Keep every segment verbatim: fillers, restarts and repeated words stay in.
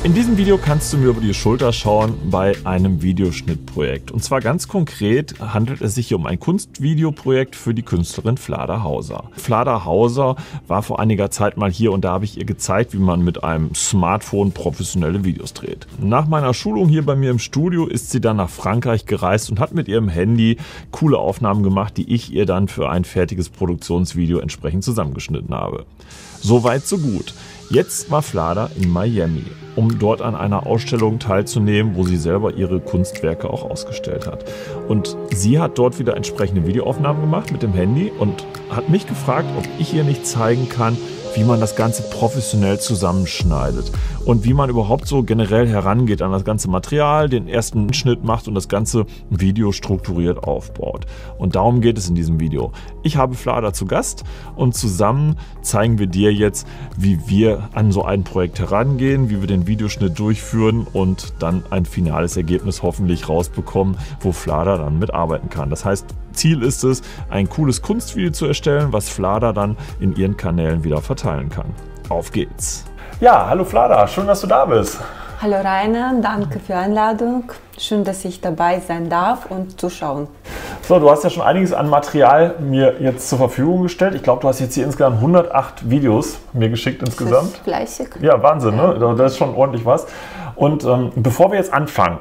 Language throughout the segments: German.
In diesem Video kannst du mir über die Schulter schauen bei einem Videoschnittprojekt. Und zwar ganz konkret handelt es sich hier um ein Kunstvideoprojekt für die Künstlerin Flada Hauser. Flada Hauser war vor einiger Zeit mal hier und da habe ich ihr gezeigt, wie man mit einem Smartphone professionelle Videos dreht. Nach meiner Schulung hier bei mir im Studio ist sie dann nach Frankreich gereist und hat mit ihrem Handy coole Aufnahmen gemacht, die ich ihr dann für ein fertiges Produktionsvideo entsprechend zusammengeschnitten habe. Soweit, so gut. Jetzt war Flada in Miami, um dort an einer Ausstellung teilzunehmen, wo sie selber ihre Kunstwerke auch ausgestellt hat. Und sie hat dort wieder entsprechende Videoaufnahmen gemacht mit dem Handy und hat mich gefragt, ob ich ihr nicht zeigen kann, wie man das Ganze professionell zusammenschneidet und wie man überhaupt so generell herangeht an das ganze Material, den ersten Schnitt macht und das ganze Video strukturiert aufbaut. Und darum geht es in diesem Video. Ich habe Flada zu Gast und zusammen zeigen wir dir jetzt, wie wir an so ein Projekt herangehen, wie wir den Videoschnitt durchführen und dann ein finales Ergebnis hoffentlich rausbekommen, wo Flada dann mitarbeiten kann. Das heißt, Ziel ist es, ein cooles Kunstvideo zu erstellen, was Flada dann in ihren Kanälen wieder verteilen kann. Auf geht's! Ja, hallo Flada, schön, dass du da bist. Hallo Rainer, danke für die Einladung. Schön, dass ich dabei sein darf und zuschauen. So, du hast ja schon einiges an Material mir jetzt zur Verfügung gestellt. Ich glaube, du hast jetzt hier insgesamt hundertacht Videos mir geschickt insgesamt. Das ist fleißig. Ja, Wahnsinn, ja. Ne? Das ist schon ordentlich was. Und ähm, bevor wir jetzt anfangen,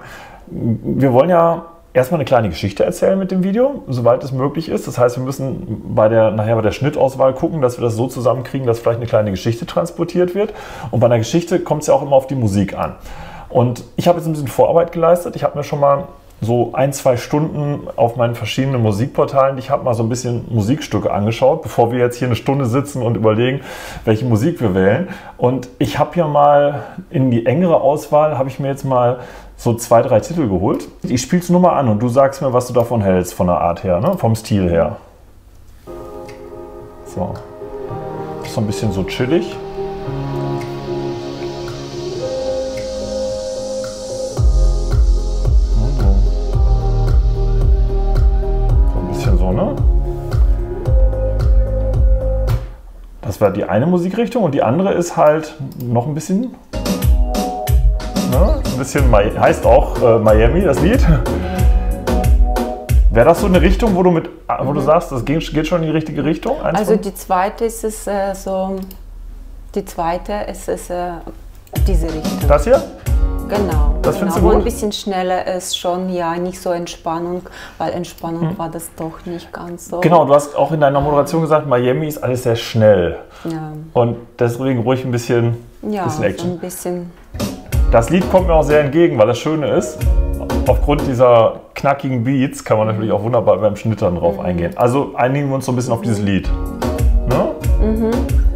wir wollen ja erstmal eine kleine Geschichte erzählen mit dem Video, soweit es möglich ist. Das heißt, wir müssen bei der, nachher bei der Schnittauswahl gucken, dass wir das so zusammenkriegen, dass vielleicht eine kleine Geschichte transportiert wird. Und bei einer Geschichte kommt es ja auch immer auf die Musik an. Und ich habe jetzt ein bisschen Vorarbeit geleistet. Ich habe mir schon mal so ein, zwei Stunden auf meinen verschiedenen Musikportalen, ich habe mal so ein bisschen Musikstücke angeschaut, bevor wir jetzt hier eine Stunde sitzen und überlegen, welche Musik wir wählen. Und ich habe hier mal in die engere Auswahl, habe ich mir jetzt mal so zwei, drei Titel geholt. Ich spiele es nur mal an und du sagst mir, was du davon hältst, von der Art her, ne? Vom Stil her. So. Das ist so ein bisschen so chillig. So ein bisschen so, ne? Das war die eine Musikrichtung und die andere ist halt noch ein bisschen... Ein bisschen, heißt auch äh, Miami, das Lied. Wäre das so eine Richtung, wo du, mit, wo du sagst, das geht, geht schon in die richtige Richtung? Eins also die zweite ist es äh, so, die zweite ist es äh, diese Richtung. Das hier? Genau. Das genau. findest du Wo gut? ein bisschen schneller ist schon, ja, nicht so Entspannung, weil Entspannung hm. war das doch nicht ganz so. Genau, du hast auch in deiner Moderation gesagt, Miami ist alles sehr schnell. Ja. Und deswegen ruhig ein bisschen, ja, bisschen Action. So ein bisschen. Das Lied kommt mir auch sehr entgegen, weil das Schöne ist, aufgrund dieser knackigen Beats kann man natürlich auch wunderbar beim Schnitt dann drauf mhm. eingehen. Also einigen wir uns so ein bisschen auf dieses Lied. Ne? Mhm.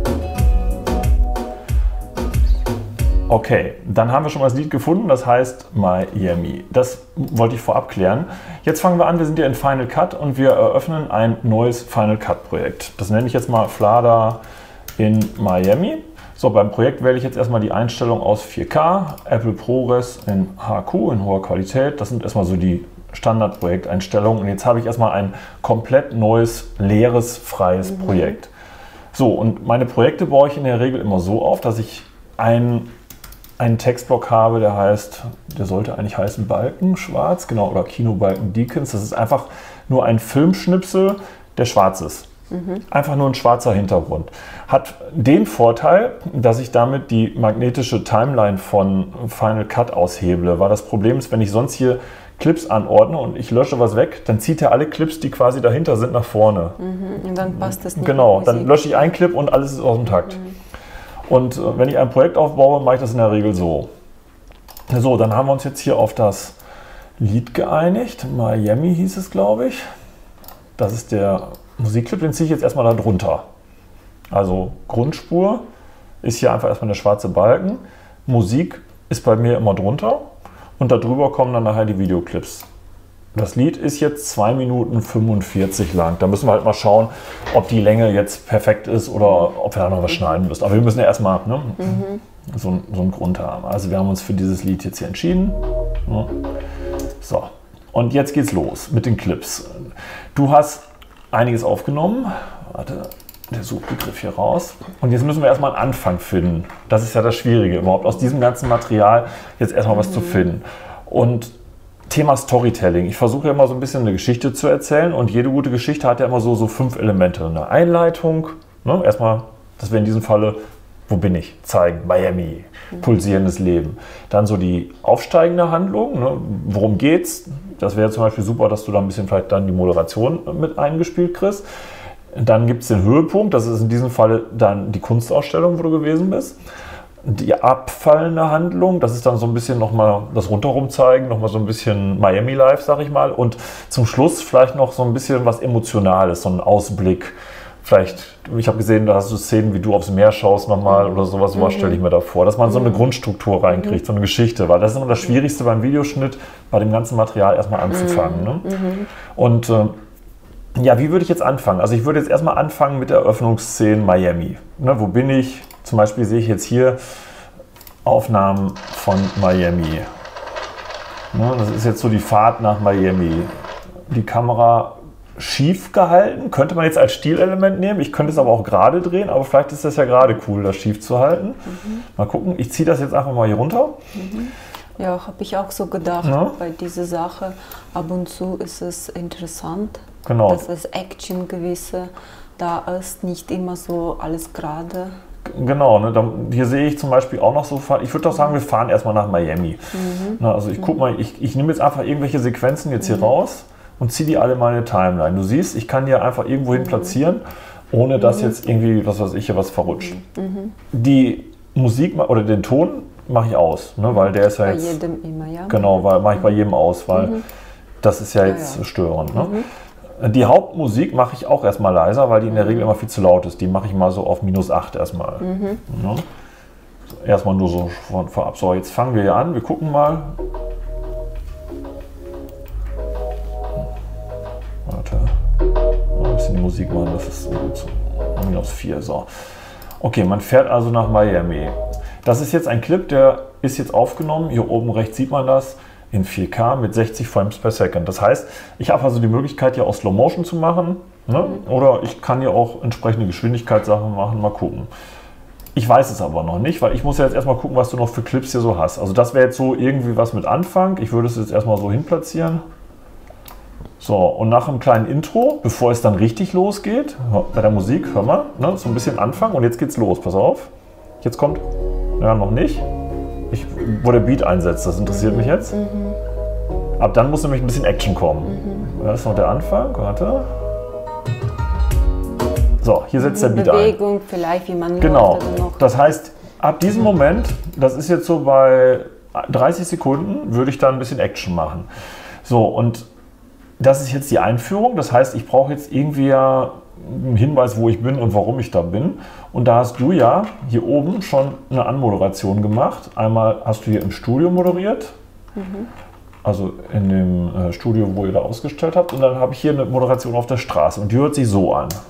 Okay, dann haben wir schon mal das Lied gefunden, das heißt Miami. Das wollte ich vorab klären. Jetzt fangen wir an, wir sind ja in Final Cut und wir eröffnen ein neues Final Cut Projekt. Das nenne ich jetzt mal Flada in Miami. So, beim Projekt wähle ich jetzt erstmal die Einstellung aus vier K, Apple ProRes in H Q in hoher Qualität. Das sind erstmal so die Standard-Projekteinstellungen. Und jetzt habe ich erstmal ein komplett neues, leeres, freies mhm. Projekt. So, und meine Projekte baue ich in der Regel immer so auf, dass ich einen, einen Textblock habe, der heißt, der sollte eigentlich heißen Balken schwarz, genau, oder Kinobalken Deakins. Das ist einfach nur ein Filmschnipsel, der schwarz ist. Mhm. Einfach nur ein schwarzer Hintergrund. Hat den Vorteil, dass ich damit die magnetische Timeline von Final Cut ausheble, weil das Problem ist, wenn ich sonst hier Clips anordne und ich lösche was weg, dann zieht er alle Clips, die quasi dahinter sind, nach vorne. Mhm. Und dann passt das nicht. Genau, dann lösche ich einen Clip und alles ist aus dem Takt. Mhm. Und äh, wenn ich ein Projekt aufbaue, mache ich das in der Regel so. So, dann haben wir uns jetzt hier auf das Lied geeinigt. Miami hieß es, glaube ich. Das ist der Musikclip, den ziehe ich jetzt erstmal da drunter. Also Grundspur ist hier einfach erstmal der schwarze Balken. Musik ist bei mir immer drunter und darüber kommen dann nachher die Videoclips. Das Lied ist jetzt zwei Minuten fünfundvierzig lang. Da müssen wir halt mal schauen, ob die Länge jetzt perfekt ist oder ob wir da noch was schneiden müssen. Aber wir müssen ja erstmal ne, mhm. so, so einen Grund haben. Also wir haben uns für dieses Lied jetzt hier entschieden. So, und jetzt geht's los mit den Clips. Du hast einiges aufgenommen. Warte, der Suchbegriff hier raus. Und jetzt müssen wir erstmal einen Anfang finden. Das ist ja das Schwierige, überhaupt aus diesem ganzen Material jetzt erstmal was mhm. zu finden. Und Thema Storytelling. Ich versuche ja immer so ein bisschen eine Geschichte zu erzählen und jede gute Geschichte hat ja immer so, so fünf Elemente. Eine Einleitung, ne? Erstmal, das wäre in diesem Falle, wo bin ich? Zeigen, Miami, pulsierendes Leben. Dann so die aufsteigende Handlung, ne? Worum geht's? Das wäre zum Beispiel super, dass du da ein bisschen vielleicht dann die Moderation mit eingespielt kriegst. Dann gibt es den Höhepunkt, das ist in diesem Fall dann die Kunstausstellung, wo du gewesen bist. Die abfallende Handlung, das ist dann so ein bisschen nochmal das Rundherum zeigen, nochmal so ein bisschen Miami Life, sag ich mal. Und zum Schluss vielleicht noch so ein bisschen was Emotionales, so ein Ausblick. Vielleicht, ich habe gesehen, da hast du Szenen, wie du aufs Meer schaust nochmal oder sowas, sowas mhm. stelle ich mir da vor, dass man so eine Grundstruktur reinkriegt, mhm. so eine Geschichte, weil das ist immer das Schwierigste beim Videoschnitt, bei dem ganzen Material erstmal anzufangen. Ne? Mhm. Und äh, ja, wie würde ich jetzt anfangen? Also ich würde jetzt erstmal anfangen mit der Eröffnungsszene Miami. Ne, wo bin ich? Zum Beispiel sehe ich jetzt hier Aufnahmen von Miami. Ne, das ist jetzt so die Fahrt nach Miami. Die Kamera schief gehalten, könnte man jetzt als Stilelement nehmen. Ich könnte es aber auch gerade drehen, aber vielleicht ist das ja gerade cool, das schief zu halten. Mhm. Mal gucken, ich ziehe das jetzt einfach mal hier runter. Mhm. Ja, habe ich auch so gedacht, ja. Bei dieser Sache. Ab und zu ist es interessant, genau. Dass es Action gewisse da ist, nicht immer so alles gerade. Genau, ne, dann, hier sehe ich zum Beispiel auch noch so, ich würde doch sagen, wir fahren erstmal nach Miami. Mhm. Na, also ich guck mal, ich, ich nehme jetzt einfach irgendwelche Sequenzen jetzt hier mhm. raus und ziehe die alle in meine Timeline. Du siehst, ich kann die einfach irgendwo hin platzieren, ohne dass jetzt irgendwie, was weiß ich, hier was verrutscht. Mhm. Die Musik oder den Ton mache ich aus, ne, weil der ist ja jetzt... Bei jedem immer, ja? Genau, weil mache ich bei jedem aus, weil mhm. das ist ja jetzt ja, ja. störend. Ne? Mhm. Die Hauptmusik mache ich auch erstmal leiser, weil die in der Regel immer viel zu laut ist. Die mache ich mal so auf minus acht erstmal. Mhm. Ne? Erstmal nur so von, vorab. So, jetzt fangen wir hier an, wir gucken mal. Warte, mal ein bisschen die Musik machen, das ist minus vier. So. Okay, man fährt also nach Miami. Das ist jetzt ein Clip, der ist jetzt aufgenommen. Hier oben rechts sieht man das in vier K mit sechzig Frames per Second. Das heißt, ich habe also die Möglichkeit, hier auch Slow Motion zu machen. Ne? Mhm. Oder ich kann hier auch entsprechende Geschwindigkeitssachen machen. Mal gucken. Ich weiß es aber noch nicht, weil ich muss ja jetzt erstmal gucken, was du noch für Clips hier so hast. Also das wäre jetzt so irgendwie was mit Anfang. Ich würde es jetzt erstmal so hinplatzieren. So, und nach einem kleinen Intro, bevor es dann richtig losgeht, bei der Musik, hör mal, ne, so ein bisschen Anfang und jetzt geht's los. Pass auf. Jetzt kommt, ja, noch nicht, ich, wo der Beat einsetzt, das interessiert mich jetzt. Mhm. Ab dann muss nämlich ein bisschen Action kommen. Mhm. Das ist noch der Anfang, warte. So, hier setzt der Beat Bewegung, ein. Bewegung vielleicht, wie man genau. Noch. Das heißt, ab diesem Moment, das ist jetzt so bei dreißig Sekunden, würde ich da ein bisschen Action machen. So, und das ist jetzt die Einführung, das heißt, ich brauche jetzt irgendwie ja einen Hinweis, wo ich bin und warum ich da bin. Und da hast du ja hier oben schon eine Anmoderation gemacht. Einmal hast du hier im Studio moderiert, mhm. also in dem Studio, wo ihr da ausgestellt habt. Und dann habe ich hier eine Moderation auf der Straße und die hört sich so an.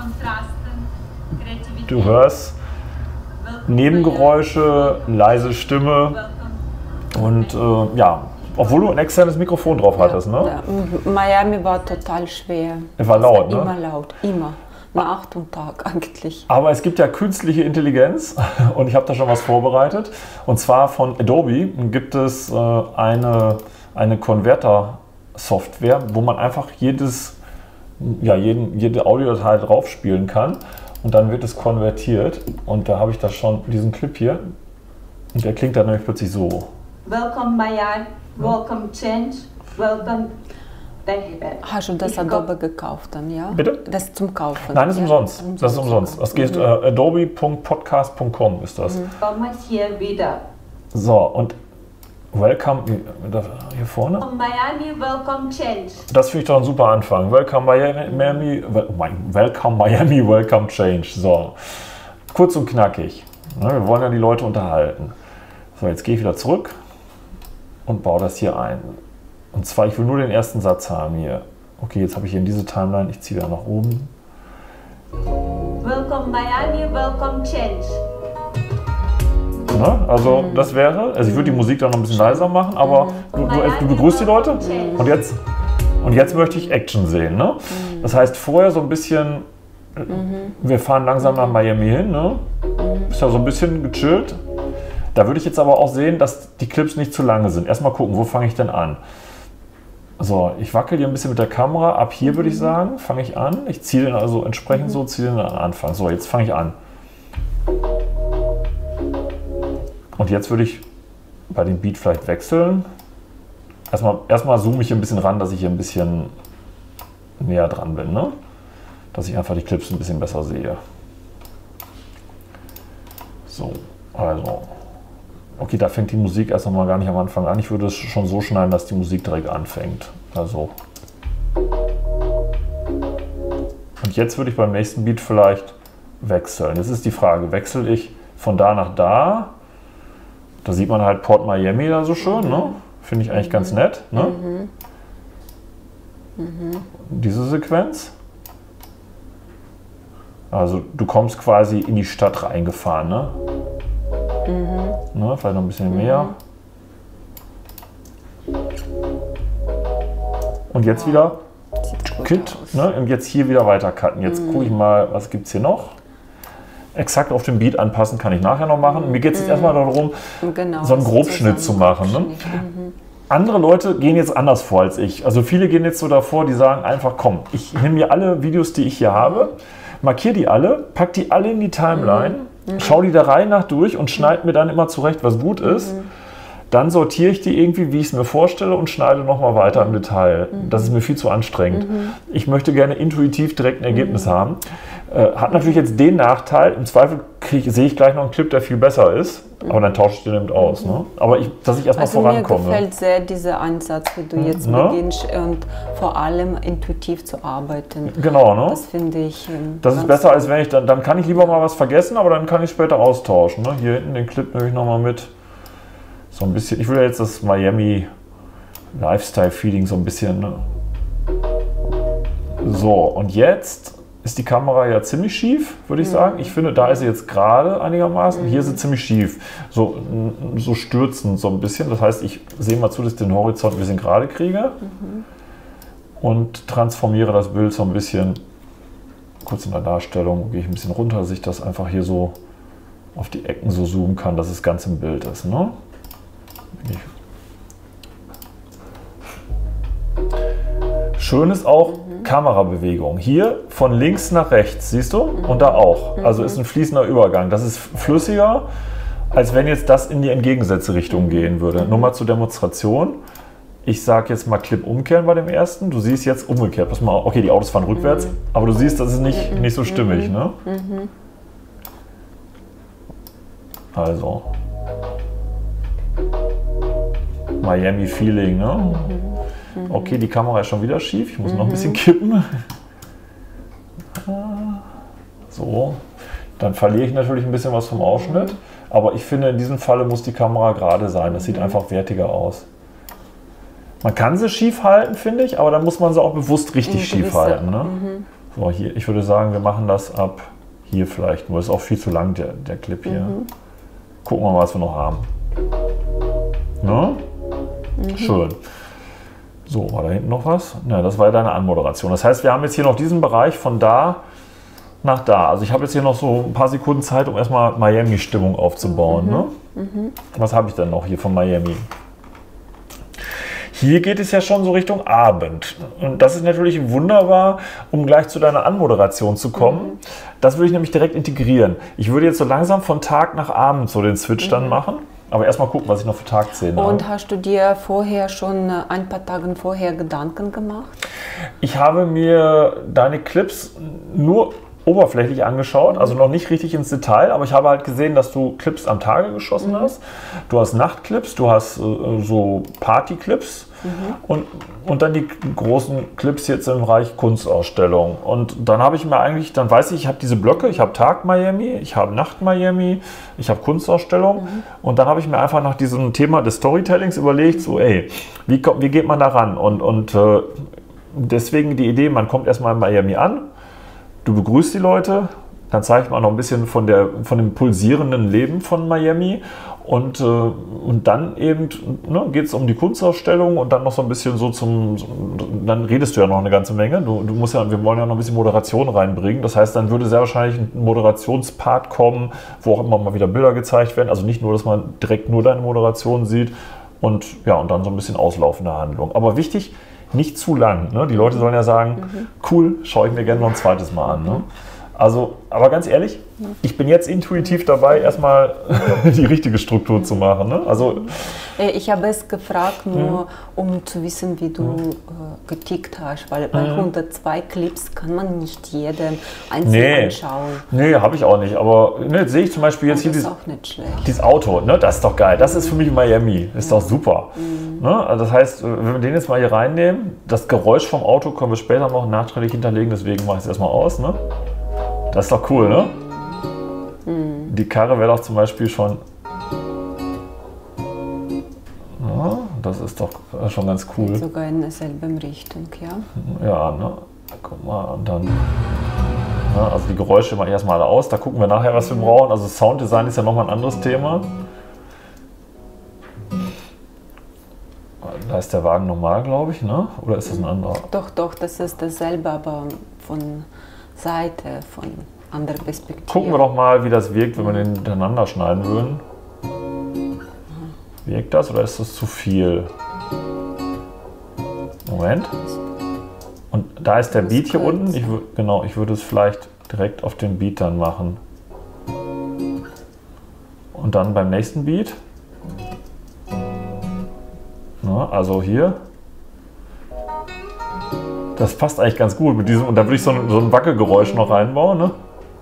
Du hörst Nebengeräusche, leise Stimme und äh, ja, obwohl du ein externes Mikrofon drauf hattest, ja, ne? Ja. Miami war total schwer. Er war laut, war ne? Immer laut, immer. Nacht und Tag eigentlich. Aber es gibt ja künstliche Intelligenz und ich habe da schon was vorbereitet. Und zwar von Adobe gibt es äh, eine, eine Converter-Software, wo man einfach jedes, ja, jeden, jede Audiodatei drauf spielen kann und dann wird es konvertiert. Und da habe ich das schon, diesen Clip hier. Und der klingt dann nämlich plötzlich so. Welcome Miami, welcome Change, welcome. Hast du das Adobe gekauft dann, ja? Bitte? Das ist zum Kaufen. Nein, das ist ja? umsonst. Das ist umsonst. Das geht mhm. äh, adobe punkt podcast punkt com ist das. Komm hier wieder. So, und welcome hier vorne. Miami, welcome change. Das finde ich doch ein super Anfang. Welcome Miami, welcome Miami, welcome change. So, kurz und knackig. Wir wollen ja die Leute unterhalten. So, jetzt gehe ich wieder zurück und baue das hier ein. Und zwar, ich will nur den ersten Satz haben hier. Okay, jetzt habe ich hier in diese Timeline, ich ziehe da nach oben. Welcome Miami, welcome change. Ne? Also mhm. das wäre, also ich würde die Musik dann noch ein bisschen leiser machen, aber mhm. du, du, du begrüßt die Leute und jetzt, und jetzt möchte ich Action sehen. Ne? Mhm. Das heißt, vorher so ein bisschen mhm. wir fahren langsam mhm. nach Miami hin, ne? Mhm. Ist ja so ein bisschen gechillt. Da würde ich jetzt aber auch sehen, dass die Clips nicht zu lange sind. Erstmal gucken, wo fange ich denn an? So, ich wackel hier ein bisschen mit der Kamera. Ab hier würde ich sagen, fange ich an. Ich ziehe den also entsprechend so, ziehe den an Anfang. So, jetzt fange ich an. Und jetzt würde ich bei dem Beat vielleicht wechseln. Erstmal, erstmal zoome ich hier ein bisschen ran, dass ich hier ein bisschen näher dran bin, ne? Dass ich einfach die Clips ein bisschen besser sehe. So, also. Okay, da fängt die Musik erst noch mal gar nicht am Anfang an. Ich würde es schon so schneiden, dass die Musik direkt anfängt. Also. Und jetzt würde ich beim nächsten Beat vielleicht wechseln. Jetzt ist die Frage, wechsle ich von da nach da? Da sieht man halt Port Miami da so schön, ne? Finde ich eigentlich mhm. ganz nett, ne? Mhm. Mhm. Diese Sequenz. Also du kommst quasi in die Stadt reingefahren, ne? Mhm. Ne, vielleicht noch ein bisschen mehr. Und jetzt wieder Kit, ne, und jetzt hier wieder weiter cutten. Jetzt mhm. gucke ich mal, was gibt es hier noch. Exakt auf den Beat anpassen kann ich nachher noch machen. Mir geht es jetzt mhm. erstmal darum, genau, so einen Grobschnitt zu machen. Ne? Mhm. Andere Leute gehen jetzt anders vor als ich. Also viele gehen jetzt so davor, die sagen einfach, komm, ich nehme mir alle Videos, die ich hier habe, markiere die alle, pack die alle in die Timeline, mhm. schau die der Reihe nach durch und schneide mir dann immer zurecht, was gut ist. Mhm. Dann sortiere ich die irgendwie, wie ich es mir vorstelle, und schneide nochmal weiter im Detail. Mhm. Das ist mir viel zu anstrengend. Mhm. Ich möchte gerne intuitiv direkt ein Ergebnis mhm. haben. Äh, hat natürlich jetzt den Nachteil, im Zweifel krieg, sehe ich gleich noch einen Clip, der viel besser ist, mhm. aber dann tausche ich den eben aus. Ne? Aber ich, dass ich erstmal also vorankomme. Mir gefällt sehr dieser Ansatz, wie du jetzt ne? beginnst und vor allem intuitiv zu arbeiten. Genau, ne? Das finde ich. Ähm, das ist besser, als wenn ich dann, dann kann ich lieber mal was vergessen, aber dann kann ich später austauschen. Ne? Hier hinten den Clip nehme ich nochmal mit. So ein bisschen, ich will jetzt das Miami Lifestyle-Feeling so ein bisschen. Ne? So, und jetzt ist die Kamera ja ziemlich schief, würde ich sagen. Ich finde, da ist sie jetzt gerade einigermaßen. Hier ist sie ziemlich schief. So, so stürzend so ein bisschen. Das heißt, ich sehe mal zu, dass ich den Horizont ein bisschen gerade kriege. Und transformiere das Bild so ein bisschen, kurz in der Darstellung, gehe ich ein bisschen runter, dass ich das einfach hier so auf die Ecken so zoomen kann, dass es ganz im Bild ist. Ne? Schön ist auch mhm. Kamerabewegung. Hier von links nach rechts, siehst du? Mhm. Und da auch. Also ist ein fließender Übergang. Das ist flüssiger, als wenn jetzt das in die entgegengesetzte Richtung gehen würde. Mhm. Nur mal zur Demonstration. Ich sage jetzt mal Clip umkehren bei dem ersten. Du siehst jetzt umgekehrt. Pass mal, okay, die Autos fahren rückwärts, mhm. aber du siehst, das ist nicht, mhm. nicht so stimmig. Ne? Mhm. Also. Miami Feeling, ne? Mhm. Okay, die Kamera ist schon wieder schief. Ich muss mhm. noch ein bisschen kippen. So. Dann verliere ich natürlich ein bisschen was vom Ausschnitt. Aber ich finde, in diesem Falle muss die Kamera gerade sein. Das sieht mhm. einfach wertiger aus. Man kann sie schief halten, finde ich, aber dann muss man sie auch bewusst richtig schief halten. Ne? Mhm. So, hier, ich würde sagen, wir machen das ab hier vielleicht. Nur ist auch viel zu lang, der, der Clip hier. Mhm. Gucken wir mal, was wir noch haben. Ne? Mhm. Schön. So, war da hinten noch was? Ja, das war ja deine Anmoderation. Das heißt, wir haben jetzt hier noch diesen Bereich von da nach da. Also ich habe jetzt hier noch so ein paar Sekunden Zeit, um erstmal Miami-Stimmung aufzubauen. Mhm. Ne? Mhm. Was habe ich denn noch hier von Miami? Hier geht es ja schon so Richtung Abend. Und das ist natürlich wunderbar, um gleich zu deiner Anmoderation zu kommen. Mhm. Das würde ich nämlich direkt integrieren. Ich würde jetzt so langsam von Tag nach Abend so den Switch mhm. dann machen. Aber erstmal gucken, was ich noch für Tagszenen habe. Und hast du dir vorher schon ein paar Tage vorher Gedanken gemacht? Ich habe mir deine Clips nur oberflächlich angeschaut, also noch nicht richtig ins Detail, aber ich habe halt gesehen, dass du Clips am Tage geschossen mhm. hast. Du hast Nachtclips, du hast äh, so Partyclips mhm. und, und dann die großen Clips jetzt im Bereich Kunstausstellung. Und dann habe ich mir eigentlich, dann weiß ich, ich habe diese Blöcke, ich habe Tag Miami, ich habe Nacht Miami, ich habe Kunstausstellung mhm. und dann habe ich mir einfach nach diesem Thema des Storytellings überlegt, so ey, wie, kommt, wie geht man da ran? Und, und äh, deswegen die Idee, man kommt erstmal in Miami an, du begrüßt die Leute, Dann zeige ich mal noch ein bisschen von, der, von dem pulsierenden Leben von Miami. Und, äh, und dann eben ne, geht es um die Kunstausstellung und dann noch so ein bisschen so zum, dann redest du ja noch eine ganze Menge. Du, du musst ja, wir wollen ja noch ein bisschen Moderation reinbringen. Das heißt, dann würde sehr wahrscheinlich ein Moderationspart kommen, wo auch immer mal wieder Bilder gezeigt werden. Also nicht nur, dass man direkt nur deine Moderation sieht und ja, und dann so ein bisschen auslaufende Handlung. Aber wichtig, nicht zu lang. Ne? Die Leute sollen ja sagen, mhm. cool, schaue ich mir gerne noch ein zweites Mal an. Ne? Also, aber ganz ehrlich, ich bin jetzt intuitiv dabei, erstmal die richtige Struktur zu machen. Ne? Also, ich habe es gefragt, nur um zu wissen, wie du äh, getickt hast, weil bei hundertzwei Clips kann man nicht jeden einzeln nee, anschauen. Nee, habe ich auch nicht. Aber ne, sehe ich zum Beispiel jetzt hier dieses, dieses Auto, ne? Das ist doch geil. Das ist für mich Miami. Ist ja. doch super. Mhm. Ne? Also das heißt, wenn wir den jetzt mal hier reinnehmen, das Geräusch vom Auto können wir später noch nachträglich hinterlegen, deswegen mache ich es erstmal aus. Ne? Das ist doch cool, ne? Mhm. Die Karre wäre doch zum Beispiel schon. Ja, das ist doch schon ganz cool. Geht sogar in derselben Richtung, ja? Ja, ne? Guck mal, und dann. Ja, also die Geräusche mache ich erstmal alle aus. Da gucken wir nachher, was wir brauchen. Also Sounddesign ist ja nochmal ein anderes Thema. Da ist der Wagen normal, glaube ich, ne? Oder ist das ein anderer? Doch, doch, das ist dasselbe, aber von Seite, von anderer Perspektive. Gucken wir doch mal, wie das wirkt, wenn wir den hintereinander schneiden würden. Wirkt das oder ist das zu viel? Moment. Und da ist der Beat hier unten. Ich, genau, ich würde es vielleicht direkt auf den Beat dann machen. Und dann beim nächsten Beat. Na, also hier. Das passt eigentlich ganz gut mit diesem. Und da würde ich so ein, so ein Wackelgeräusch noch reinbauen. Ne?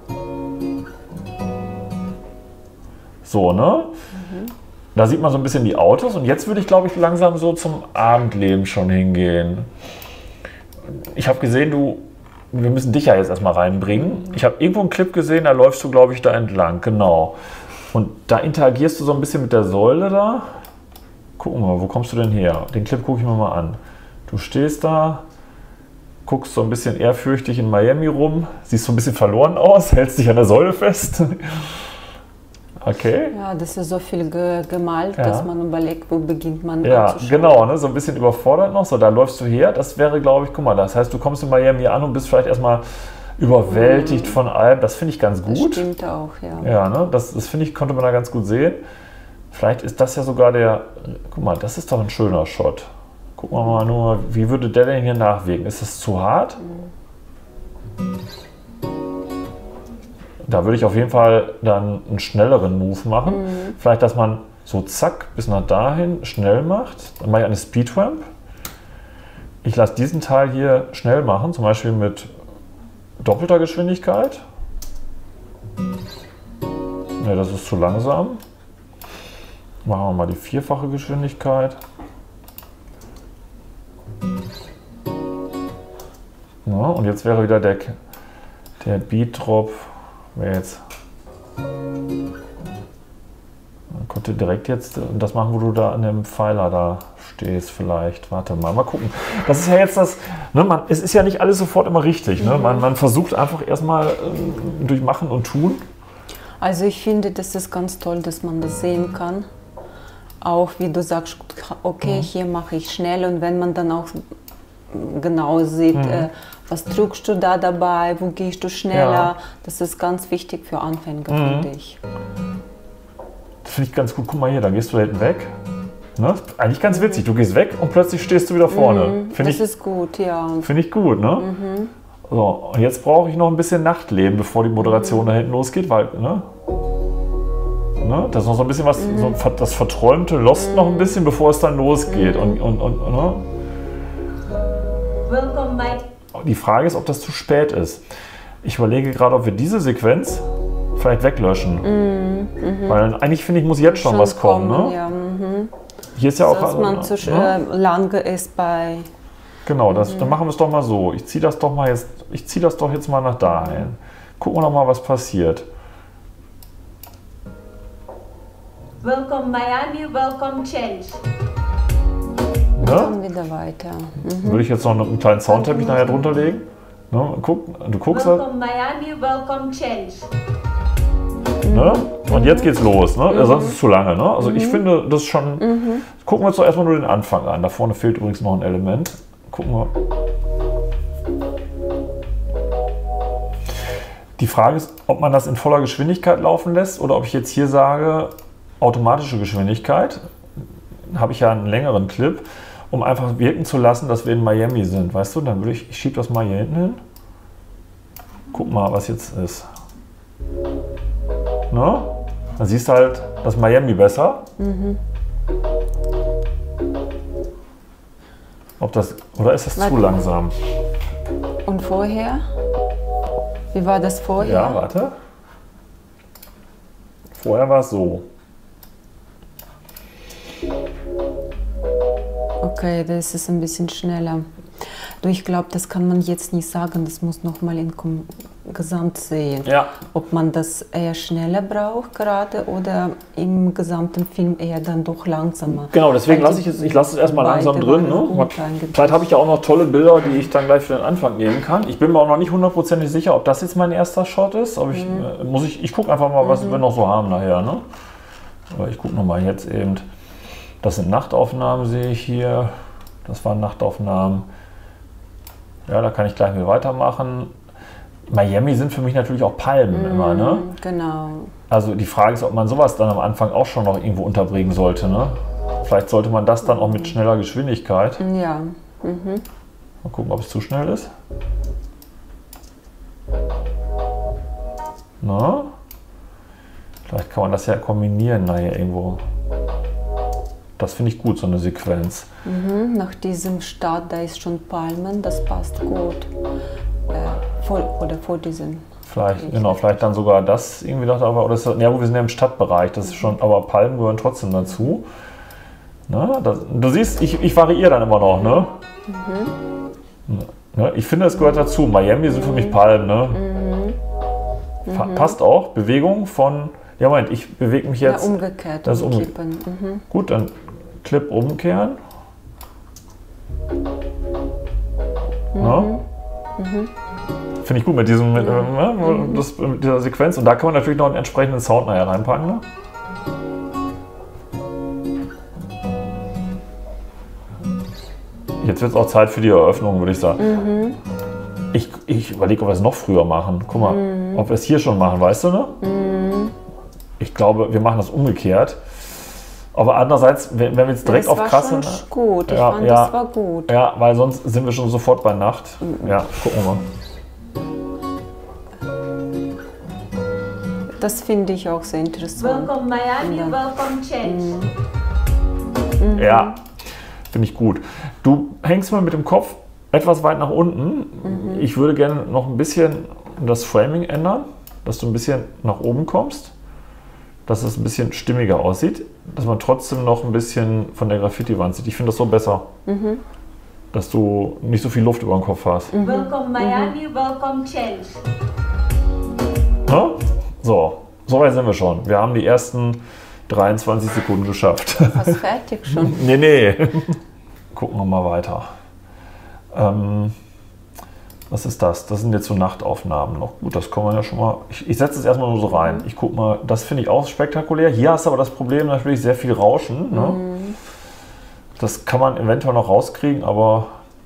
So, ne? Mhm. Da sieht man so ein bisschen die Autos. Und jetzt würde ich, glaube ich, langsam so zum Abendleben schon hingehen. Ich habe gesehen, du, wir müssen dich ja jetzt erstmal reinbringen. Ich habe irgendwo einen Clip gesehen, da läufst du, glaube ich, da entlang. Genau. Und da interagierst du so ein bisschen mit der Säule da. Gucken wir mal, wo kommst du denn her? Den Clip gucke ich mir mal an. Du stehst da, guckst so ein bisschen ehrfürchtig in Miami rum, siehst so ein bisschen verloren aus, hältst dich an der Säule fest. Okay. Ja, das ist so viel ge gemalt, ja. dass man überlegt, wo beginnt man ja, anzuschauen. Genau, ne, so ein bisschen überfordert noch. So, da läufst du her. Das wäre, glaube ich, guck mal, das heißt, du kommst in Miami an und bist vielleicht erstmal überwältigt mhm. von allem. Das finde ich ganz gut. Das stimmt auch, ja. Ja, ne, das, das finde ich, konnte man da ganz gut sehen. Vielleicht ist das ja sogar der, guck mal, das ist doch ein schöner Shot. Gucken wir mal nur, wie würde der denn hier nachwirken? Ist das zu hart? Mhm. Da würde ich auf jeden Fall dann einen schnelleren Move machen. Mhm. Vielleicht, dass man so zack bis nach dahin schnell macht. Dann mache ich eine Speedramp. Ich lasse diesen Teil hier schnell machen, zum Beispiel mit doppelter Geschwindigkeit. Ne, das ist zu langsam. Machen wir mal die vierfache Geschwindigkeit. Ja, und jetzt wäre wieder der, der Beat Drop. Wäre jetzt. Man konnte direkt jetzt das machen, wo du da an dem Pfeiler da stehst, vielleicht. Warte mal, mal gucken. Das ist ja jetzt das. Ne, man, es ist ja nicht alles sofort immer richtig. Ne? Man, man versucht einfach erstmal äh, durch Machen und Tun. Also, ich finde, das ist ganz toll, dass man das sehen kann. Auch wie du sagst, okay, mhm. hier mache ich schnell, und wenn man dann auch genau sieht, mhm. äh, was drückst du da dabei, wo gehst du schneller, ja. das ist ganz wichtig für Anfänger, mhm. finde ich. Das finde ich ganz gut. Guck mal hier, da gehst du da hinten weg. Ne? Eigentlich ganz witzig, du gehst weg und plötzlich stehst du wieder vorne. Mhm. Das ich, ist gut, ja. Finde ich gut, ne? Mhm. So, und jetzt brauche ich noch ein bisschen Nachtleben, bevor die Moderation mhm. da hinten losgeht, weil, ne? Ne? Das ist noch so ein bisschen was, mhm. so das verträumte Lost mhm. noch ein bisschen, bevor es dann losgeht. Mhm. Und, und, und, ne? Welcome, Mike. Die Frage ist, ob das zu spät ist. Ich überlege gerade, ob wir diese Sequenz vielleicht weglöschen. Mhm. Mhm. Weil eigentlich finde ich, muss jetzt schon, schon was kommen. kommen ne? ja. mhm. Hier ist ja auch. Dass man zu ne? lange ist bei. Genau, das, mhm. dann machen wir es doch mal so. Ich ziehe das doch mal jetzt, ich ziehe das doch jetzt mal nach dahin. Gucken wir noch mal, was passiert. Welcome Miami, welcome Change. Ja? Dann wieder weiter. Mhm. Würde ich jetzt noch einen kleinen Soundteppich nachher drunter legen? Ne? Guck, du guckst Welcome Miami, welcome Change. Ne? Und jetzt geht's los, ne? Mhm. Sonst ist es zu lange. Ne? Also mhm. ich finde, das schon. Mhm. Gucken wir uns doch erstmal nur den Anfang an. Da vorne fehlt übrigens noch ein Element. Gucken wir. Die Frage ist, ob man das in voller Geschwindigkeit laufen lässt oder ob ich jetzt hier sage, automatische Geschwindigkeit. Habe ich ja einen längeren Clip, um einfach wirken zu lassen, dass wir in Miami sind. Weißt du, dann würde ich, ich schiebe das mal hier hinten hin. Guck mal, was jetzt ist. Ne? Dann siehst du halt das Miami besser. Mhm. Ob das, oder ist das warte. Zu langsam? Und vorher? Wie war das vorher? Ja, warte. Vorher war es so. Okay, das ist ein bisschen schneller. Du, ich glaube, das kann man jetzt nicht sagen, das muss nochmal in Gesamt sehen. Ja. Ob man das eher schneller braucht gerade oder im gesamten Film eher dann doch langsamer. Genau, deswegen lasse ich es, ich lasse es erstmal langsam drin. Ne? Vielleicht habe ich ja auch noch tolle Bilder, die ich dann gleich für den Anfang nehmen kann. Ich bin mir auch noch nicht hundertprozentig sicher, ob das jetzt mein erster Shot ist. Aber ich, mhm. muss ich, ich gucke einfach mal, was mhm. wir noch so haben nachher. Ne? Aber ich gucke nochmal jetzt eben. Das sind Nachtaufnahmen, sehe ich hier. Das waren Nachtaufnahmen. Ja, da kann ich gleich mal weitermachen. Miami sind für mich natürlich auch Palmen mm, immer, ne? Genau. Also die Frage ist, ob man sowas dann am Anfang auch schon noch irgendwo unterbringen sollte, ne? Vielleicht sollte man das dann auch mit schneller Geschwindigkeit. Ja. Mhm. Mal gucken, ob es zu schnell ist. Na? Vielleicht kann man das ja kombinieren nachher irgendwo. Das finde ich gut, so eine Sequenz. Mhm, nach diesem Start, da ist schon Palmen, das passt gut. Äh, vor, oder vor diesem. Vielleicht, Licht. Genau, vielleicht dann sogar das irgendwie dachte, aber oder ist das, ja, wo wir sind ja im Stadtbereich, das ist schon, aber Palmen gehören trotzdem dazu. Na, das, du siehst, ich, ich variiere dann immer noch, ne? Mhm. Ne, ich finde, es gehört dazu. Miami sind für mich Palmen, ne? Mhm. Mhm. Passt auch. Bewegung von. Ja, Moment, ich bewege mich jetzt. Ja, umgekehrt. Das umge mhm. Gut, dann Clip umkehren. Mhm. Ja. Mhm. Finde ich gut mit, diesem, mit, ja. äh, das, mit dieser Sequenz. Und da kann man natürlich noch einen entsprechenden Sound nachher reinpacken. Ne? Jetzt wird es auch Zeit für die Eröffnung, würde ich sagen. Mhm. Ich, ich überlege, ob wir es noch früher machen. Guck mal, mhm. ob wir es hier schon machen, weißt du, ne? Mhm. Ich glaube, wir machen das umgekehrt. Aber andererseits, wenn wir jetzt direkt das auf krasse... Das war schon gut, ich ja, fand, ja, das war gut. Ja, weil sonst sind wir schon sofort bei Nacht. Mhm. Ja, gucken wir mal. Das finde ich auch sehr interessant. Welcome Miami, welcome Change. Mhm. Ja, finde ich gut. Du hängst mal mit dem Kopf etwas weit nach unten. Mhm. Ich würde gerne noch ein bisschen das Framing ändern, dass du ein bisschen nach oben kommst, dass es ein bisschen stimmiger aussieht, dass man trotzdem noch ein bisschen von der Graffiti-Wand sieht. Ich finde das so besser, mhm. dass du nicht so viel Luft über den Kopf hast. Mhm. Welcome Miami, mhm. welcome Change. Na? So, so weit sind wir schon. Wir haben die ersten dreiundzwanzig Sekunden geschafft. Fast fertig schon. nee, nee. Gucken wir mal weiter. Ähm, was ist das? Das sind jetzt so Nachtaufnahmen noch. Gut, das kann man ja schon mal. Ich, ich setze es erstmal nur so rein. Ich gucke mal, das finde ich auch spektakulär. Hier hast du aber das Problem natürlich sehr viel Rauschen. Ne? Mhm. Das kann man eventuell noch rauskriegen, aber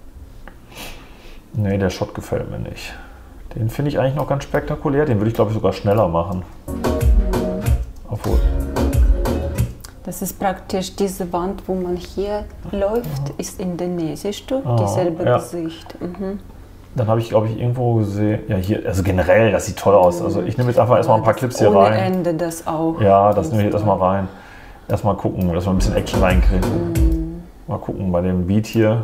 nee, der Shot gefällt mir nicht. Den finde ich eigentlich noch ganz spektakulär. Den würde ich, glaube ich, sogar schneller machen. Mhm. Obwohl. Das ist praktisch diese Wand, wo man hier läuft, ist in der Nähe. Siehst du? Ah, Dieselbe ja. Gesicht. Mhm. Dann habe ich, glaube ich, irgendwo gesehen, ja hier, also generell, das sieht toll aus. Also ich nehme jetzt einfach erstmal ein paar Clips hier ohne rein. Ende das auch. Ja, das nehme ich jetzt erstmal rein. Erstmal gucken, dass wir ein bisschen Action reinkriegen. Mhm. Mal gucken bei dem Beat hier.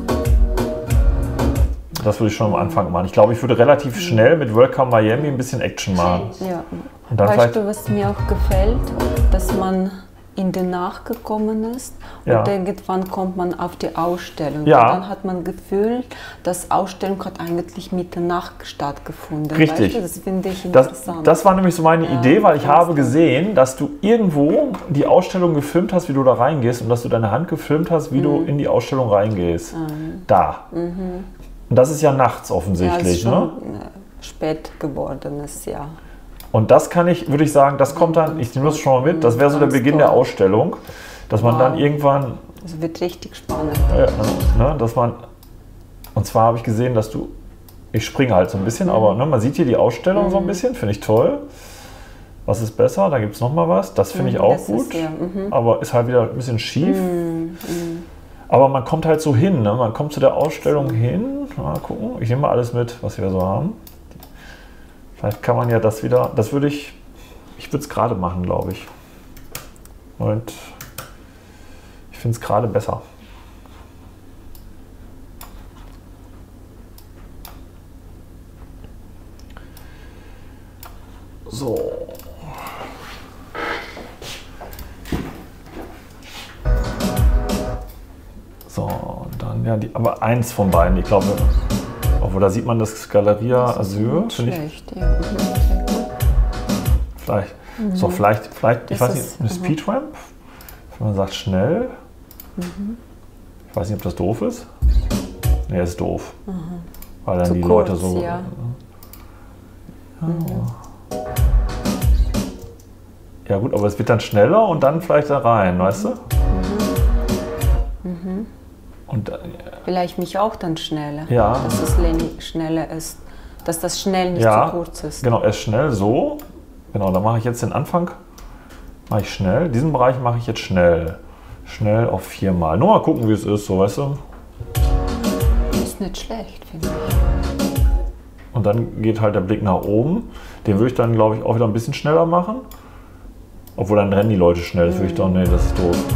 Das würde ich schon am Anfang machen. Ich glaube, ich würde relativ schnell mit Welcome Miami ein bisschen Action machen. Ja. Und dann weißt du, was mir auch gefällt? Dass man in die Nacht gekommen ist ja. und irgendwann kommt man auf die Ausstellung. Ja. Und dann hat man das Gefühl, dass Ausstellung hat eigentlich mit der Nacht stattgefunden. Richtig. Weißt du, das finde ich interessant. Das, das war nämlich so meine ja, Idee, weil ich habe gesehen, dass du irgendwo die Ausstellung gefilmt hast, wie du da reingehst und dass du deine Hand gefilmt hast, wie mhm. du in die Ausstellung reingehst. Mhm. Da. Mhm. Und das ist ja nachts offensichtlich, ja, ne? Spät gewordenes, ja. Und das kann ich, würde ich sagen, das kommt dann, ich nehme das schon mal mit, das wäre so der Beginn der Ausstellung, dass man wow. dann irgendwann... Das wird richtig spannend. Ja, ne, dass man, und zwar habe ich gesehen, dass du, ich springe halt so ein bisschen, mhm. aber ne, man sieht hier die Ausstellung mhm. so ein bisschen, finde ich toll. Was ist besser? Da gibt es nochmal was, das finde ich mhm, auch gut, ist, ja. mhm. aber ist halt wieder ein bisschen schief. Mhm. Aber man kommt halt so hin, ne? Man kommt zu der Ausstellung hin, mal gucken, ich nehme mal alles mit, was wir so haben. Vielleicht kann man ja das wieder, das würde ich, ich würde es gerade machen, glaube ich. Und ich finde es gerade besser. So. So, dann ja, die, aber eins von beiden, ich glaube, obwohl da sieht man das Galeria Azur, finde ich. Ja. Vielleicht, mhm. so vielleicht, vielleicht, ich das weiß nicht, eine Speedramp, wenn man sagt schnell. Mhm. Ich weiß nicht, ob das doof ist. Ne, ist doof. Mhm. Weil dann Zu die kurz, Leute so. Ja. Ja. Mhm. ja gut, aber es wird dann schneller und dann vielleicht da rein, mhm. weißt du? Mhm. Mhm. Und, äh, vielleicht mich auch dann schneller, ja. dass es schneller ist, dass das schnell nicht ja, zu kurz ist. Genau, erst schnell so. Genau, da mache ich jetzt den Anfang, mache ich schnell. Diesen Bereich mache ich jetzt schnell. Schnell auf viermal. Nur mal gucken, wie es ist, so weißt du. Ist nicht schlecht, finde ich. Und dann geht halt der Blick nach oben. Den würde ich dann, glaube ich, auch wieder ein bisschen schneller machen. Obwohl dann rennen die Leute schnell. Das würde ich doch, nee, das ist doof.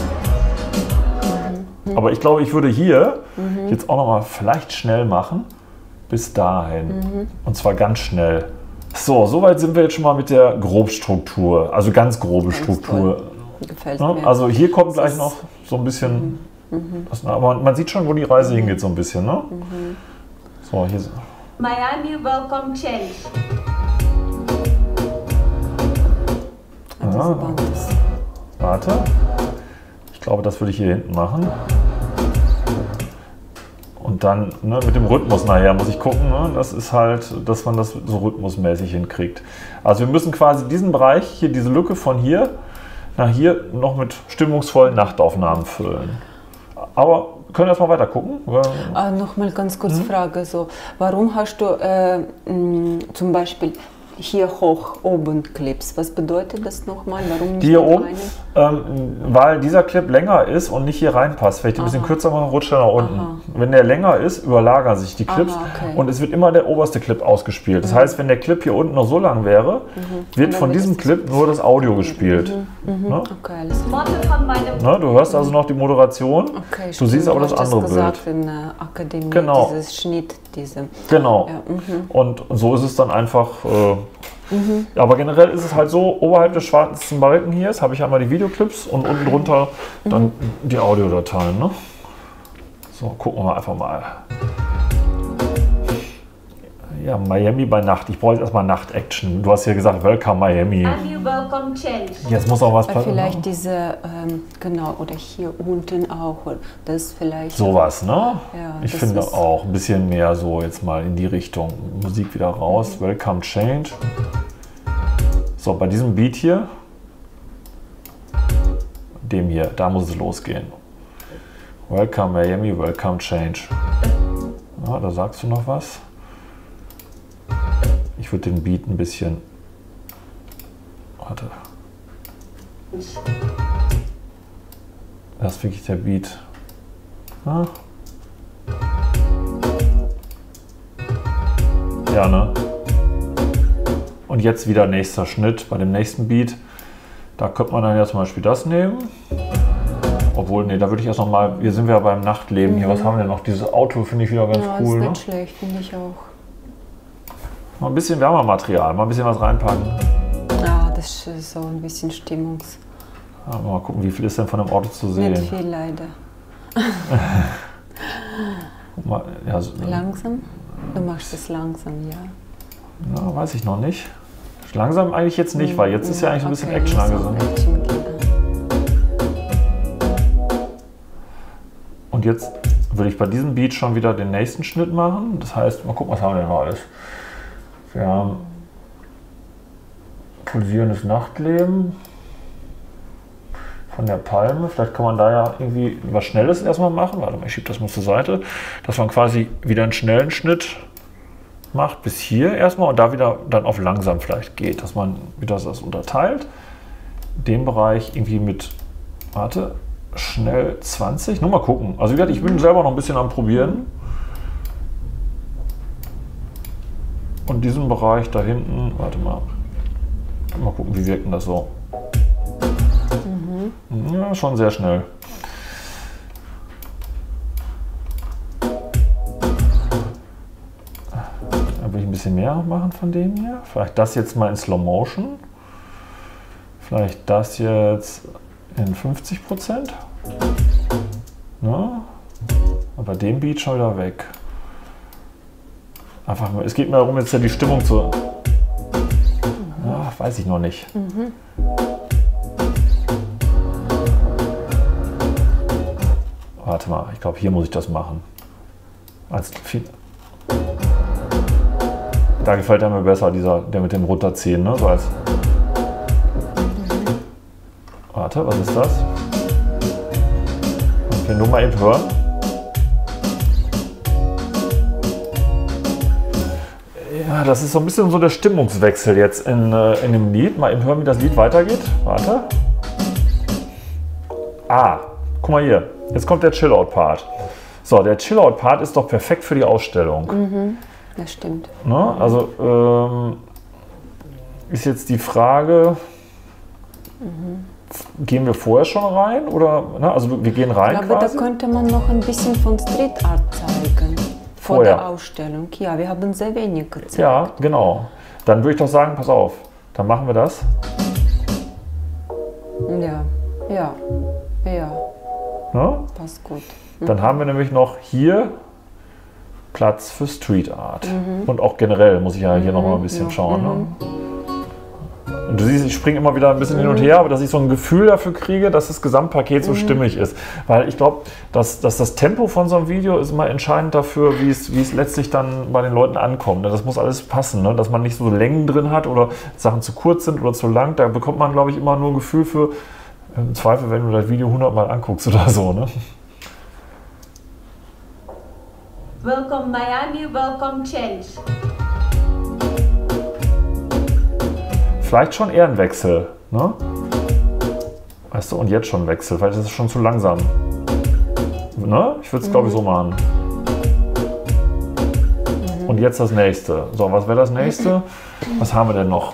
Mhm. Aber ich glaube, ich würde hier mhm. jetzt auch noch mal vielleicht schnell machen. Bis dahin. Mhm. Und zwar ganz schnell. So, soweit sind wir jetzt schon mal mit der Grobstruktur. Also ganz grobe ganz Struktur. Toll. Gefällt ja, mir. Also hier kommt das gleich noch so ein bisschen, mhm. das, aber man sieht schon, wo die Reise mhm. hingeht so ein bisschen. Ne? Mhm. So, hier. Miami Welcome Change. Ah, warte, ich glaube, das würde ich hier hinten machen. Und dann ne, mit dem Rhythmus nachher muss ich gucken, ne, das ist halt, dass man das so rhythmusmäßig hinkriegt. Also wir müssen quasi diesen Bereich, hier diese Lücke von hier nach hier noch mit stimmungsvollen Nachtaufnahmen füllen. Aber wir können erstmal weiter gucken. Ah, Nochmal ganz kurz mhm. Frage, so, warum hast du äh, mh, zum Beispiel hier hoch oben Clips? Was bedeutet das nochmal? Warum nicht hier oben? Ähm, weil dieser Clip länger ist und nicht hier reinpasst. Wenn ich den ein bisschen kürzer mache, rutscht er nach unten. Aha. Wenn der länger ist, überlagern sich die Clips. Aha, okay. Und es wird immer der oberste Clip ausgespielt. Das mhm. heißt, wenn der Clip hier unten noch so lang wäre, mhm. wird von diesem Clip nur das Audio mhm. gespielt. Mhm. Ne? Okay, alles klar. Ne, du hörst also noch die Moderation, okay, du siehst aber das andere das Bild. In der Akademie, genau. Dieses Schnitt, diese. Genau. Ja, mhm. Und so ist es dann einfach. Äh, Mhm. Aber generell ist es halt so, oberhalb des schwarzen Balken hier habe ich einmal die Videoclips und unten drunter dann mhm. die Audiodateien. Ne? So, gucken wir einfach mal. Ja, Miami bei Nacht. Ich brauche jetzt erstmal Nacht-Action. Du hast hier gesagt, Welcome Miami. Welcome Change. Jetzt muss auch was passieren. Vielleicht diese, ähm, genau, oder hier unten auch. Das ist vielleicht. Sowas, ne? Ja, ich finde auch ein bisschen mehr so jetzt mal in die Richtung. Musik wieder raus. Mhm. Welcome Change. So, bei diesem Beat hier, dem hier, da muss es losgehen. Welcome Miami, Welcome Change. Ja, da sagst du noch was? Ich würde den Beat ein bisschen. Warte. Das ist wirklich der Beat. Ah. Ja, ne? Und jetzt wieder nächster Schnitt bei dem nächsten Beat. Da könnte man dann ja zum Beispiel das nehmen. Obwohl, nee, da würde ich erst noch mal. Hier sind wir ja beim Nachtleben. Mhm. Hier, was haben wir denn noch? Dieses Auto finde ich wieder ganz ja, cool. Das ist nicht ne? schlecht, finde ich auch. Mal ein bisschen Wärmematerial, mal ein bisschen was reinpacken. Ja, das ist so ein bisschen Stimmungs. Ja, mal gucken, wie viel ist denn von dem Auto zu sehen? Nicht viel, leider. mal, ja, so, langsam? Du machst es langsam, ja. Ja, weiß ich noch nicht. Langsam eigentlich jetzt nicht, weil jetzt ist ja eigentlich so ein bisschen okay, Action angesagt. Und jetzt würde ich bei diesem Beat schon wieder den nächsten Schnitt machen. Das heißt, mal gucken, was haben wir denn noch alles. Wir haben pulsierendes Nachtleben von der Palme. Vielleicht kann man da ja irgendwie was Schnelles erstmal machen. Warte mal, ich schiebe das mal zur Seite. Dass man quasi wieder einen schnellen Schnitt macht bis hier erstmal und da wieder dann auf langsam vielleicht geht. Dass man wieder das unterteilt. Den Bereich irgendwie mit, warte, schnell zwanzig. Nur mal gucken. Also wie gesagt, ich bin selber noch ein bisschen am Probieren. Und diesen Bereich da hinten, warte mal. Mal gucken, wie wirkt denn das so. Mhm. Ja, schon sehr schnell. Da will ich ein bisschen mehr machen von dem hier. Vielleicht das jetzt mal in Slow Motion. Vielleicht das jetzt in fünfzig Prozent. Ja. Aber den Beat schon wieder weg. Einfach nur, es geht mir darum, jetzt ja die Stimmung zu. Ja, weiß ich noch nicht. Mhm. Warte mal, ich glaube, hier muss ich das machen. Als viel. Da gefällt er mir besser, dieser, der mit den runterziehen, ne? So als. Warte, was ist das? Okay, nur mal eben hören. Ja, das ist so ein bisschen so der Stimmungswechsel jetzt in, äh, in dem Lied. Mal eben hören, wie das Lied weitergeht. Warte. Ah, guck mal hier. Jetzt kommt der Chill-Out-Part. So, der Chill-Out-Part ist doch perfekt für die Ausstellung. Mhm, das stimmt. Ne? Also ähm, ist jetzt die Frage, mhm. gehen wir vorher schon rein? Oder, ne? Also wir gehen rein. Aber quasi. Da könnte man noch ein bisschen von Street Art zeigen. Vor Vorher. der Ausstellung. Ja, wir haben sehr wenig gezeigt. Ja, genau. Dann würde ich doch sagen, pass auf, dann machen wir das. Ja, ja, ja. Ne? Passt gut. Mhm. Dann haben wir nämlich noch hier Platz für Street Art. Mhm. Und auch generell muss ich ja hier mhm. noch mal ein bisschen ja. schauen. Mhm. Ne? Und du siehst, ich springe immer wieder ein bisschen mhm. hin und her, aber dass ich so ein Gefühl dafür kriege, dass das Gesamtpaket so mhm. stimmig ist. Weil ich glaube, dass, dass das Tempo von so einem Video ist immer entscheidend dafür, wie es, wie es letztlich dann bei den Leuten ankommt. Das muss alles passen, ne? Dass man nicht so Längen drin hat oder Sachen zu kurz sind oder zu lang. Da bekommt man, glaube ich, immer nur ein Gefühl für, im Zweifel, wenn du das Video hundert Mal anguckst oder so. Ne? Welcome Miami, welcome Change. Vielleicht schon eher ein Wechsel, ne? Weißt du, und jetzt schon ein Wechsel, vielleicht ist es schon zu langsam. Ne? Ich würde es, glaube ich, so machen. Mhm. Und jetzt das nächste. So, was wäre das nächste? Was haben wir denn noch?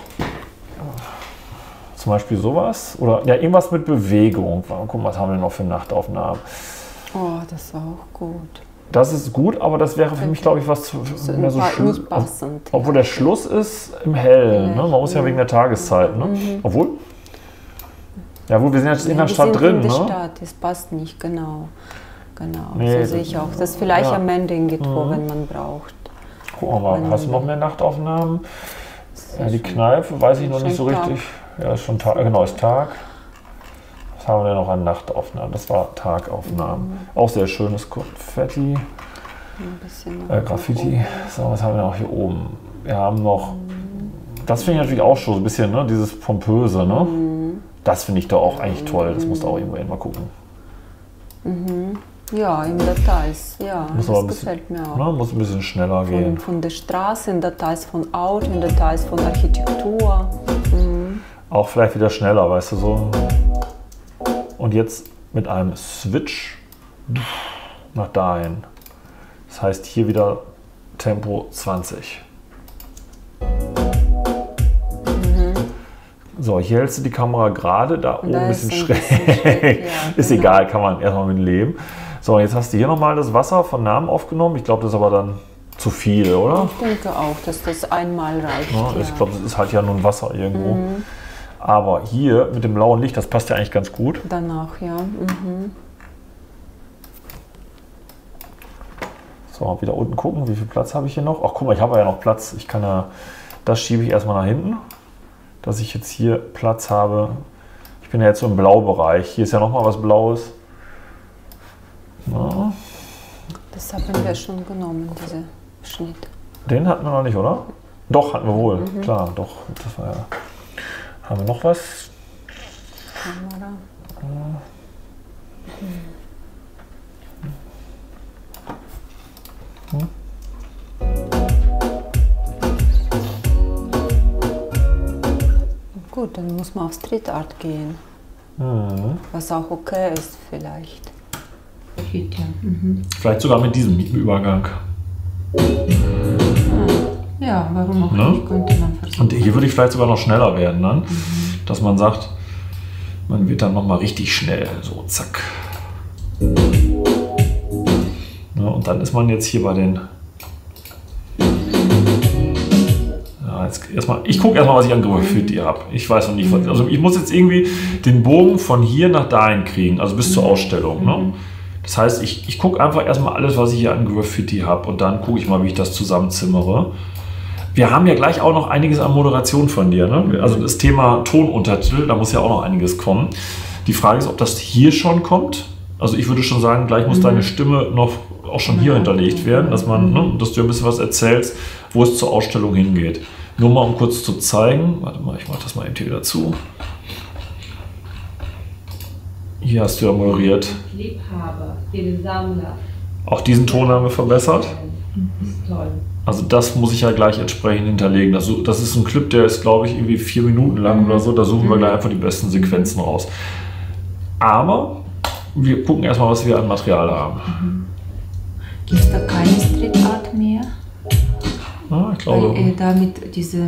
Zum Beispiel sowas? Oder ja, irgendwas mit Bewegung. Guck mal, was haben wir denn noch für Nachtaufnahmen? Oh, das war auch gut. Das ist gut, aber das wäre für mich, glaube ich, was zu, mehr so Schluss. Obwohl der Schluss ist im Hellen. Ne? Man muss ja wegen der Tageszeit. Ne? Mhm. Obwohl. Ja, wo wir sind jetzt in der Stadt drin. In der ne? Stadt, das passt nicht, genau. Genau, nee, so sehe ich auch. Das ist vielleicht ja. am Ende irgendwo, mhm. wenn man braucht. Gucken wir mal, wenn hast du noch mehr Nachtaufnahmen? Ja, die Kneipe, weiß ich noch nicht so richtig. Tag. Ja, ist schon Tag, genau, ist Tag. Was haben wir denn noch an Nachtaufnahmen? Das war Tagaufnahmen. Mhm. Auch sehr schönes Konfetti. Ein bisschen äh, Graffiti. So, was haben wir noch hier oben? Wir haben noch, mhm. das finde ich natürlich auch schon so ein bisschen, ne, dieses Pompöse. Ne? Mhm. Das finde ich da auch eigentlich toll. Das musst du auch irgendwo hin mal gucken. Mhm. Ja, in Details. Ja, muss das bisschen, gefällt mir auch. Ne, muss ein bisschen schneller von, gehen. Von der Straße, in Details von Auto, in Details von Architektur. Mhm. Auch vielleicht wieder schneller, weißt du, so. Und jetzt mit einem Switch nach dahin. Das heißt hier wieder Tempo zwanzig. Mhm. So, hier hältst du die Kamera gerade, da oben ein bisschen schräg. Bisschen schräg ja, ist genau. Egal, kann man erstmal mit leben. So, jetzt hast du hier nochmal das Wasser von Namen aufgenommen. Ich glaube, das ist aber dann zu viel, oder? Ich denke auch, dass das einmal reicht. Ja, ja. Ich glaube, das ist halt ja nur ein Wasser irgendwo. Mhm. Aber hier mit dem blauen Licht, das passt ja eigentlich ganz gut. Danach, ja. Mhm. So, wieder unten gucken, wie viel Platz habe ich hier noch? Ach, guck mal, ich habe ja noch Platz. Ich kann ja, das schiebe ich erstmal nach hinten, dass ich jetzt hier Platz habe. Ich bin ja jetzt so im Blaubereich. Hier ist ja noch mal was Blaues. Ja. Das haben wir schon genommen, dieser Schnitt. Den hatten wir noch nicht, oder? Doch, hatten wir wohl. Mhm. Klar, doch. Das war ja. Haben wir noch was? Kamera. Mhm. Mhm. Gut, dann muss man auf Street Art gehen. Mhm. Was auch okay ist vielleicht. Geht ja. Mhm. Vielleicht sogar mit diesem Übergang. Ja, warum auch ne? nicht, könnte man versuchen. Und hier würde ich vielleicht sogar noch schneller werden, dann, Mhm. dass man sagt, man wird dann nochmal richtig schnell, so zack. Ja, und dann ist man jetzt hier bei den... Ja, jetzt erstmal, ich gucke erstmal, was ich an Graffiti habe. Ich weiß noch nicht, was, also ich muss jetzt irgendwie den Bogen von hier nach dahin kriegen, also bis zur Ausstellung. Ne? Das heißt, ich, ich gucke einfach erstmal alles, was ich hier an Graffiti habe und dann gucke ich mal, wie ich das zusammenzimmere. Wir haben ja gleich auch noch einiges an Moderation von dir. Ne? Also das Thema Tonuntertitel, da muss ja auch noch einiges kommen. Die Frage ist, ob das hier schon kommt. Also ich würde schon sagen, gleich muss mhm. deine Stimme noch auch schon hier hinterlegt werden, dass man, ne, dass du ein bisschen was erzählst, wo es zur Ausstellung hingeht. Nur mal um kurz zu zeigen. Warte mal, ich mache das mal eben hier wieder zu. Hier hast du ja moderiert. Liebhaber, viele Sammler. Auch diesen Ton haben wir verbessert. Ist toll. Also das muss ich ja gleich entsprechend hinterlegen. Das, das ist ein Clip, der ist, glaube ich, irgendwie vier Minuten lang oder so. Da suchen wir gleich einfach die besten Sequenzen raus. Aber wir gucken erstmal, was wir an Material haben. Mhm. Gibt es da keine Street Art mehr? Ja, ich glaube. Weil, äh, damit diese...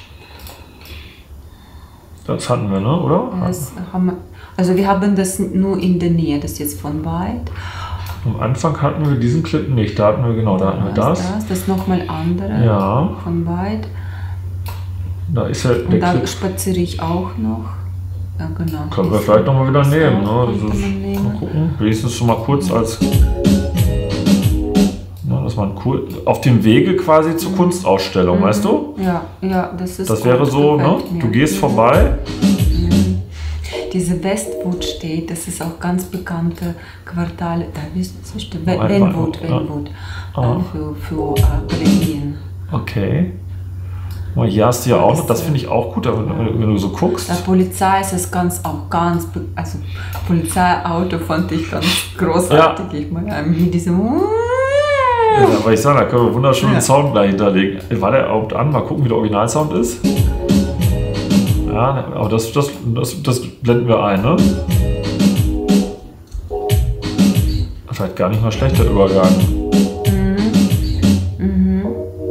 Das hatten wir, ne? Oder? Das haben wir, also wir haben das nur in der Nähe, das jetzt von weit. Am Anfang hatten wir diesen Clip nicht. Da hatten wir, genau, da hatten wir das. Das, das nochmal andere. Ja. Von weit. Da ist ja der Und dann Clip. spaziere ich auch noch. Ja, genau. Können wir vielleicht nochmal wieder nehmen. Ne? Könnte Das ist, man nehmen. mal gucken. Wenigstens schon mal kurz als. Ja, dass man cool, auf dem Wege quasi zur Kunstausstellung, Mhm. weißt du? Ja, ja, das ist. Das gut, wäre so, ne? gefällt mir. Du gehst Mhm. vorbei. Mhm. Diese Westwood steht, das ist auch ganz bekannte Quartale. Da ist es Nein, Wenwood, ja. Wenwood. Ah. Äh, für für äh, Galerien. Okay. Guck mal, hier hast du ja auch noch, das finde ich auch gut, wenn, wenn du so guckst. Der Polizei ist es ganz auch ganz, be- also Polizeiauto fand ich ganz großartig. Ja. Ich meine, mit diesem. Ja, aber ich sage, da können wir wunderschönen Ja. Sound gleich hinterlegen. War der überhaupt an? Mal gucken, wie der Originalsound ist. Ja, aber das, das, das, das blenden wir ein, ne? Vielleicht gar nicht mal schlechter Übergang. Mhm. Mhm.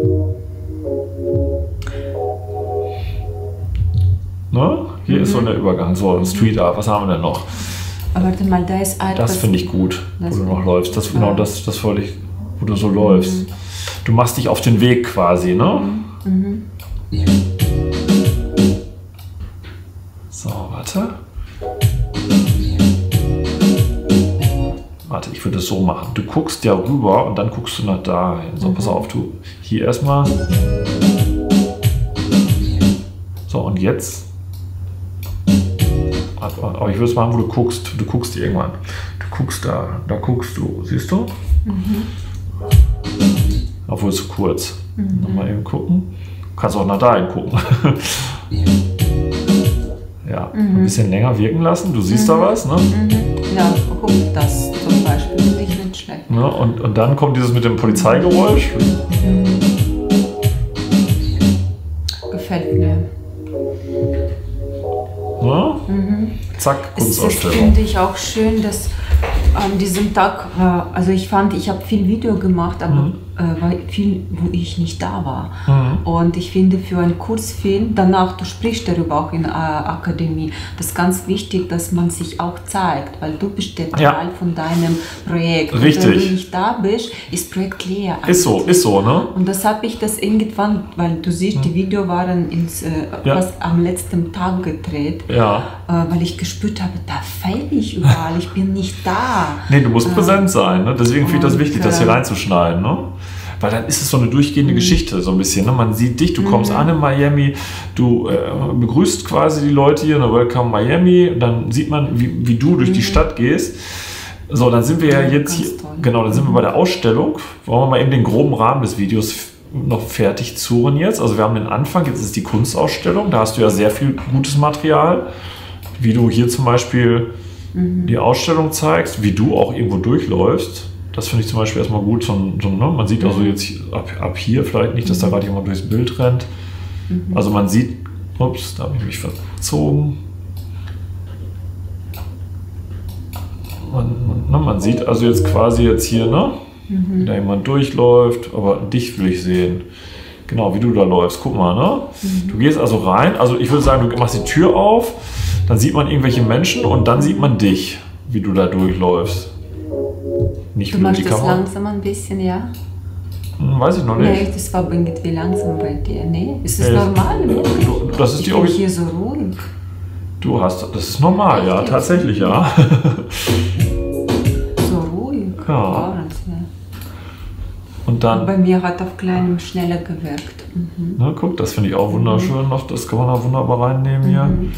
Ne? Hier Mhm. ist so der Übergang. So, ein Street Art, was haben wir denn noch? Aber warte mal, da ist etwas. Das finde ich gut, Das wo du noch finde läufst. Das, genau, das, das wollte ich, wo du so läufst. Du machst dich auf den Weg quasi, ne? Mhm. So, warte. Warte, ich würde es so machen. Du guckst ja rüber und dann guckst du nach da hin. So, pass auf, du hier erstmal. So, und jetzt. Aber ich würde es machen, wo du guckst. Du guckst irgendwann. Du guckst da. Da guckst du. Siehst du? Mhm. Obwohl es zu kurz. Mhm. Nochmal eben gucken. Du kannst auch nach da hin gucken. Ja, Mhm. ein bisschen länger wirken lassen. Du siehst Mhm. da was, ne? Mhm. Ja, guck, das zum Beispiel finde ich nicht schlecht. ne? Und, und dann kommt dieses mit dem Polizeigeräusch. Mhm. Gefällt mir. Ne? Mhm. Zack, Es ist, Kunstausstellung. finde ich auch schön, dass an diesem Tag war, also ich fand, ich habe viel Video gemacht, aber Mhm. äh, war viel, wo ich nicht da war. Mhm. Und ich finde für einen Kurzfilm, danach, du sprichst darüber auch in der äh, Akademie, das ist ganz wichtig, dass man sich auch zeigt, weil du bist der Teil Ja. von deinem Projekt. Und Richtig. wenn du nicht da bist, ist das Projekt leer. Ist so, ist so, ne? Und das habe ich das irgendwann, weil du siehst, die Videos waren ins, äh, Ja. fast am letzten Tag gedreht, Ja. äh, weil ich gespürt habe, da feile ich überall, ich bin nicht da. Nee, du musst präsent sein, ne? Deswegen finde ich das Und, wichtig, das hier äh, reinzuschneiden, ne? Weil dann ist es so eine durchgehende Geschichte, so ein bisschen. Ne? Man sieht dich, du kommst an in Miami, du äh, begrüßt quasi die Leute hier, ne? Welcome Miami, und dann sieht man, wie, wie du durch die Stadt gehst. So, dann sind wir ja jetzt hier, genau, dann sind wir bei der Ausstellung. Wollen wir mal eben den groben Rahmen des Videos noch fertig zurren jetzt. Also wir haben den Anfang, jetzt ist die Kunstausstellung, da hast du ja sehr viel gutes Material, wie du hier zum Beispiel mhm. die Ausstellung zeigst, wie du auch irgendwo durchläufst. Das finde ich zum Beispiel erstmal gut. So, so, ne? Man sieht also jetzt ab, ab hier vielleicht nicht, dass da gerade jemand durchs Bild rennt. Mhm. Also man sieht, ups, da habe ich mich verzogen. Man, man, man sieht also jetzt quasi jetzt hier, ne? Mhm. Wie da jemand durchläuft, aber dich will ich sehen. Genau, wie du da läufst. Guck mal, ne? Mhm. Du gehst also rein, also ich würde sagen, du machst die Tür auf, dann sieht man irgendwelche Menschen und dann sieht man dich, wie du da durchläufst. Nicht du machst das langsam ein bisschen, ja? Hm, weiß ich noch nicht. Nee, das war irgendwie langsam bei dir. Nee, ist das nee, normal? Du, das ist ich die bin hier so ruhig. Du hast, das ist normal, ja, tatsächlich, ja. So ruhig. Ja. Und dann. Und bei mir hat auf kleinem schneller gewirkt. Mhm. Na, guck, das finde ich auch wunderschön noch. Das kann man auch wunderbar reinnehmen hier. Mhm.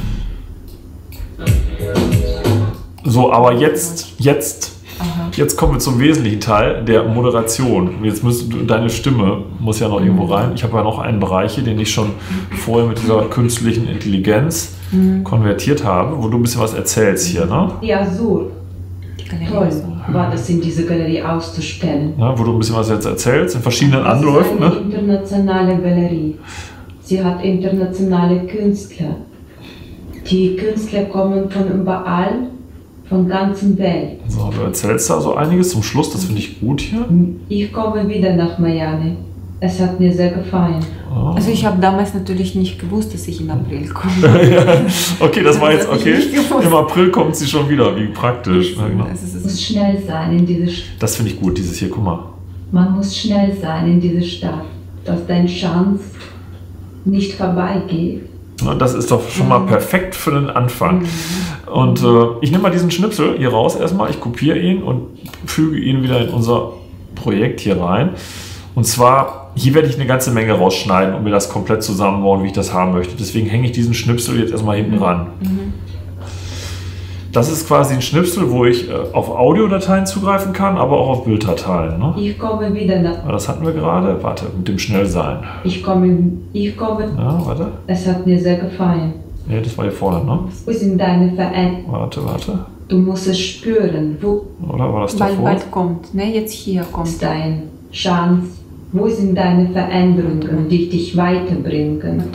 So, aber jetzt, jetzt, Aha. jetzt kommen wir zum wesentlichen Teil der Moderation. Jetzt müsst du, deine Stimme muss ja noch mhm. irgendwo rein. Ich habe ja noch einen Bereich hier, den ich schon vorher mit dieser künstlichen Intelligenz mhm. konvertiert habe, wo du ein bisschen was erzählst hier, ne? Ja, so. Toll war das in dieser Galerie auszustellen. Ja, wo du ein bisschen was jetzt erzählst, in verschiedenen das Anläufen. Das ist eine ne? internationale Galerie. Sie hat internationale Künstler. Die Künstler kommen von überall, von der ganzen Welt. So, du erzählst da so einiges zum Schluss, das finde ich gut hier. Ich komme wieder nach Miami. Es hat mir sehr gefallen. Oh. Also ich habe damals natürlich nicht gewusst, dass ich im April komme. Ja, okay, das war jetzt okay. Im April kommt sie schon wieder, wie praktisch. Ja, genau. Man muss schnell sein in diese Stadt. Das finde ich gut, dieses hier, guck mal. Man muss schnell sein in diese Stadt, dass deine Chance nicht vorbeigeht. Das ist doch schon mal perfekt für den Anfang. Und äh, ich nehme mal diesen Schnipsel hier raus erstmal, ich kopiere ihn und füge ihn wieder in unser Projekt hier rein. Und zwar, hier werde ich eine ganze Menge rausschneiden und mir das komplett zusammenbauen, wie ich das haben möchte. Deswegen hänge ich diesen Schnipsel jetzt erstmal hinten ran. Mhm. Das ist quasi ein Schnipsel, wo ich äh, auf Audiodateien zugreifen kann, aber auch auf Bilddateien. Ne? Ich komme wieder nach. Das hatten wir gerade. Warte, mit dem Schnellsein. Ich komme, ich komme. Ja, warte. Es hat mir sehr gefallen. Ja, das war hier vorne, ne? Wo sind deine Veränderungen? Warte, warte. Du musst es spüren. Wo? Oder war das davor? Bald, bald kommt, ne? Jetzt hier kommt. Deine Chance. Wo sind deine Veränderungen, die dich weiterbringen?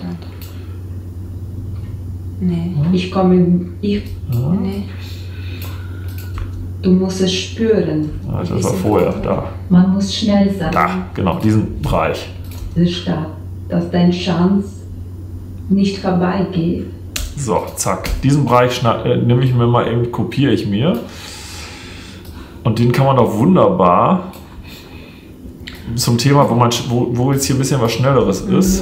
Nee. Ich komme. Ich, ja. Nee. Du musst es spüren. Ja, das war vorher, da. Man muss schnell sein. Da, genau, diesen Bereich. Diese Stadt, dass deine Chance nicht vorbeigeht. So, zack. Diesen Bereich äh, nehme ich mir mal eben, kopiere ich mir. Und den kann man doch wunderbar zum Thema, wo, man, wo, wo jetzt hier ein bisschen was Schnelleres ist.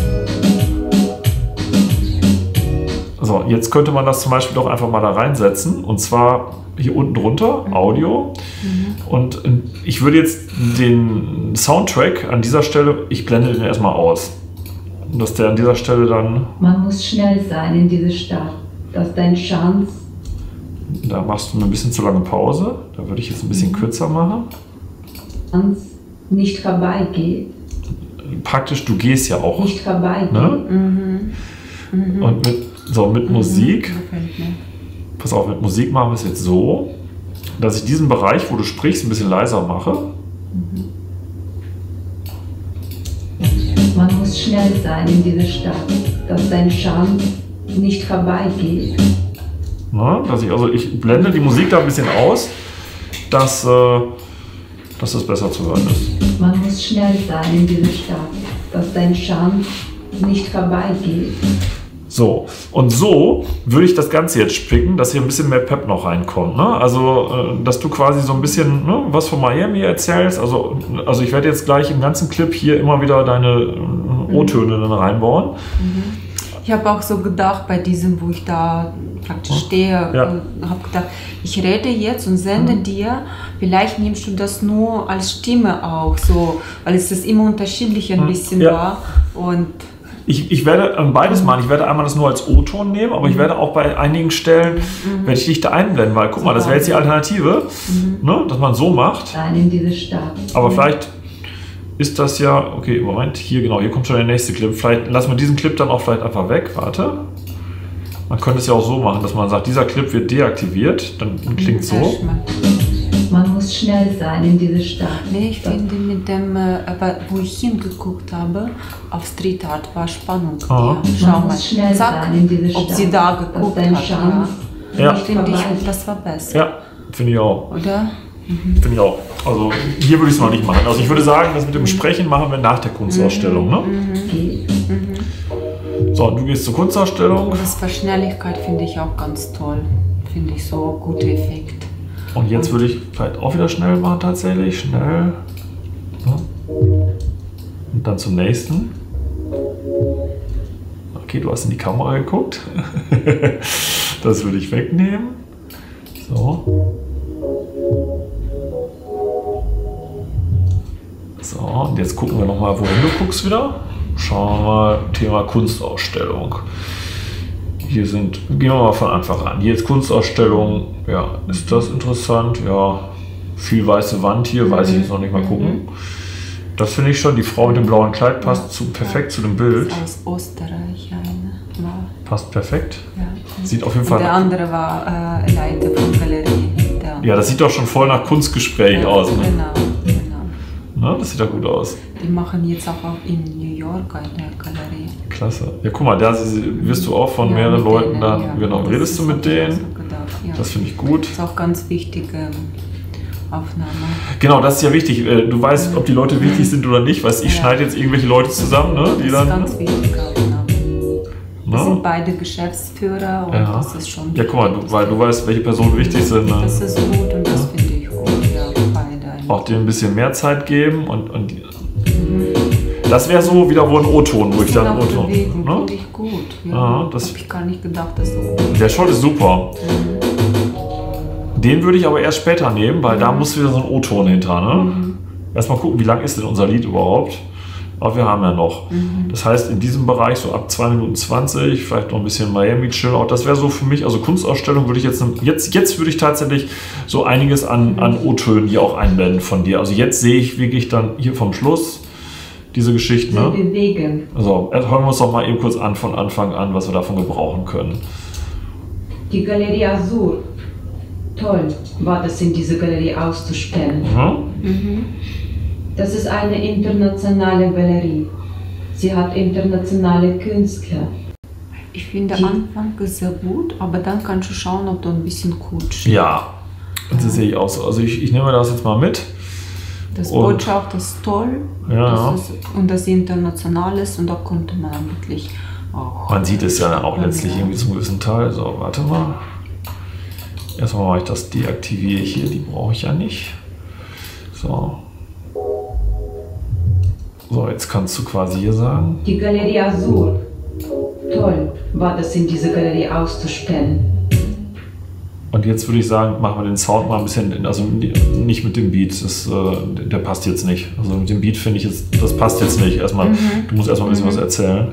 So, jetzt könnte man das zum Beispiel doch einfach mal da reinsetzen. Und zwar hier unten drunter, Audio. Mhm. Und ich würde jetzt den Soundtrack an dieser Stelle, ich blende den erstmal aus. Dass der an dieser Stelle dann... Man muss schnell sein in diese Stadt, dass deine Chance... Da machst du eine bisschen zu lange Pause. Da würde ich jetzt ein bisschen mhm. kürzer machen. Chance nicht vorbeigeht. Praktisch, du gehst ja auch. Nicht vorbeigeht. Ne? Mhm. Mhm. Und mit, so, mit mhm. Musik... Mhm. Pass auf, mit Musik machen wir es jetzt so, dass ich diesen Bereich, wo du sprichst, ein bisschen leiser mache. Mhm. Man muss schnell sein in dieser Stadt, dass deine Chance nicht vorbeigeht. Na, dass ich, also ich blende die Musik da ein bisschen aus, dass, äh, dass das besser zu hören ist. Man muss schnell sein in dieser Stadt, dass deine Chance nicht vorbeigeht. So, und so würde ich das Ganze jetzt spicken, dass hier ein bisschen mehr Pep noch reinkommt. Ne? Also, dass du quasi so ein bisschen ne, was von Miami erzählst. Also, also ich werde jetzt gleich im ganzen Clip hier immer wieder deine O-Töne dann reinbauen. Mhm. Ich habe auch so gedacht, bei diesem, wo ich da praktisch stehe, ja. äh, habe gedacht, ich rede jetzt und sende mhm. dir, vielleicht nimmst du das nur als Stimme auch, so, weil es ist immer unterschiedlich ein mhm. bisschen ja. war. Und Ich, ich werde beides machen. Ich werde einmal das nur als O-Ton nehmen, aber ich werde auch bei einigen Stellen, mhm. werde ich dich da einblenden, weil guck mal, das wäre jetzt die Alternative, mhm. ne, dass man so macht. In diese Stadt. Aber vielleicht ist das ja, okay, Moment, hier genau, hier kommt schon der nächste Clip. Vielleicht lassen wir diesen Clip dann auch vielleicht einfach weg, warte. Man könnte es ja auch so machen, dass man sagt, dieser Clip wird deaktiviert, dann klingt so. Man muss schnell sein in dieser Stadt. Nee, ich finde mit dem, aber wo ich hingeguckt habe, auf Street Art war Spannung. Ah. Ja, schau mal, schnell zack, sein in diese ob Stadt. sie da geguckt hat. Ja. Ja. Ich finde, ich, das war besser. Ja, finde ich auch. Oder? Mhm. Finde ich auch. Also hier würde ich es mal nicht machen. Also ich würde sagen, das mit dem Sprechen machen wir nach der Kunstausstellung. Ne? Mhm. Mhm. So, du gehst zur Kunstausstellung. Das bei Schnelligkeit finde ich auch ganz toll. Finde ich so guter Effekt. Und jetzt würde ich vielleicht auch wieder schnell machen, tatsächlich. Schnell. Ja. Und dann zum nächsten. Okay, du hast in die Kamera geguckt. Das würde ich wegnehmen. So. So, und jetzt gucken wir nochmal, wohin du guckst wieder. Schauen wir mal, Thema Kunstausstellung. Hier sind, gehen wir mal von Anfang an. Hier ist Kunstausstellung, ja, ist das interessant? Ja, viel weiße Wand hier, weiß ich jetzt noch nicht mal gucken. Das finde ich schon, die Frau mit dem blauen Kleid passt zu, perfekt zu dem Bild. Aus Österreich eine war. Passt perfekt. Ja. Sieht auf jeden Fall. Und der andere war äh, Leiter von Galerie. Der ja, das sieht doch schon voll nach Kunstgespräch ja, aus. Ne? Genau, genau. Na, das sieht doch gut aus. Die machen jetzt auch in New York eine Galerie. Klasse. Ja, guck mal, da wirst du auch von ja, mehreren Leuten denen, dann, ja, genau, redest du mit denen. Ja. Das finde ich gut. Das ist auch ganz wichtige Aufnahme. Genau, das ist ja wichtig. Du weißt, ob die Leute wichtig sind oder nicht. Weißt, ich ja. schneide jetzt irgendwelche Leute zusammen, ne? Die das ist dann, ganz wichtige Aufnahme. Wir no? sind beide Geschäftsführer und ja. das ist schon wichtig. Ja, guck mal, du, weil du weißt, welche Personen wichtig sind. Ne? Das ist gut und das ja. finde ich gut. Ja, beide. Auch denen ein bisschen mehr Zeit geben und, und mhm. das wäre so wieder wohl ein O-Ton, wo ich dann einen O-Ton. Ne? Finde ich gut. Ja, ja, das habe ich gar nicht gedacht, dass so gut. Der Shot ist super. Mhm. Den würde ich aber erst später nehmen, weil mhm. da muss wieder so ein O-Ton hinter. Ne? Mhm. Erstmal gucken, wie lang ist denn unser Lied überhaupt. Aber wir haben ja noch. Mhm. Das heißt, in diesem Bereich so ab zwei Minuten zwanzig, vielleicht noch ein bisschen Miami Chill-Out. Das wäre so für mich, also Kunstausstellung würde ich jetzt, jetzt, jetzt würde ich tatsächlich so einiges an, an O-Tönen hier auch einblenden von dir. Also jetzt sehe ich wirklich dann hier vom Schluss diese Geschichten. Ne? Bewegen. Also hören wir uns doch mal eben kurz an von Anfang an, was wir davon gebrauchen können. Die Galerie Azur. Toll war das, in diese Galerie auszustellen. Mhm. Mhm. Das ist eine internationale Galerie. Sie hat internationale Künstler. Ich finde, der Anfang ist sehr gut, aber dann kannst du schauen, ob du ein bisschen gut stehst. Ja, das ja. sehe ich auch so. Also ich, ich nehme das jetzt mal mit. Das Botschaft ist toll. Ja. Das ist, und das international ist und da konnte man wirklich auch. Man sieht es ja auch letztlich irgendwie zum gewissen Teil. So, warte mal. Erstmal mache ich das, deaktiviere ich hier, die brauche ich ja nicht. So. So, jetzt kannst du quasi hier sagen. Die Galerie Azur. Toll war das, in diese Galerie auszustellen. Und jetzt würde ich sagen, machen wir den Sound mal ein bisschen, also nicht mit dem Beat, das, äh, der passt jetzt nicht. Also mit dem Beat finde ich jetzt, das passt jetzt nicht. Erstmal, mhm. Du musst erstmal ein bisschen mhm. was erzählen.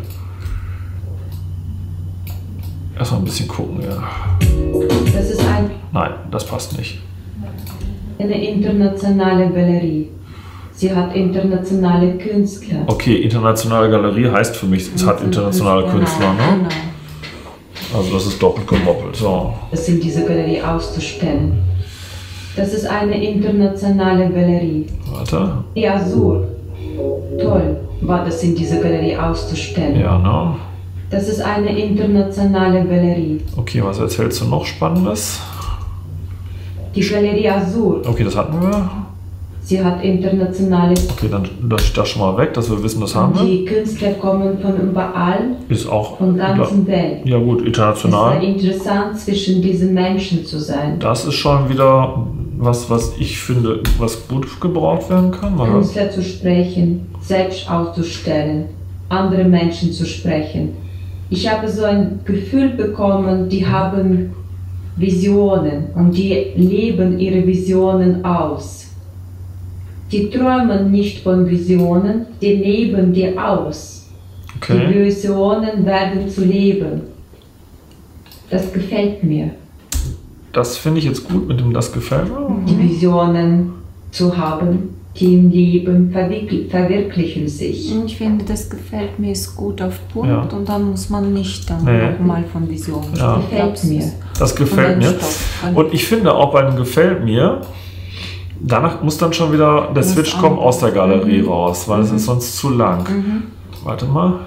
Erstmal ein bisschen gucken, ja. Das ist ein... Nein, das passt nicht. Eine internationale Galerie. Sie hat internationale Künstler. Okay, internationale Galerie heißt für mich, es hat internationale genau, Künstler, ne? Genau. Also das ist doppelt gemoppelt, so. Das in diese Galerie auszustellen. Das ist eine internationale Galerie. Warte. Die Azur. Toll war das, in diese Galerie auszustellen. Ja, ne? Das ist eine internationale Galerie. Okay, was erzählst du noch Spannendes? Die Galerie Azur. Okay, das hatten wir. Sie hat internationale... Okay, dann lasse ich das schon mal weg, dass wir wissen, das haben wir. Die Künstler kommen von überall, ist auch von der ganzen Welt. Ja gut, international. Es ist interessant, zwischen diesen Menschen zu sein. Das ist schon wieder was, was ich finde, was gut gebraucht werden kann. Oder? Künstler zu sprechen, selbst auszustellen, andere Menschen zu sprechen. Ich habe so ein Gefühl bekommen, die haben Visionen und die leben ihre Visionen aus. Die träumen nicht von Visionen, die leben die aus. Okay. Die Visionen werden zu leben. Das gefällt mir. Das finde ich jetzt gut mit dem das gefällt mir. Die Visionen zu haben, die im Leben verwirklich, verwirklichen sich. Ich finde, das gefällt mir ist gut auf Punkt ja. und dann muss man nicht dann nee. nochmal von Visionen ja. Das gefällt mir. Das gefällt mir. Und ich finde auch bei dem gefällt mir, danach muss dann schon wieder der Switch kommen aus der Galerie mhm. raus, weil es mhm. ist sonst zu lang. Mhm. Warte mal.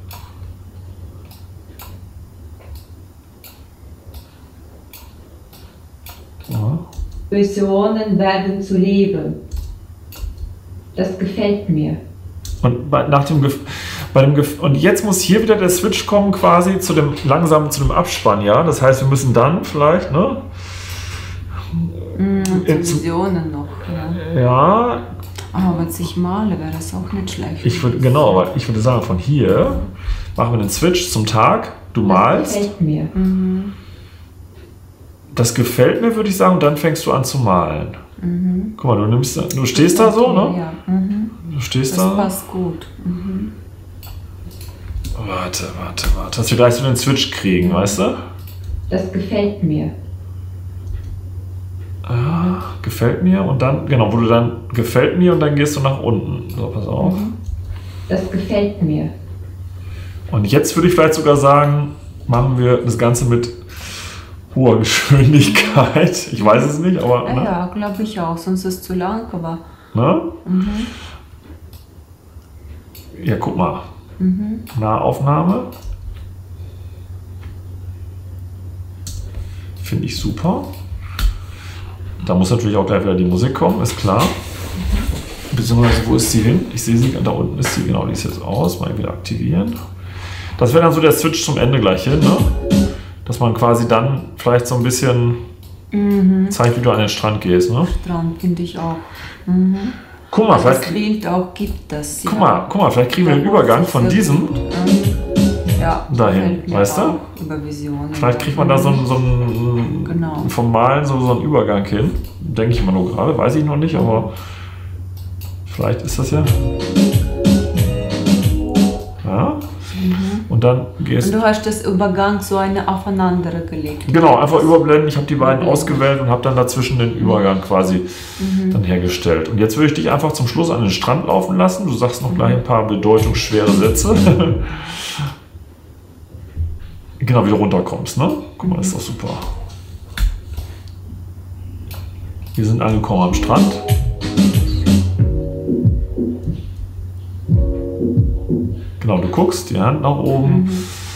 Ja. Visionen werden zu leben. Das gefällt mir. Und bei, nach dem, bei dem und jetzt muss hier wieder der Switch kommen, quasi zu dem langsam zu dem Abspann, ja. Das heißt, wir müssen dann vielleicht, ne? Mm, in, Visionen noch, ja. Ja. Aber wenn ich male, wäre das auch nicht schlecht. Ich würde genau, aber ich würde sagen, von hier machen wir den Switch zum Tag. Du das malst. Das gefällt mir. Mhm. Das gefällt mir, würde ich sagen, und dann fängst du an zu malen. Mhm. Guck mal, du nimmst, du stehst da so, ne? Ja. Mhm. Du stehst das da. Das passt gut. Mhm. Warte, warte, warte. Dass wir gleich so den Switch kriegen, weißt du? Das gefällt mir. Ah, gefällt mir und dann, genau, wo du dann gefällt mir und dann gehst du nach unten. So, pass auf. Mhm. Das gefällt mir. Und jetzt würde ich vielleicht sogar sagen, machen wir das Ganze mit hoher Geschwindigkeit. Ich weiß es nicht, aber. Ja, ne? ja, glaube ich auch, sonst ist es zu lang, aber. Ne? Mhm. Ja, guck mal. Mhm. Nahaufnahme. Finde ich super. Da muss natürlich auch gleich wieder die Musik kommen, ist klar. Beziehungsweise, wo ist sie hin? Ich sehe sie, da unten ist sie, genau, die ist jetzt aus. Mal wieder aktivieren. Das wäre dann so der Switch zum Ende gleich hin, ne? Dass man quasi dann vielleicht so ein bisschen mhm. zeigt, wie du an den Strand gehst, ne? Strand finde ich auch. Mhm. Guck mal, vielleicht. Das Bild auch gibt das. Guck ja. mal, guck mal, vielleicht kriegen wir den Übergang von diesem mhm. ja, dahin, weißt du? Über Visionen. Vielleicht kriegt man da so einen, so einen genau. vom Malen so, so einen Übergang hin. Denke ich mal nur gerade, weiß ich noch nicht, aber vielleicht ist das ja. Ja. Mhm. Und dann gehst du. Und du hast das Übergang so eine aufeinander gelegt. Genau, einfach überblenden. Ich habe die beiden mhm. ausgewählt und habe dann dazwischen den Übergang quasi mhm. dann hergestellt. Und jetzt würde ich dich einfach zum Schluss an den Strand laufen lassen. Du sagst noch gleich ein paar bedeutungsschwere Sätze. Genau, wie du runterkommst, ne? Guck mal, das ist doch super. Wir sind angekommen am Strand. Genau, du guckst, die Hand nach oben.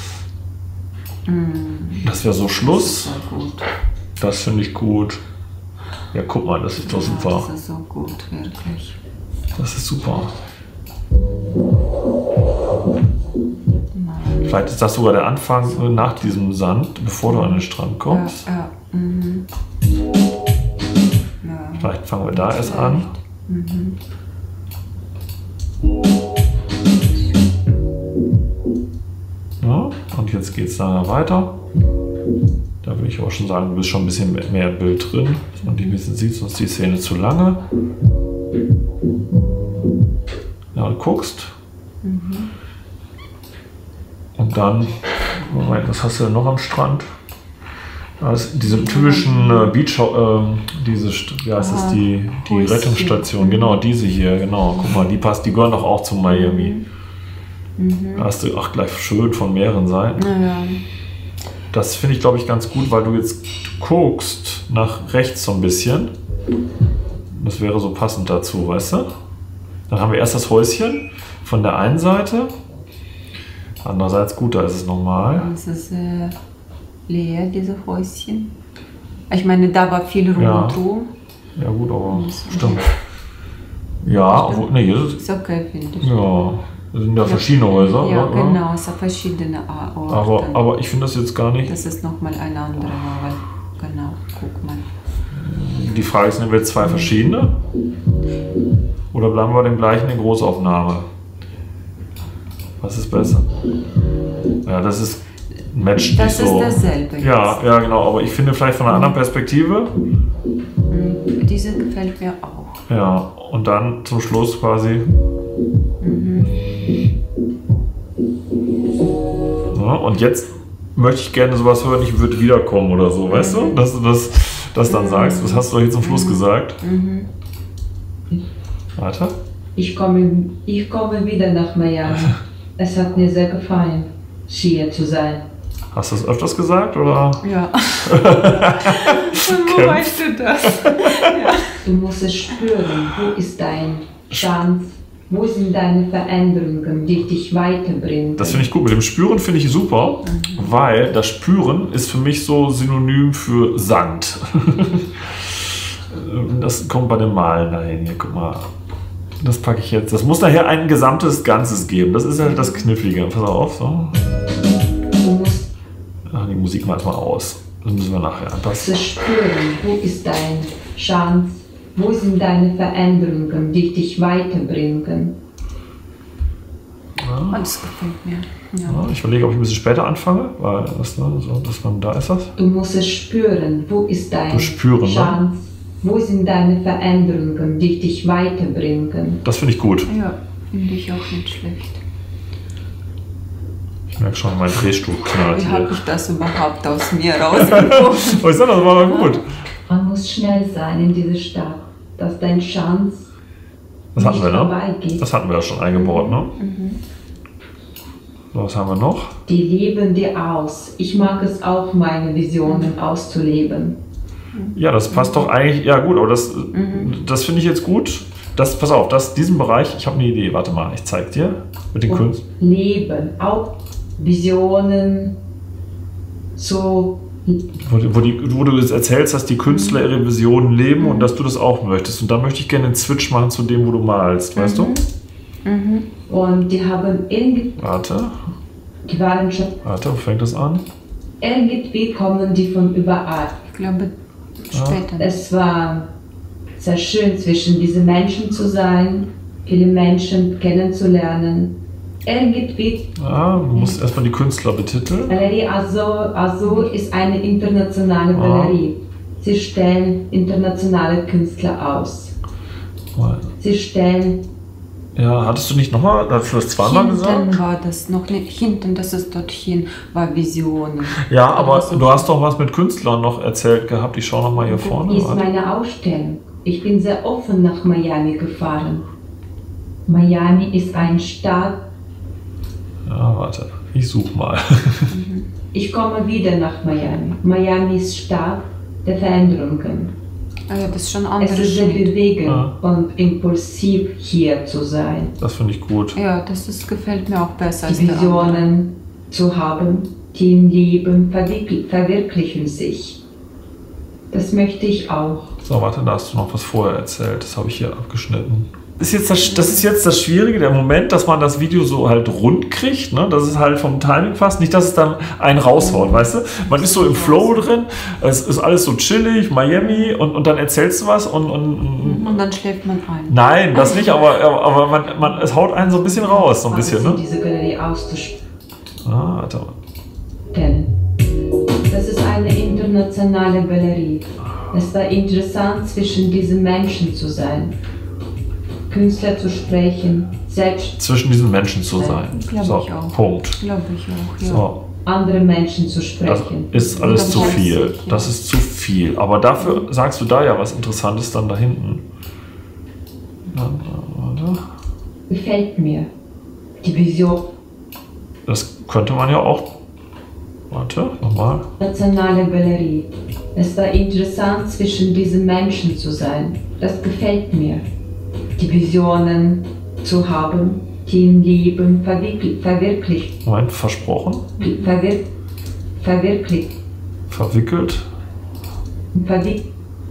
Mhm. Das wäre so Schluss. Das ist gut. Das finde ich gut. Ja, guck mal, das ist doch super. Ja, das ist so gut, wirklich. Das ist super. Vielleicht ist das sogar der Anfang nach diesem Sand, bevor du an den Strand kommst. Ja, ja. Mhm. Ja. Vielleicht fangen wir da erst an. Mhm. Ja, und jetzt geht es da weiter. Da würde ich auch schon sagen, du bist schon ein bisschen mehr im Bild drin, dass man dich ein bisschen sieht, sonst ist die Szene zu lange. Ja, und guckst. Mhm. Und dann, Moment, was hast du denn noch am Strand? Also diese typischen äh, Beach, äh, diese, wie heißt es, die, die Rettungsstation, genau, diese hier, genau, guck mal, die passt, die gehören doch auch zu Miami. Mhm. Da hast du auch gleich schön von mehreren Seiten. Ja. Das finde ich, glaube ich, ganz gut, weil du jetzt guckst nach rechts so ein bisschen. Das wäre so passend dazu, weißt du? Dann haben wir erst das Häuschen von der einen Seite. Andererseits, gut, da ist es normal. Das ist äh, leer, diese Häuschen. Ich meine, da war viel rundherum. Ja. ja, gut, aber stimmt. Ja, obwohl, nee, hier ist ist okay, finde ich. Ja, das sind ja verschiedene Häuser. Ja, oder? genau, es sind verschiedene Orte. Aber, aber ich finde das jetzt gar nicht. Das ist nochmal eine andere Wahl. Genau, guck mal. Die Frage ist, nehmen wir jetzt zwei verschiedene? Oder bleiben wir dem gleichen in Großaufnahme? Was ist besser? Ja, das ist matcht nicht Das so. ist dasselbe jetzt. Ja, ja, genau. Aber ich finde vielleicht von einer anderen Perspektive. Diese gefällt mir auch. Ja, und dann zum Schluss quasi. Mhm. Und jetzt möchte ich gerne sowas hören, ich würde wiederkommen oder so, weißt du? Dass du das, das dann sagst. Das hast du doch jetzt zum Schluss gesagt. Mhm. Warte. Ich komme, ich komme wieder nach Miami. Es hat mir sehr gefallen, hier zu sein. Hast du es öfters gesagt, oder? Ja. Wo weißt du das? Ja. Du musst es spüren. Wo ist dein Chance? Wo sind deine Veränderungen, die dich weiterbringen? Das finde ich gut. Mit dem Spüren finde ich super, mhm. weil das Spüren ist für mich so synonym für Sand. Das kommt bei dem Malen dahin. Hier, guck mal. Das packe ich jetzt. Das muss nachher ein gesamtes Ganzes geben. Das ist halt das Knifflige. Pass auf. So. Ach, die Musik mal erstmal aus. Das müssen wir nachher anpassen. Das Spüren. Wo ist deine Chance? Wo sind deine Veränderungen, die dich weiterbringen? Ja. Das gefällt mir. Ja. Ja, ich überlege, ob ich ein bisschen später anfange, weil das, ne, so, das man, da ist das. Du musst es spüren. Wo ist deine spüren, Chance? Ne? Wo sind deine Veränderungen, die dich weiterbringen? Das finde ich gut. Ja, finde ich auch nicht schlecht. Ich merke schon, mein Drehstuhl knallt. Wie habe ich das überhaupt aus mir rausgekommen? Ich sag, das war doch gut. Man muss schnell sein in dieser Stadt, dass deine Chance das hatten wir, ne? vorbeigeht. Das hatten wir ja schon eingebaut, ne? Mhm. So, was haben wir noch? Die leben dir aus. Ich mag es auch, meine Visionen auszuleben. Ja, das passt doch eigentlich, ja gut, aber das, mhm. das finde ich jetzt gut. Das, pass auf, das, diesen Bereich, ich habe eine Idee, warte mal, ich zeig dir mit den Künstlern. Leben, auch Visionen, so. Wo, wo, die, wo du jetzt erzählst, dass die Künstler ihre Visionen leben mhm. und dass du das auch möchtest. Und da möchte ich gerne einen Switch machen zu dem, wo du malst, mhm. weißt du? Mhm. Und die haben irgendwie. Warte. Die waren schon. Warte, wo fängt das an? Irgendwie kommen die von überall. Ich glaube, später. Ja. Es war sehr schön, zwischen diesen Menschen zu sein, viele Menschen kennenzulernen. Irgendwie. Ja, du musst erstmal die Künstler betiteln. Galerie Azur, Azur ist eine internationale Galerie. Sie stellen internationale Künstler aus. Sie stellen. Ja, hattest du nicht nochmal, hast du das zweimal gesagt? Hinten war das noch nicht, hinten, das ist dorthin, war Visionen. Ja, aber so du hast doch was mit Künstlern noch erzählt gehabt, ich schaue nochmal hier vorne. Hier ist meine Ausstellung. Ich bin sehr offen nach Miami gefahren. Miami ist eine Stadt. Ja, warte, ich suche mal. Ich komme wieder nach Miami. Miami ist Stadt der Veränderungen. Ah ja, das ist schon anders. Es ist sehr bewegend ja. und impulsiv hier zu sein. Das finde ich gut. Ja, das ist, gefällt mir auch besser. Die Visionen zu haben, die im Leben verwirklich, verwirklichen sich. Das möchte ich auch. So, warte, da hast du noch was vorher erzählt. Das habe ich hier abgeschnitten. Das ist, jetzt das, das ist jetzt das Schwierige, der Moment, dass man das Video so halt rund kriegt, ne? Dass es halt vom Timing passt, nicht, dass es dann einen raushaut, weißt du? Man ist so im Flow drin, es ist alles so chillig, Miami und, und dann erzählst du was und... Und, und dann schläft man ein. Nein, das nicht, aber, aber man, man, es haut einen so ein bisschen raus, so ein bisschen, ne? Diese Galerie auszuspielen. Ah, warte mal. Denn das ist eine internationale Galerie. Es war interessant, zwischen diesen Menschen zu sein. Künstler zu sprechen, selbst zwischen diesen Menschen zu sein. Glaube so, ich auch. Punkt. Glaube ich auch, ja. So. Andere Menschen zu sprechen. Das ist alles zu viel. Sich, ja. Das ist zu viel. Aber dafür mhm. sagst du da ja was Interessantes dann da hinten. Dann, warte. Gefällt mir. Die Vision. Das könnte man ja auch. Warte, nochmal. Nationale Galerie. Es war interessant, zwischen diesen Menschen zu sein. Das gefällt mir. Die Visionen zu haben, die im Leben verwirklicht. Verwirklicht. Moment, versprochen? Verwir verwirklicht. Verwickelt? Verwick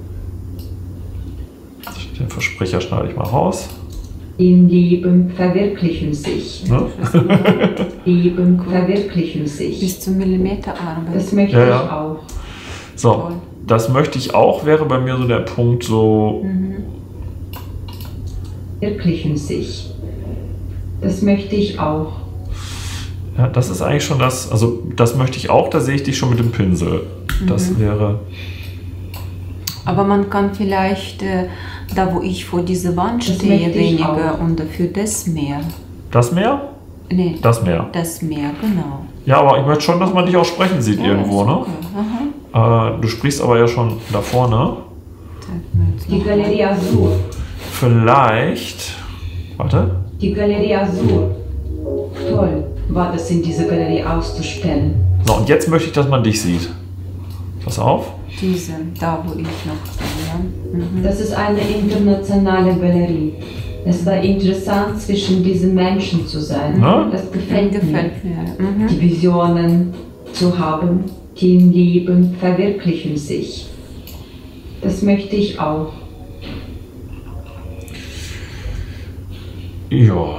Den Versprecher schneide ich mal raus. Im Leben verwirklichen sich. Ne? Leben verwirklichen sich. Bis zum Millimeter Arbeit. Das möchte ja, ich ja. auch. So, Toll. Das möchte ich auch, wäre bei mir so der Punkt so... Mhm. Verwirklichen sich. Das möchte ich auch. Ja, das ist eigentlich schon das, also das möchte ich auch, da sehe ich dich schon mit dem Pinsel. Das Mhm. wäre... Aber man kann vielleicht, äh, da wo ich vor dieser Wand Das stehe, möchte ich weniger auch. und dafür das mehr. Das mehr? Nee, das Meer. Das Meer, genau. Ja, aber ich möchte schon, dass man dich auch sprechen sieht ja, irgendwo, ne? Okay. Äh, du sprichst aber ja schon da vorne. Die Galerie Azur. Vielleicht. Warte. Die Galerie Azur. Toll war das, in dieser Galerie auszustellen. So, und jetzt möchte ich, dass man dich sieht. Pass auf. Diese, da wo ich noch bin. Mhm. Das ist eine internationale Galerie. Es war interessant, zwischen diesen Menschen zu sein. Na? Das gefällt, gefällt mir. mir. Mhm. Die Visionen zu haben, die im Leben verwirklichen sich. Das möchte ich auch. Ja.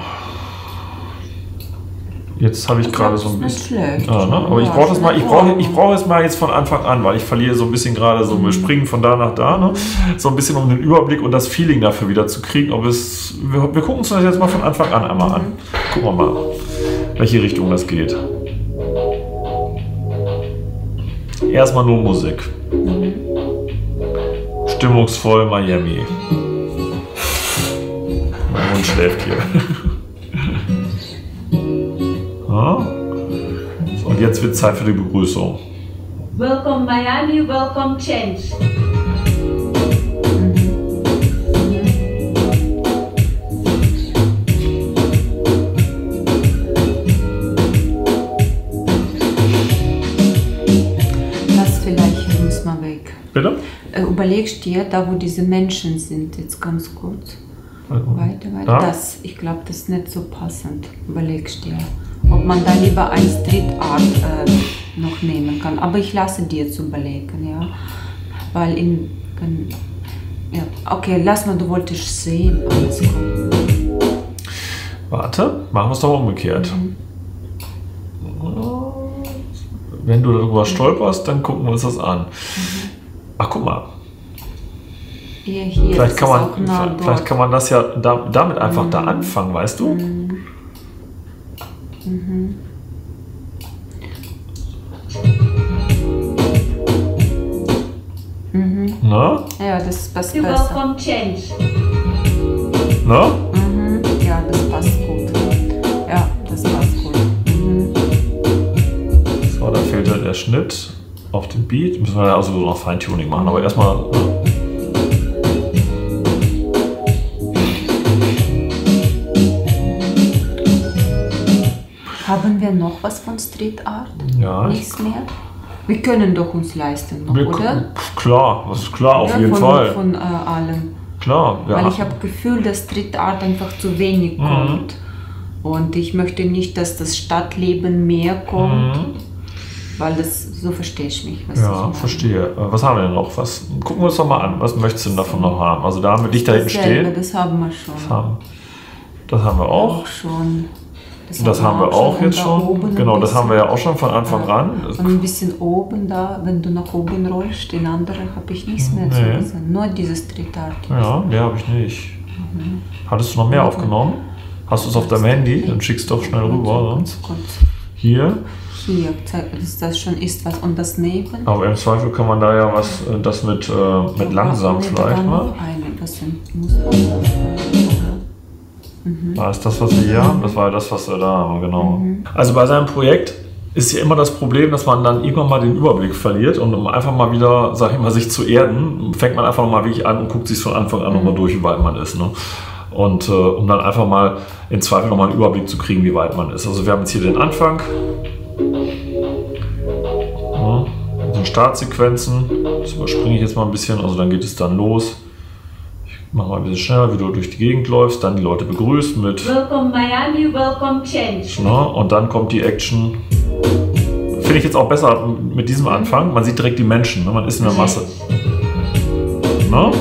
Jetzt habe ich gerade so ein bisschen. Schlecht. Ja, ne? Aber ich brauche das mal, ich brauche ich brauche es mal jetzt von Anfang an, weil ich verliere so ein bisschen gerade so, wir springen von da nach da, ne? So ein bisschen um den Überblick und das Feeling dafür wieder zu kriegen. Ob es. Wir, wir gucken uns das jetzt mal von Anfang an einmal an. Gucken wir mal, welche Richtung das geht. Erstmal nur Musik. Stimmungsvoll Miami. Mein Hund schläft hier. Ja. Und jetzt wird Zeit für die Begrüßung. Welcome Miami, welcome Change. Das vielleicht muss man weg. Bitte? Äh, überlegst dir, da wo diese Menschen sind, jetzt ganz kurz. Weiter, weiter. Ja. Das, ich glaube, das ist nicht so passend. Überlegst dir, ob man da lieber ein Street Art äh, noch nehmen kann. Aber ich lasse dir zu überlegen, ja. Weil in, in ja. Okay, lass mal, du wolltest sehen, alles kommt. Warte, machen wir es doch umgekehrt. Mhm. Wenn du darüber stolperst, dann gucken wir uns das an. Mhm. Ach, guck mal. Hier, hier, vielleicht, kann man, vielleicht, vielleicht kann man das ja da, damit einfach mhm. da anfangen, weißt du? Mhm. Mhm. Mhm. Na? Ja, das passt You besser. welcome change. Na? Mhm. Ja, das passt gut. Ja, das passt gut. Mhm. So, da fehlt halt der Schnitt auf den Beat. Müssen wir ja also noch Feintuning machen, aber erstmal. Ne? Haben wir noch was von Street Art? Ja. Nichts mehr? Wir können doch uns leisten, noch, Wir, oder? Klar, das ist klar, auf ja, jeden von, Fall. Von äh, allem. Klar, ja. Weil ich habe das Gefühl, dass Street Art einfach zu wenig mhm. kommt. Und ich möchte nicht, dass das Stadtleben mehr kommt. Mhm. Weil das, so verstehe ich mich. Was ja, ich verstehe. Was haben wir denn noch? Was, gucken wir uns doch mal an. Was möchtest du denn davon noch haben? Also da haben wir dich da hinten stehen. Das haben wir schon. Das haben, das haben wir auch. auch schon. Das, das haben wir auch jetzt schon. Genau, das haben wir ja auch schon von Anfang ja. an. Und ein bisschen oben da, wenn du nach oben rollst, den anderen habe ich nichts mehr nee. zu gesehen. Nur dieses Street Art. Ja, mehr habe ich nicht. Mhm. Hattest du noch mehr aufgenommen? Hast du es auf deinem Handy? Dann schickst du doch schnell rüber. Sonst. Hier. Hier, dass das schon ist was. Und das neben. Aber im Zweifel kann man da ja was, das mit, äh, mit langsam vielleicht mal. Mhm. Da ist das, was wir hier haben. Das war ja das, was wir da haben, genau. Mhm. Also bei seinem Projekt ist ja immer das Problem, dass man dann irgendwann mal den Überblick verliert und um einfach mal wieder, sag ich mal, sich zu erden, fängt man einfach mal wirklich an und guckt sich von Anfang an mhm. nochmal durch, wie weit man ist. Ne? Und äh, um dann einfach mal im Zweifel nochmal einen Überblick zu kriegen, wie weit man ist. Also wir haben jetzt hier den Anfang. Ja, so Startsequenzen. Das überspringe ich jetzt mal ein bisschen, also dann geht es dann los. Mach mal ein bisschen schneller, wie du durch die Gegend läufst, dann die Leute begrüßt mit Welcome Miami, welcome Change. Na, und dann kommt die Action. Finde ich jetzt auch besser mit diesem Anfang. Man sieht direkt die Menschen, ne? Man ist in der Masse. Na?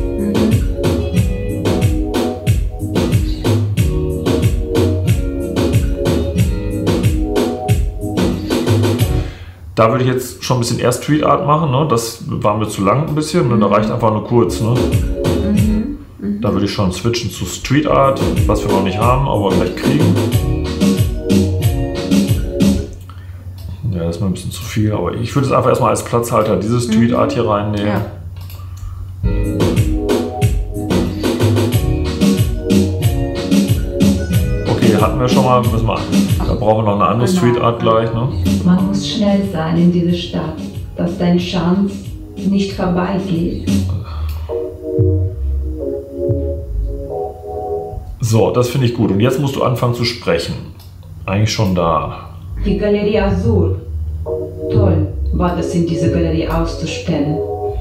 Da würde ich jetzt schon ein bisschen eher Street Art machen, ne? Das war mir zu lang ein bisschen, ne? Da reicht einfach nur kurz. Ne? Da würde ich schon switchen zu Street Art, was wir noch nicht haben, aber gleich kriegen. Ja, das ist mir ein bisschen zu viel, aber ich würde es einfach erstmal als Platzhalter diese Street Art hier reinnehmen. Ja. Okay, den hatten wir schon mal. Müssen wir, da brauchen wir noch eine andere Street Art gleich. Ne? Man muss schnell sein in dieser Stadt, dass dein Chance nicht vorbeigeht. So, das finde ich gut. Und jetzt musst du anfangen zu sprechen. Eigentlich schon da. Die Galerie Azur. Toll war das, in dieser Galerie auszustellen.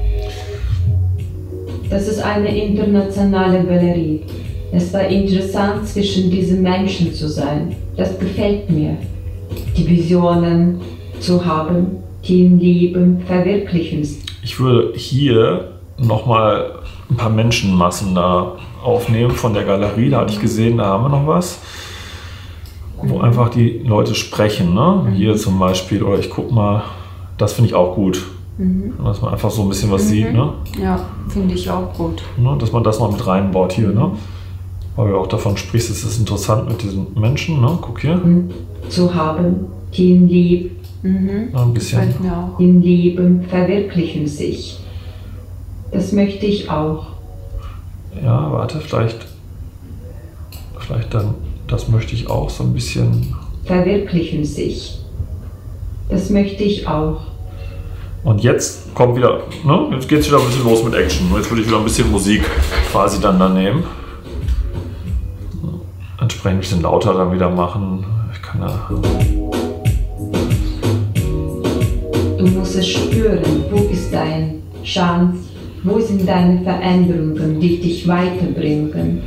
Das ist eine internationale Galerie. Es war interessant, zwischen diesen Menschen zu sein. Das gefällt mir. Die Visionen zu haben, die im Leben verwirklichen. Ich würde hier nochmal ein paar Menschenmassen da aufnehmen von der Galerie. Da hatte ich gesehen, da haben wir noch was, wo einfach die Leute sprechen. Ne? Mhm. Hier zum Beispiel, oder ich guck mal, das finde ich auch gut. Mhm. Dass man einfach so ein bisschen was mhm. sieht. Ne? Ja, finde ich auch gut. Ne? Dass man das noch mit reinbaut hier. Ne? Weil du auch davon sprichst, es ist interessant mit diesen Menschen. Ne? Guck hier. Mhm. Zu haben, die im Leben, mhm. ja, ein bisschen. im Leben verwirklichen sich. Das möchte ich auch. Ja, warte, vielleicht, vielleicht dann, das möchte ich auch so ein bisschen. Verwirklichen sich. Das möchte ich auch. Und jetzt kommt wieder, ne? Jetzt geht es wieder ein bisschen los mit Action. Jetzt würde ich wieder ein bisschen Musik quasi dann da nehmen. Entsprechend ein bisschen lauter dann wieder machen. Ich kann ja. Du musst es spüren, wo ist dein Chance? Wo sind deine Veränderungen, die dich weiterbringen?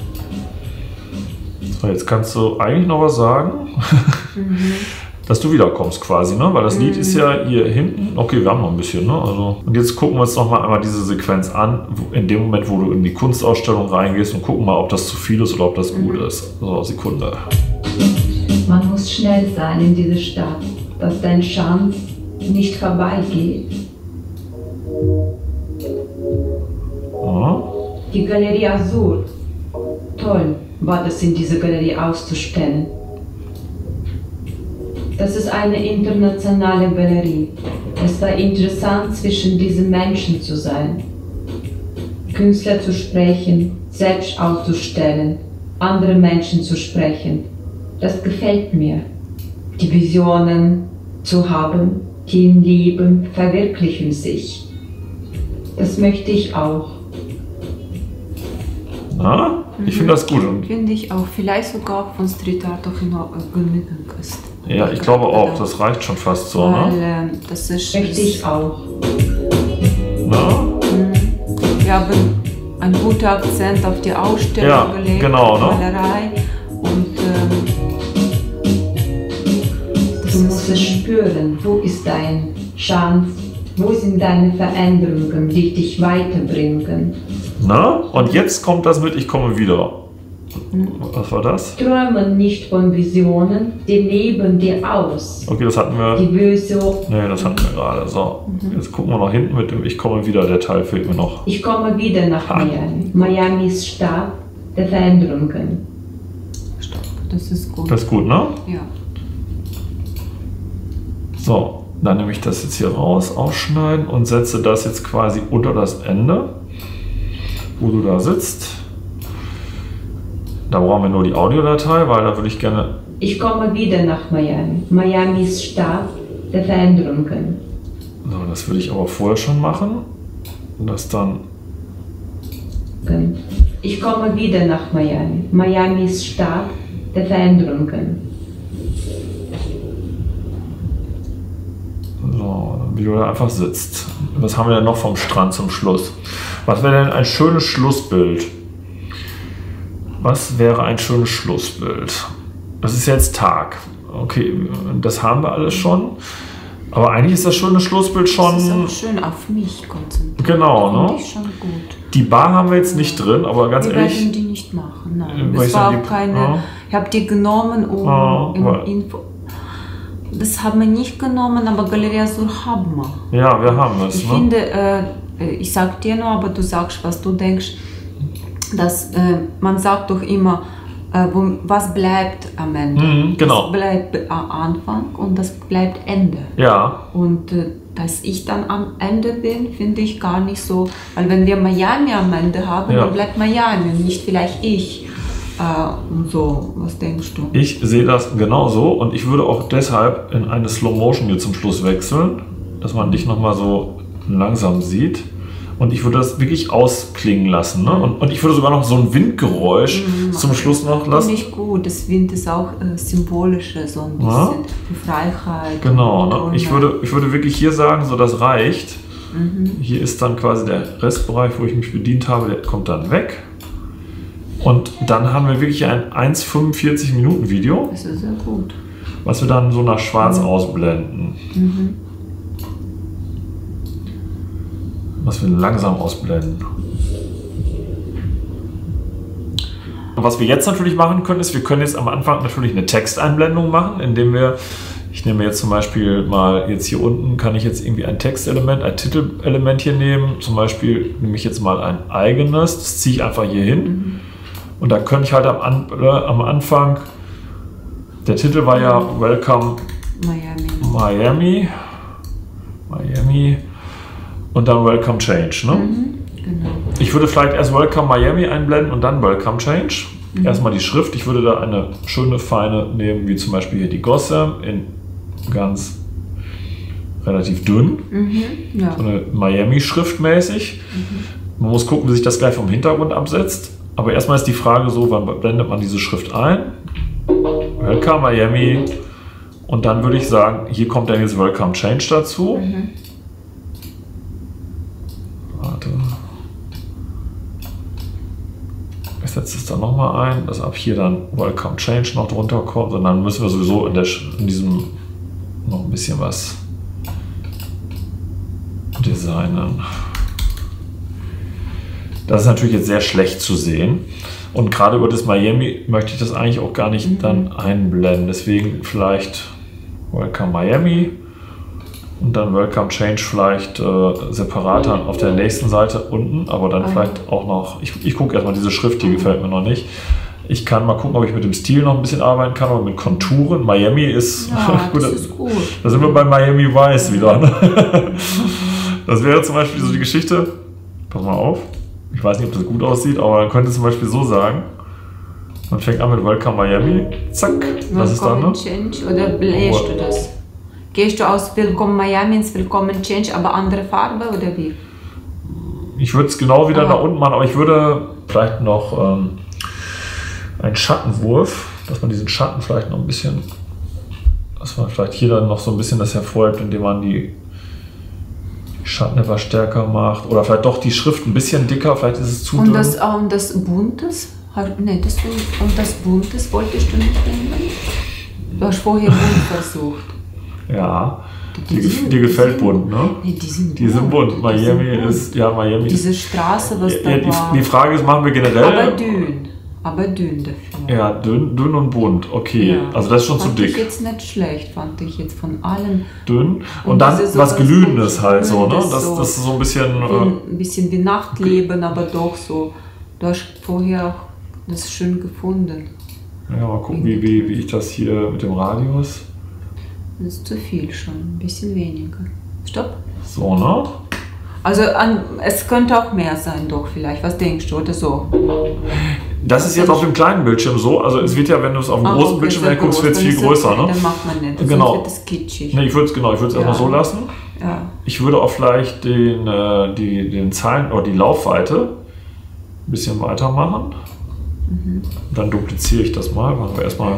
So, jetzt kannst du eigentlich noch was sagen, mhm. dass du wiederkommst quasi, ne? Weil das Lied mhm. ist ja hier hinten. Okay, wir haben noch ein bisschen, ne? Also, und jetzt gucken wir uns noch mal einmal diese Sequenz an, in dem Moment, wo du in die Kunstausstellung reingehst und gucken mal, ob das zu viel ist oder ob das mhm. gut ist. So, Sekunde. Man muss schnell sein in dieser Stadt, dass dein Chance nicht vorbeigeht. Die Galerie Azur. Toll war das, in dieser Galerie auszustellen. Das ist eine internationale Galerie. Es war interessant, zwischen diesen Menschen zu sein. Künstler zu sprechen, selbst auszustellen, andere Menschen zu sprechen. Das gefällt mir. Die Visionen zu haben, die im Leben verwirklichen sich. Das möchte ich auch. Na, ich finde das gut. Finde ich auch. Vielleicht sogar von Street Art auch genügend ist. Ja, ich glaube auch. Das reicht schon fast so. Weil, ne? äh, das ist möchte ich auch. Na? Wir haben einen guten Akzent auf die Ausstellung ja, gelegt, genau, ne? Malerei. Und ähm, du musst es spüren. Wo ist dein Chance? Wo sind deine Veränderungen, die dich weiterbringen? Na? Und jetzt kommt das mit, ich komme wieder. Was war das? Träumen nicht von Visionen, die leben dir aus. Okay, das hatten wir. Die Vision. Nee, das hatten wir gerade. So, mhm. Jetzt gucken wir noch hinten mit dem Ich komme wieder, der Teil fehlt mir noch. Ich komme wieder nach ha. Miami. Miami ist Stadt der Veränderungen. Das ist gut. Das ist gut, ne? Ja. So, dann nehme ich das jetzt hier raus, ausschneiden und setze das jetzt quasi unter das Ende, wo du da sitzt. Da brauchen wir nur die Audiodatei, weil da würde ich gerne... Ich komme wieder nach Miami. Miami ist Stadt der Veränderungen. So, das würde ich aber vorher schon machen. Und das dann... Ich komme wieder nach Miami. Miami ist Stadt der Veränderungen. So, wie du da einfach sitzt. Was haben wir denn noch vom Strand zum Schluss? Was wäre denn ein schönes Schlussbild? Was wäre ein schönes Schlussbild? Das ist jetzt Tag. Okay, das haben wir alles schon. Aber eigentlich ist das schöne Schlussbild schon... Das ist auch schön auf mich konzentriert. Genau, ne? Finde ich schon gut. Die Bar haben wir jetzt nicht drin, aber ganz wir ehrlich... Wir werden die nicht machen, nein. Das war die, auch keine... Ja. Ich habe die genommen, um... Ja, in, Info, das haben wir nicht genommen, aber Galerie Azur haben wir. Ja, wir haben es. Ich ne? finde, äh, ich sag dir nur, aber du sagst, was du denkst. Dass, äh, man sagt doch immer, äh, wo, was bleibt am Ende? Mhm, genau. Das bleibt äh, Anfang und das bleibt Ende. Ja. Und äh, dass ich dann am Ende bin, finde ich gar nicht so. Weil wenn wir Miami am Ende haben, ja. dann bleibt Miami und nicht vielleicht ich. äh, und so. Was denkst du? Ich sehe das genauso und ich würde auch deshalb in eine Slow Motion hier zum Schluss wechseln, dass man dich nochmal so langsam sieht. Und ich würde das wirklich ausklingen lassen. Ne? Und, und ich würde sogar noch so ein Windgeräusch mhm. zum Schluss noch lassen. Finde ich gut. Das Wind ist auch äh, symbolischer, so ein bisschen ja. für Freiheit. Genau. Ne? Ich, würde, ich würde wirklich hier sagen, so das reicht. Mhm. Hier ist dann quasi der Restbereich, wo ich mich bedient habe, der kommt dann weg. Und dann haben wir wirklich ein eins fünfundvierzig Minuten Video. Das ist sehr gut. Was wir dann so nach schwarz mhm. ausblenden. Mhm. Was wir langsam ausblenden. Und was wir jetzt natürlich machen können, ist, wir können jetzt am Anfang natürlich eine Texteinblendung machen, indem wir, ich nehme jetzt zum Beispiel mal jetzt hier unten, kann ich jetzt irgendwie ein Textelement, ein Titelelement hier nehmen. Zum Beispiel nehme ich jetzt mal ein eigenes, das ziehe ich einfach hier hin. Mhm. Und da könnte ich halt am, An äh, am Anfang, der Titel war ja Welcome Miami. Miami. Miami. Und dann Welcome Change. Ne? Mhm, genau. Ich würde vielleicht erst Welcome Miami einblenden und dann Welcome Change. Mhm. Erstmal die Schrift. Ich würde da eine schöne, feine nehmen, wie zum Beispiel hier die Gosse, in ganz relativ dünn. Mhm, ja. So eine Miami-Schrift mäßig. Mhm. Man muss gucken, wie sich das gleich vom Hintergrund absetzt. Aber erstmal ist die Frage so, wann blendet man diese Schrift ein? Welcome Miami. Und dann würde ich sagen, hier kommt dann jetzt Welcome Change dazu. Mhm. Warte. Ich setze es dann nochmal ein, dass ab hier dann Welcome Change noch drunter kommt. Und dann müssen wir sowieso in, der, in diesem noch ein bisschen was designen. Das ist natürlich jetzt sehr schlecht zu sehen. Und gerade über das Miami möchte ich das eigentlich auch gar nicht mhm. dann einblenden. Deswegen vielleicht Welcome Miami und dann Welcome Change vielleicht äh, separat dann auf der nächsten Seite unten, aber dann mhm. vielleicht auch noch, ich, ich gucke erstmal diese Schrift, die mhm. gefällt mir noch nicht. Ich kann mal gucken, ob ich mit dem Stil noch ein bisschen arbeiten kann, aber mit Konturen. Miami ist, ja, gut, das ist gut. Da sind wir bei Miami Vice wieder. Ne? Das wäre zum Beispiel so die Geschichte, pass mal auf. Ich weiß nicht, ob das gut aussieht, aber man könnte zum Beispiel so sagen, man fängt an mit Welcome Miami, zack, was ist dann? Ne? Change, oder bläst oh. du das? Gehst du aus Willkommen Miami ins Willkommen Change, aber andere Farbe oder wie? Ich würde es genau wieder ah. nach unten machen, aber ich würde vielleicht noch ähm, einen Schattenwurf, dass man diesen Schatten vielleicht noch ein bisschen, dass man vielleicht hier dann noch so ein bisschen das hervorhebt, indem man die Schatten etwas stärker macht oder vielleicht doch die Schrift ein bisschen dicker, vielleicht ist es zu und dünn. Das, und das Buntes? Nee, das, und das Buntes wolltest du nicht nehmen? Du hast vorher bunt versucht. Ja, die, die, sind, die gefällt die bunt, sind, ne? Nee, die sind die sind bunt. bunt. Miami sind bunt. ist, ja, Miami Diese Straße, was ja, da die, war. Die Frage ist, machen wir generell... Aber dünn. Aber dünn dafür. Ja, dünn, dünn und bunt, okay. Ja. Also das ist schon fand zu dick. Fand ich jetzt nicht schlecht, fand ich jetzt von allen. Dünn und, und dann so was Glühendes halt so, ne? Das, so das ist so ein bisschen... Wie, ein bisschen wie Nachtleben, aber doch so. Du hast vorher auch das schön gefunden. Ja, mal gucken, wie, wie, wie ich das hier mit dem Radius... Das ist zu viel schon, ein bisschen weniger. Stopp. So, ne? Also an, es könnte auch mehr sein doch vielleicht. Was denkst du oder so? Das ist jetzt auf dem kleinen Bildschirm so. Also es wird ja, wenn du es auf dem ah, großen okay, Bildschirm guckst, wird es viel größer. Okay, ne? Dann macht man nicht. Genau. Wird das kitschig. Nee, ich würde es genau, ich würde es ja. erstmal so lassen. Ja. Ich würde auch vielleicht den, äh, die, den Zahlen oder die Laufweite ein bisschen weiter machen. Mhm. Dann dupliziere ich das mal. Machen wir erstmal.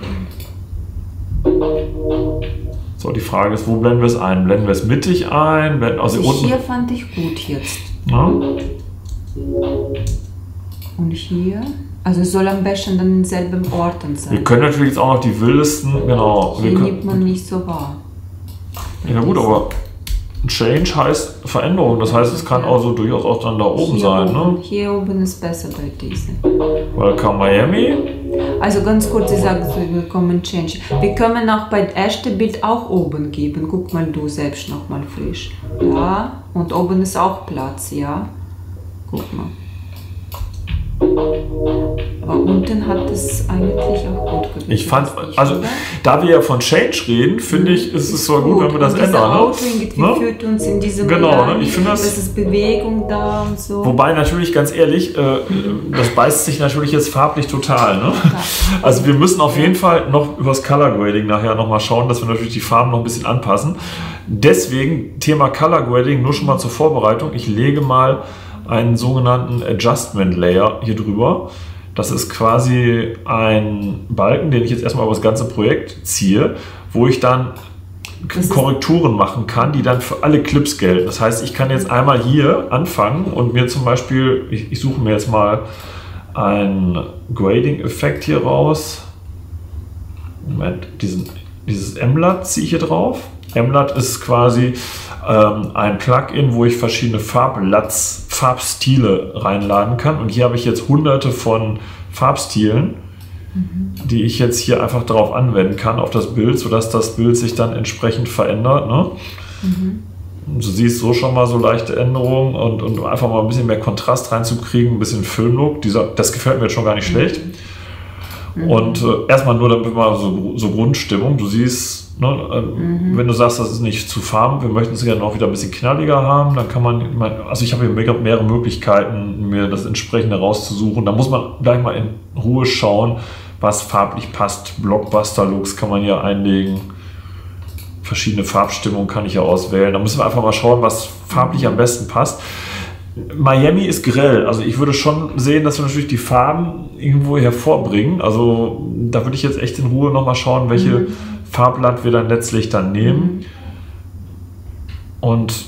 So, die Frage ist, wo blenden wir es ein? Blenden wir es mittig ein? Blenden, also also unten? Hier fand ich gut jetzt. Ja. Und hier? Also es soll am besten dann in denselben Orten sein. Wir können natürlich jetzt auch noch die wildesten, genau. Hier wir können, nimmt man nicht so wahr. Ja gut, aber Change heißt Veränderung. Das heißt, es kann also durchaus auch dann da oben hier sein. Oben, Ne? Hier oben ist besser bei diesen. Welcome Miami. Also ganz kurz, ich sage so, willkommen Change. Wir können auch bei dem ersten Bild auch oben geben. Guck mal du selbst nochmal frisch. Ja, und oben ist auch Platz, ja. Guck mal. Aber unten unten hat es eigentlich auch gut geklappt. Ich fand, also oder? Da wir ja von Change reden, finde ich, ist es zwar gut, wenn wir das und ändern. Auto irgendwie ne? führt uns in diese genau, Bereich, ne? Ich finde das. Es ist Bewegung da und so. Wobei natürlich, ganz ehrlich, äh, das beißt sich natürlich jetzt farblich total. Ne? Also wir müssen auf jeden Fall noch über das Color Grading nachher nochmal schauen, dass wir natürlich die Farben noch ein bisschen anpassen. Deswegen Thema Color Grading, nur schon mal zur Vorbereitung. Ich lege mal einen sogenannten Adjustment Layer hier drüber. Das ist quasi ein Balken, den ich jetzt erstmal über das ganze Projekt ziehe, wo ich dann Korrekturen machen kann, die dann für alle Clips gelten. Das heißt, ich kann jetzt einmal hier anfangen und mir zum Beispiel, ich, ich suche mir jetzt mal einen Grading-Effekt hier raus. Moment, diesen, dieses M L U T ziehe ich hier drauf. M L U T ist quasi ähm, ein Plugin, wo ich verschiedene Farb-L U Ts, Farbstile reinladen kann. Und hier habe ich jetzt hunderte von Farbstilen, mhm. die ich jetzt hier einfach darauf anwenden kann, auf das Bild, sodass das Bild sich dann entsprechend verändert. Ne? Mhm. Du siehst so schon mal so leichte Änderungen und, und einfach mal ein bisschen mehr Kontrast reinzukriegen, ein bisschen Filmlook. Dieser, das gefällt mir jetzt schon gar nicht schlecht. Mhm. Und äh, erstmal nur damit mal so, so Grundstimmung. Du siehst, ne, äh, mhm. wenn du sagst, das ist nicht zu farben, wir möchten es gerne noch wieder ein bisschen knalliger haben, dann kann man, also ich habe hier mehrere Möglichkeiten, mir das entsprechende rauszusuchen. Da muss man gleich mal in Ruhe schauen, was farblich passt. Blockbuster-Looks kann man hier einlegen. Verschiedene Farbstimmungen kann ich ja auswählen. Da müssen wir einfach mal schauen, was farblich am besten passt. Miami ist grell. Also ich würde schon sehen, dass wir natürlich die Farben irgendwo hervorbringen. Also da würde ich jetzt echt in Ruhe nochmal schauen, welche mhm. Farbblatt wir dann letztlich dann nehmen. Mhm. Und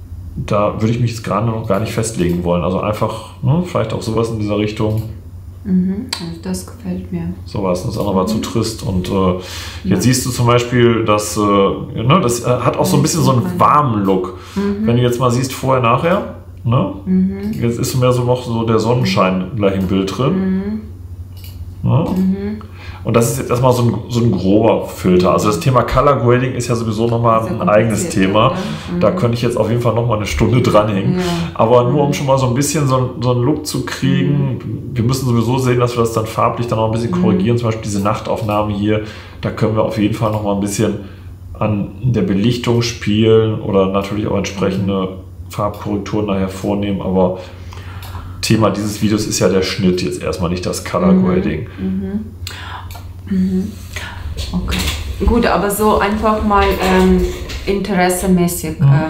da würde ich mich jetzt gerade noch gar nicht festlegen wollen. Also einfach, ne, vielleicht auch sowas in dieser Richtung. Mhm, also das gefällt mir. Sowas, das andere war mhm. zu trist. Und äh, jetzt ja. siehst du zum Beispiel, dass äh, ne, das äh, hat auch so ein bisschen so einen warmen Look. Mhm. Wenn du jetzt mal siehst, vorher, nachher, ne? Mhm. Jetzt ist mehr so noch so der Sonnenschein gleich im Bild drin. Mhm. Ne? Mhm. Und das ist jetzt erstmal so ein, so ein grober Filter. Also das Thema Color Grading ist ja sowieso nochmal ein eigenes Thema. Mhm. Da könnte ich jetzt auf jeden Fall nochmal eine Stunde dranhängen. Ja. Aber nur um schon mal so ein bisschen so, so einen Look zu kriegen, mhm. wir müssen sowieso sehen, dass wir das dann farblich dann noch ein bisschen korrigieren. Mhm. Zum Beispiel diese Nachtaufnahme hier, da können wir auf jeden Fall nochmal ein bisschen an der Belichtung spielen oder natürlich auch entsprechende Farbkorrekturen nachher vornehmen. Aber Thema dieses Videos ist ja der Schnitt, jetzt erstmal nicht das Color Grading. Mhm. Mhm. Okay. Gut, aber so einfach mal ähm, interessemäßig. Mhm.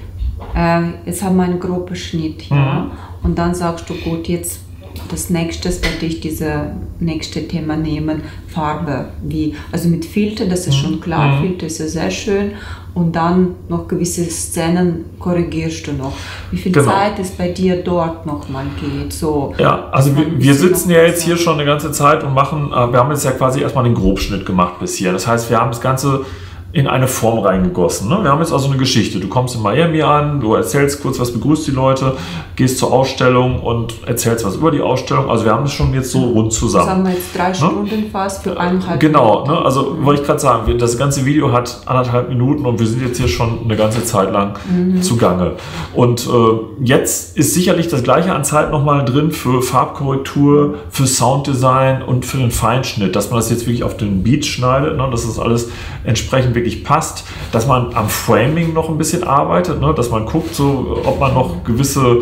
Ähm, äh, jetzt haben wir einen groben Schnitt, ja, mhm. und dann sagst du, gut, jetzt das nächste werde ich dieses nächste Thema nehmen, Farbe, wie, also mit Filter, das ist schon klar, mhm. Filter ist ja sehr schön, und dann noch gewisse Szenen korrigierst du noch. Wie viel genau. Zeit es bei dir dort nochmal geht? So, ja, also wir, wir sitzen ja jetzt hier schon eine ganze Zeit und machen, äh, wir haben jetzt ja quasi erstmal den Grobschnitt gemacht bis hier. Das heißt, wir haben das Ganze in eine Form reingegossen. Ne? Wir haben jetzt also eine Geschichte. Du kommst in Miami an, du erzählst kurz was, begrüßt die Leute, gehst zur Ausstellung und erzählst was über die Ausstellung. Also wir haben das schon jetzt so rund zusammen. Das haben wir jetzt drei Stunden ne? fast für eineinhalb Genau, ne? Also mhm. wollte ich gerade sagen, das ganze Video hat anderthalb Minuten und wir sind jetzt hier schon eine ganze Zeit lang mhm. zugange. Und äh, jetzt ist sicherlich das gleiche an Zeit nochmal drin für Farbkorrektur, für Sounddesign und für den Feinschnitt, dass man das jetzt wirklich auf den Beat schneidet, ne? Dass das alles entsprechend wirklich passt, dass man am Framing noch ein bisschen arbeitet, ne? Dass man guckt, so, ob man noch gewisse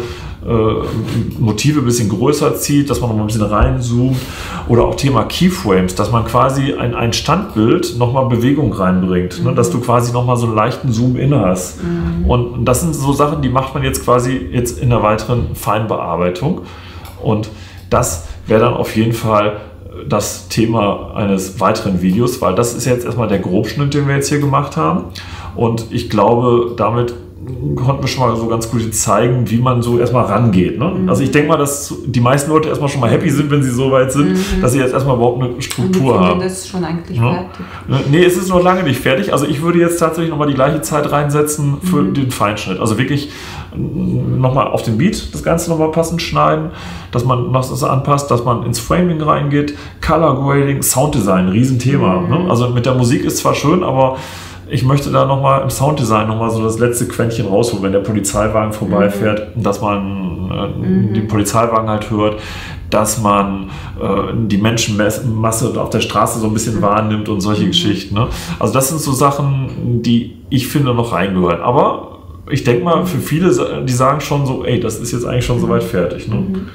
äh, Motive ein bisschen größer zieht, dass man noch mal ein bisschen reinzoomt, oder auch Thema Keyframes, dass man quasi ein, ein Standbild noch mal Bewegung reinbringt, mhm. ne? Dass du quasi noch mal so einen leichten Zoom-In hast. Mhm. Und das sind so Sachen, die macht man jetzt quasi jetzt in der weiteren Feinbearbeitung, und das wäre dann auf jeden Fall das Thema eines weiteren Videos, weil das ist jetzt erstmal der Grobschnitt, den wir jetzt hier gemacht haben, und ich glaube, damit konnten wir schon mal so ganz gut zeigen, wie man so erstmal rangeht. Ne? Mhm. Also ich denke mal, dass die meisten Leute erstmal schon mal happy sind, wenn sie so weit sind, mhm. dass sie jetzt erstmal überhaupt eine Struktur haben. Das ist schon eigentlich ja? fertig. Nee, es ist noch lange nicht fertig. Also ich würde jetzt tatsächlich nochmal die gleiche Zeit reinsetzen für mhm. den Feinschnitt. Also wirklich nochmal auf den Beat das Ganze nochmal passend schneiden, dass man noch das anpasst, dass man ins Framing reingeht, Color Grading, Sounddesign, Riesenthema. Mhm. Ne? Also mit der Musik ist zwar schön, aber ich möchte da nochmal im Sounddesign nochmal so das letzte Quäntchen rausholen, wenn der Polizeiwagen vorbeifährt, mhm. dass man äh, mhm. den Polizeiwagen halt hört, dass man äh, die Menschenmasse auf der Straße so ein bisschen mhm. wahrnimmt und solche mhm. Geschichten. Ne? Also das sind so Sachen, die ich finde noch reingehören. Aber ich denke mal, für viele, die sagen schon so, ey, das ist jetzt eigentlich schon soweit fertig. Ne? Mhm.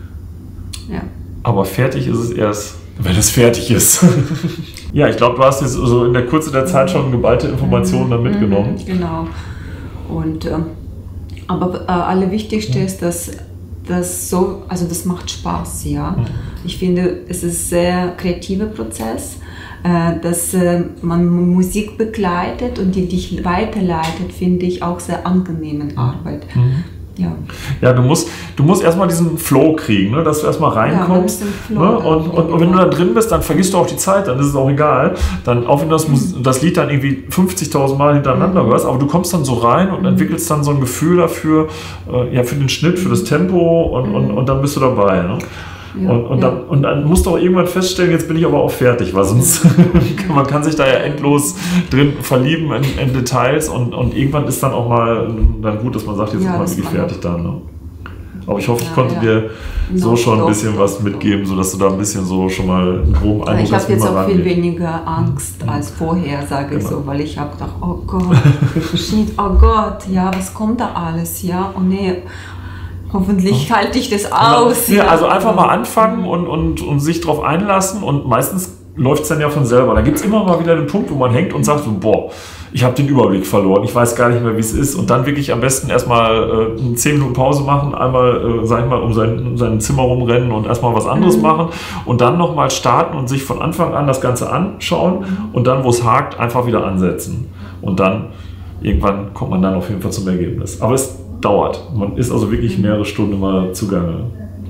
Ja. Aber fertig ist es erst, wenn es fertig ist. Ja, ich glaube, du hast jetzt so in der Kürze der Zeit schon geballte Informationen dann mitgenommen. Genau. Und, äh, aber äh, allerwichtigste ist, dass das so, also das macht Spaß, ja. Ich finde, es ist ein sehr kreativer Prozess, äh, dass äh, man Musik begleitet und die dich weiterleitet, finde ich auch sehr angenehme Arbeit. Mhm. Ja. Ja, du musst, du musst erstmal diesen Flow kriegen, ne? Dass du erstmal reinkommst. Ja, ne? und, und, und wenn du da drin bist, dann vergisst du auch die Zeit, dann ist es auch egal. Dann, auch wenn du das, mhm. das Lied dann irgendwie fünfzigtausend Mal hintereinander mhm. hörst, aber du kommst dann so rein und mhm. entwickelst dann so ein Gefühl dafür, äh, ja, für den Schnitt, für das Tempo und, mhm. und, und dann bist du dabei. Ne? Ja, und, und, ja. dann, und dann musst du auch irgendwann feststellen, jetzt bin ich aber auch fertig, weil sonst man kann sich da ja endlos drin verlieben in, in Details und, und irgendwann ist dann auch mal dann gut, dass man sagt, jetzt ja, ist man wirklich fertig dann. Ne? Aber ich hoffe, ich konnte ja, ja. dir so no, schon ein bisschen doch, was doch. mitgeben, sodass du da ein bisschen so schon mal einen groben Eindruck hast. Ich habe jetzt auch viel weniger Angst als vorher, sage ich genau. so, weil ich habe gedacht, oh Gott, Schnitt, oh Gott, ja, was kommt da alles, ja, und nee. Hoffentlich halte ich das aus. Ja, also einfach mal anfangen und, und, und sich drauf einlassen und meistens läuft es dann ja von selber. Da gibt es immer mal wieder den Punkt, wo man hängt und sagt so, boah, ich habe den Überblick verloren, ich weiß gar nicht mehr, wie es ist. Und dann wirklich am besten erstmal äh, zehn Minuten Pause machen, einmal, äh, sag ich mal, um sein, um sein Zimmer rumrennen und erstmal was anderes mhm. machen und dann nochmal starten und sich von Anfang an das Ganze anschauen und dann, wo es hakt, einfach wieder ansetzen. Und dann, irgendwann kommt man dann auf jeden Fall zum Ergebnis. Aber es dauert. Man ist also wirklich mehrere Stunden mal zugange.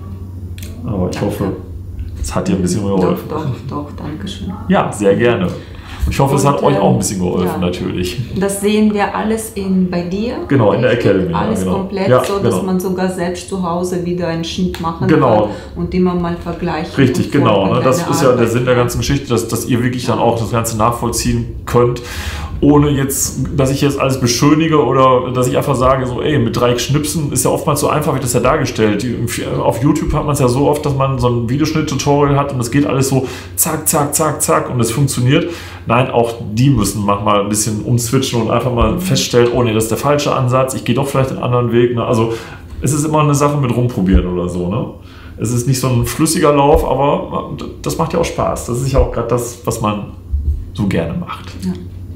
Aber ich danke. hoffe, es hat dir ein bisschen geholfen. Doch, doch, doch, danke schön. Ja, sehr gerne. Und ich hoffe, und, es hat euch auch ein bisschen geholfen, ja. natürlich. Das sehen wir alles in, bei dir. Genau, in der Academy. Alles ja, genau. komplett ja, so, dass genau. man sogar selbst zu Hause wieder einen Schnitt machen genau. kann und immer mal vergleichen. Richtig, genau. Ne? Das ist ja der Sinn der ganzen Geschichte, dass, dass ihr wirklich dann auch das Ganze nachvollziehen könnt, ohne jetzt, dass ich jetzt alles beschönige oder dass ich einfach sage, so, ey, mit drei Schnipsen ist ja oftmals so einfach, wie das ja dargestellt. Auf YouTube hat man es ja so oft, dass man so ein Videoschnitt-Tutorial hat und es geht alles so zack, zack, zack, zack und es funktioniert. Nein, auch die müssen manchmal ein bisschen umswitchen und einfach mal feststellen, oh nee, das ist der falsche Ansatz, ich gehe doch vielleicht einen anderen Weg. Ne? Also es ist immer eine Sache mit rumprobieren oder so. Ne? Es ist nicht so ein flüssiger Lauf, aber das macht ja auch Spaß. Das ist ja auch gerade das, was man so gerne macht. Ja.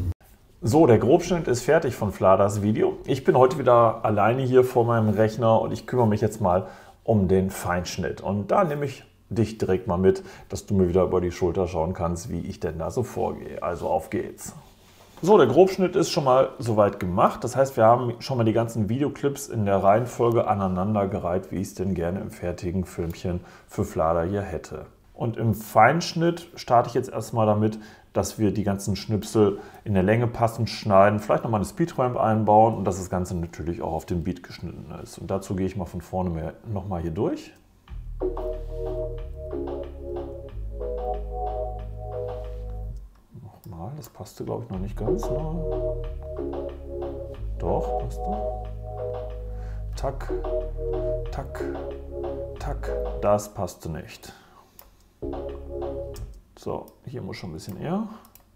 So, der Grobschnitt ist fertig von Fladas Video. Ich bin heute wieder alleine hier vor meinem Rechner und ich kümmere mich jetzt mal um den Feinschnitt. Und da nehme ich dich direkt mal mit, dass du mir wieder über die Schulter schauen kannst, wie ich denn da so vorgehe. Also auf geht's. So, der Grobschnitt ist schon mal soweit gemacht. Das heißt, wir haben schon mal die ganzen Videoclips in der Reihenfolge aneinandergereiht, wie ich es denn gerne im fertigen Filmchen für Flada hier hätte. Und im Feinschnitt starte ich jetzt erstmal damit, dass wir die ganzen Schnipsel in der Länge passend schneiden, vielleicht nochmal eine Speedramp einbauen und dass das Ganze natürlich auch auf den Beat geschnitten ist. Und dazu gehe ich mal von vorne mehr nochmal hier durch. Nochmal, das passte glaube ich noch nicht ganz. Ne? Doch, passte. Tack, tack, tack, das passte nicht. So, hier muss schon ein bisschen eher.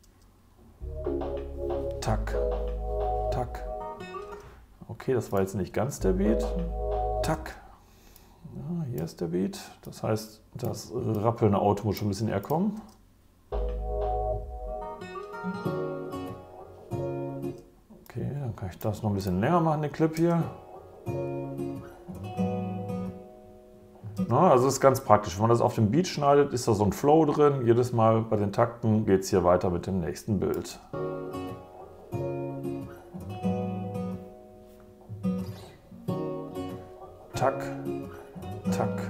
Tack, tack. Okay, das war jetzt nicht ganz der Beat. Tack. Ja, hier ist der Beat. Das heißt, das rappelnde Auto muss schon ein bisschen eher kommen. Okay, dann kann ich das noch ein bisschen länger machen, den Clip hier. Na, also das ist ganz praktisch. Wenn man das auf dem Beat schneidet, ist da so ein Flow drin. Jedes Mal bei den Takten geht es hier weiter mit dem nächsten Bild. Tack, tack.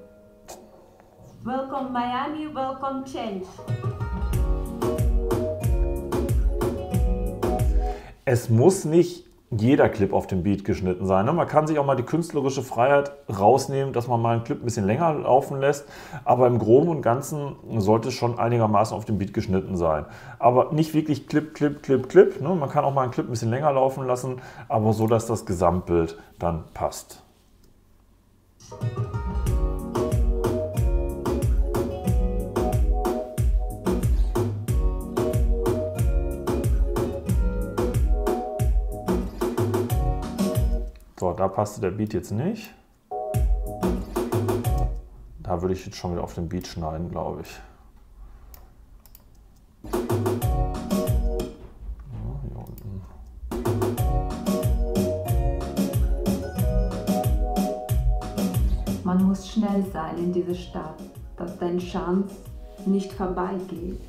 Welcome Miami, welcome Change. Es muss nicht jeder Clip auf dem Beat geschnitten sein. Man kann sich auch mal die künstlerische Freiheit rausnehmen, dass man mal einen Clip ein bisschen länger laufen lässt, aber im Groben und Ganzen sollte es schon einigermaßen auf dem Beat geschnitten sein. Aber nicht wirklich Clip, Clip, Clip, Clip. Man kann auch mal einen Clip ein bisschen länger laufen lassen, aber so, dass das Gesamtbild dann passt. So, da passte der Beat jetzt nicht. Da würde ich jetzt schon wieder auf den Beat schneiden, glaube ich. Ja, hier unten. Man muss schnell sein in dieser Stadt, dass deine Chance nicht vorbeigeht.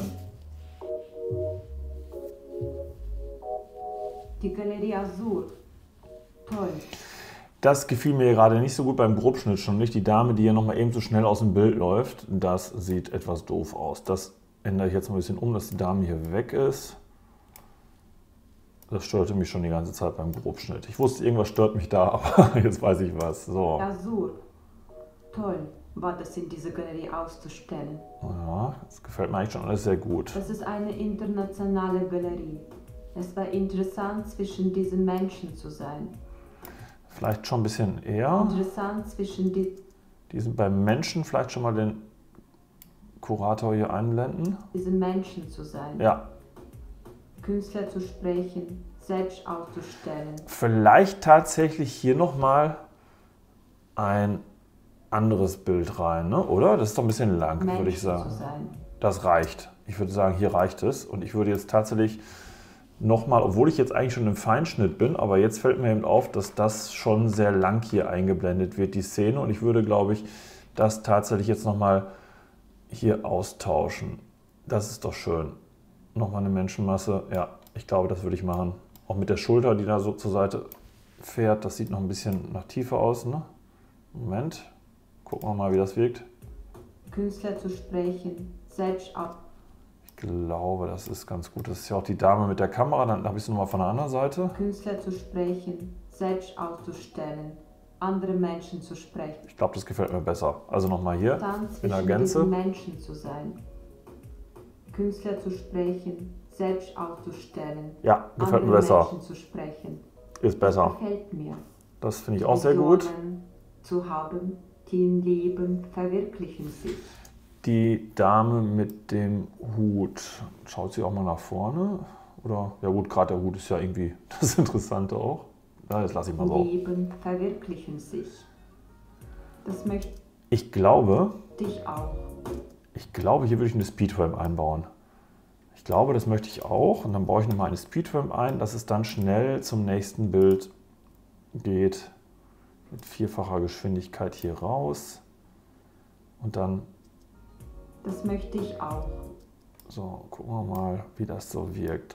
Die Galerie Azur. Toll. Das gefiel mir gerade nicht so gut beim Grobschnitt schon nicht. Die Dame, die hier nochmal eben so schnell aus dem Bild läuft, das sieht etwas doof aus. Das ändere ich jetzt mal ein bisschen um, dass die Dame hier weg ist. Das störte mich schon die ganze Zeit beim Grobschnitt. Ich wusste, irgendwas stört mich da, aber jetzt weiß ich was. So. Azur. Toll, war das in dieser Galerie auszustellen. Ja, das gefällt mir eigentlich schon alles sehr gut. Das ist eine internationale Galerie. Es war interessant, zwischen diesen Menschen zu sein. Vielleicht schon ein bisschen eher. Interessant zwischen die diesen beim Menschen vielleicht schon mal den Kurator hier einblenden. Diesen Menschen zu sein. Ja. Künstler zu sprechen, selbst auszustellen. Vielleicht tatsächlich hier nochmal ein anderes Bild rein, ne? Oder? Das ist doch ein bisschen lang, Menschen würde ich sagen. Zu sein. Das reicht. Ich würde sagen, hier reicht es. Und ich würde jetzt tatsächlich nochmal, obwohl ich jetzt eigentlich schon im Feinschnitt bin, aber jetzt fällt mir eben auf, dass das schon sehr lang hier eingeblendet wird, die Szene. Und ich würde, glaube ich, das tatsächlich jetzt nochmal hier austauschen. Das ist doch schön. Nochmal eine Menschenmasse. Ja, ich glaube, das würde ich machen. Auch mit der Schulter, die da so zur Seite fährt. Das sieht noch ein bisschen nach Tiefe aus, ne? Moment. Gucken wir mal, wie das wirkt. Künstler zu sprechen, selbst ab. Ich glaube, das ist ganz gut. Das ist ja auch die Dame mit der Kamera. Dann habe ich sie nochmal von der anderen Seite. Künstler zu sprechen, selbst auszustellen, andere Menschen zu sprechen. Ich glaube, das gefällt mir besser. Also nochmal hier Dann in der zwischen Gänze. diesen Menschen zu sein. Künstler zu sprechen, selbst auszustellen. Ja, gefällt mir andere besser. Menschen zu sprechen. Ist besser. Gefällt mir. Das finde ich auch sehr gut. Visionen zu haben, die im Leben verwirklichen sich. Die Dame mit dem Hut, schaut sie auch mal nach vorne? Oder, ja gut, gerade der Hut ist ja irgendwie das Interessante auch. Ja, das lasse ich mal so. Leben verwirklichen sich. Das möchte ich glaube, ich auch. Ich glaube, hier würde ich eine Speedframe einbauen. Ich glaube, das möchte ich auch. Und dann baue ich nochmal eine Speedframe ein, dass es dann schnell zum nächsten Bild geht. Mit vierfacher Geschwindigkeit hier raus. Und dann... Das möchte ich auch. So, gucken wir mal, wie das so wirkt.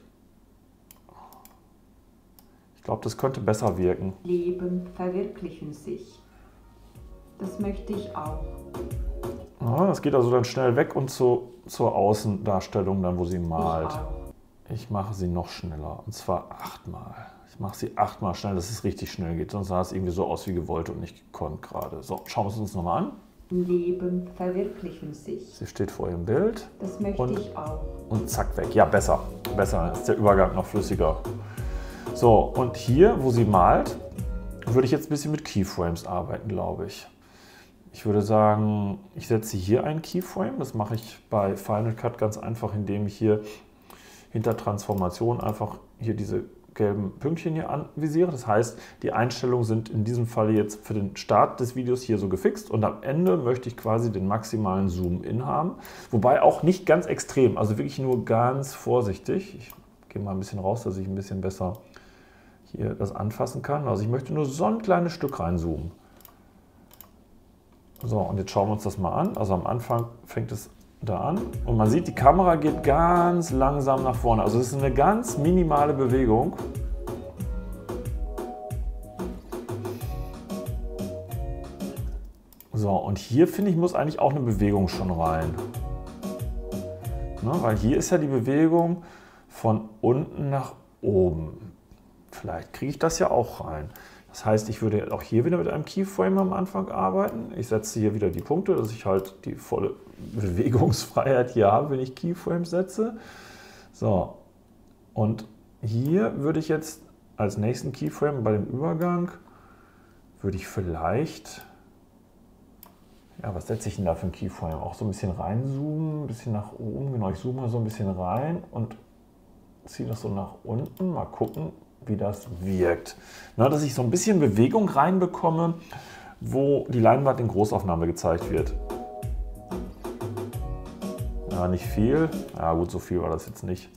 Ich glaube, das könnte besser wirken. Leben verwirklichen sich. Das möchte ich auch. Ja, das geht also dann schnell weg und zu, zur Außendarstellung, dann wo sie malt. Ich auch. Ich mache sie noch schneller, und zwar achtmal. Ich mache sie achtmal schnell, dass es richtig schnell geht. Sonst sah es irgendwie so aus wie gewollt und nicht gekonnt gerade. So, schauen wir es uns nochmal an. Leben verwirklichen sich. Sie steht vor ihrem Bild. Das möchte und, ich auch. Und zack, weg. Ja, besser. Besser, dann ist der Übergang noch flüssiger. So, und hier, wo sie malt, würde ich jetzt ein bisschen mit Keyframes arbeiten, glaube ich. Ich würde sagen, ich setze hier einen Keyframe. Das mache ich bei Final Cut ganz einfach, indem ich hier hinter Transformation einfach hier diese gelben Pünktchen hier anvisiere. Das heißt, die Einstellungen sind in diesem Fall jetzt für den Start des Videos hier so gefixt und am Ende möchte ich quasi den maximalen Zoom-In haben. Wobei auch nicht ganz extrem, also wirklich nur ganz vorsichtig. Ich gehe mal ein bisschen raus, dass ich ein bisschen besser hier das anfassen kann. Also ich möchte nur so ein kleines Stück reinzoomen. So, und jetzt schauen wir uns das mal an. Also am Anfang fängt es da an und man sieht, die Kamera geht ganz langsam nach vorne. Also es ist eine ganz minimale Bewegung. So, und hier finde ich, muss eigentlich auch eine Bewegung schon rein. Ne, weil hier ist ja die Bewegung von unten nach oben. Vielleicht kriege ich das ja auch rein. Das heißt, ich würde auch hier wieder mit einem Keyframe am Anfang arbeiten. Ich setze hier wieder die Punkte, dass ich halt die volle Bewegungsfreiheit hier habe, wenn ich Keyframes setze. So, und hier würde ich jetzt als nächsten Keyframe bei dem Übergang, würde ich vielleicht, ja, was setze ich denn da für einen Keyframe? Auch so ein bisschen reinzoomen, ein bisschen nach oben. Genau, ich zoome mal so ein bisschen rein und ziehe das so nach unten. Mal gucken, wie das wirkt. Na, dass ich so ein bisschen Bewegung reinbekomme, wo die Leinwand in Großaufnahme gezeigt wird. Ja, nicht viel. Ja gut, so viel war das jetzt nicht.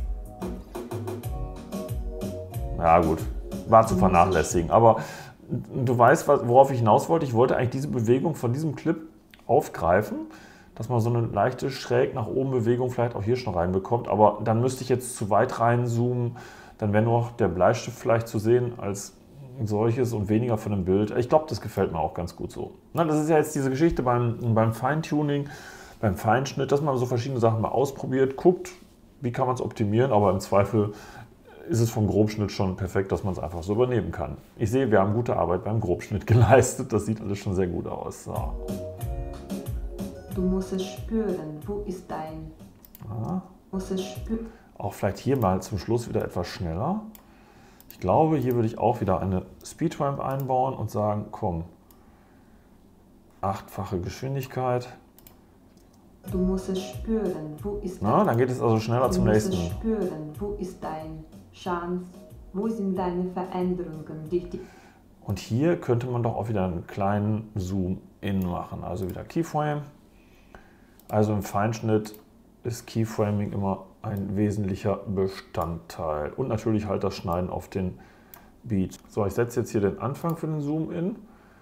Ja gut, war zu vernachlässigen. Aber du weißt, worauf ich hinaus wollte. Ich wollte eigentlich diese Bewegung von diesem Clip aufgreifen, dass man so eine leichte schräg nach oben Bewegung vielleicht auch hier schon reinbekommt. Aber dann müsste ich jetzt zu weit reinzoomen. Dann wäre nur noch der Bleistift vielleicht zu sehen als solches und weniger von dem Bild. Ich glaube, das gefällt mir auch ganz gut so. Na, das ist ja jetzt diese Geschichte beim, beim Feintuning, beim Feinschnitt, dass man so verschiedene Sachen mal ausprobiert, guckt, wie kann man es optimieren, aber im Zweifel ist es vom Grobschnitt schon perfekt, dass man es einfach so übernehmen kann. Ich sehe, wir haben gute Arbeit beim Grobschnitt geleistet. Das sieht alles schon sehr gut aus. So. Du musst es spüren. Wo ist dein? Ja. Muss es spüren. Auch vielleicht hier mal zum Schluss wieder etwas schneller. Ich glaube, hier würde ich auch wieder eine Speedramp einbauen und sagen, komm, achtfache Geschwindigkeit. Du musst es spüren. Wo ist Na, dann geht es also schneller du zum musst nächsten. Es spüren. Wo ist dein Chance? Wo sind deine Veränderungen? Die, die und hier könnte man doch auch wieder einen kleinen Zoom-In machen. Also wieder Keyframe. Also im Feinschnitt ist Keyframing immer ein wesentlicher Bestandteil. Und natürlich halt das Schneiden auf den Beat. So, ich setze jetzt hier den Anfang für den Zoom-In.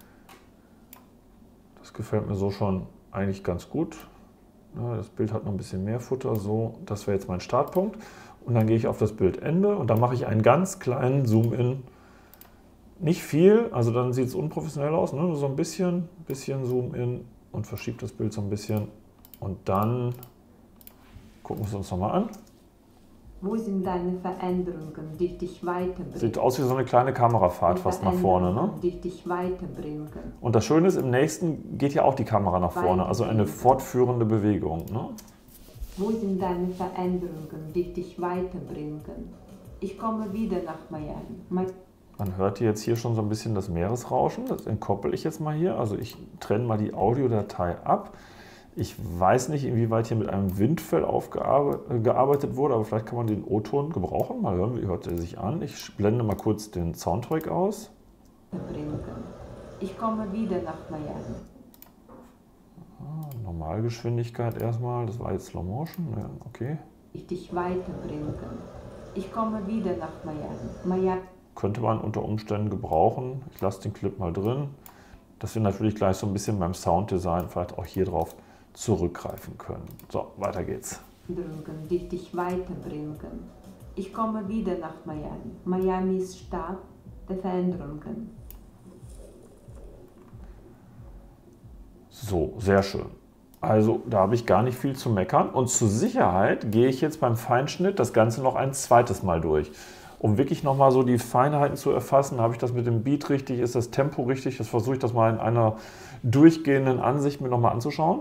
Das gefällt mir so schon eigentlich ganz gut. Ja, das Bild hat noch ein bisschen mehr Futter. So, das wäre jetzt mein Startpunkt. Und dann gehe ich auf das Bildende und dann mache ich einen ganz kleinen Zoom-In. Nicht viel, also dann sieht es unprofessionell aus. Ne? Nur so ein bisschen, bisschen Zoom-In und verschiebt das Bild so ein bisschen. Und dann gucken wir es uns nochmal an. Wo sind deine Veränderungen, die dich weiterbringen? Sieht aus wie so eine kleine Kamerafahrt fast nach vorne. Ne? Die dich weiterbringen. Und das Schöne ist, im nächsten geht ja auch die Kamera nach vorne, also eine fortführende Bewegung. Ne? Wo sind deine Veränderungen, die dich weiterbringen? Ich komme wieder nach Miami. Man hört jetzt hier schon so ein bisschen das Meeresrauschen, das entkoppel ich jetzt mal hier. Also ich trenne mal die Audiodatei ab. Ich weiß nicht, inwieweit hier mit einem Windfell aufgearbeitet wurde, aber vielleicht kann man den O-Ton gebrauchen. Mal hören, wie hört er sich an. Ich blende mal kurz den Soundtrack aus. Ich komme wieder nach Miami. Ah, Normalgeschwindigkeit erstmal, das war jetzt Slow Motion, ja, okay. Ich dich weiterbringen. Ich komme wieder nach Miami. Miami. Könnte man unter Umständen gebrauchen. Ich lasse den Clip mal drin, dass wir natürlich gleich so ein bisschen beim Sounddesign vielleicht auch hier drauf zurückgreifen können. So, weiter geht's. Die dich weiterbringen. Ich komme wieder nach Miami. Miami ist Stadt der Veränderungen. So, sehr schön. Also, da habe ich gar nicht viel zu meckern. Und zur Sicherheit gehe ich jetzt beim Feinschnitt das Ganze noch ein zweites Mal durch. Um wirklich nochmal so die Feinheiten zu erfassen, habe ich das mit dem Beat richtig, ist das Tempo richtig? Das versuche ich das mal in einer durchgehenden Ansicht mir nochmal anzuschauen.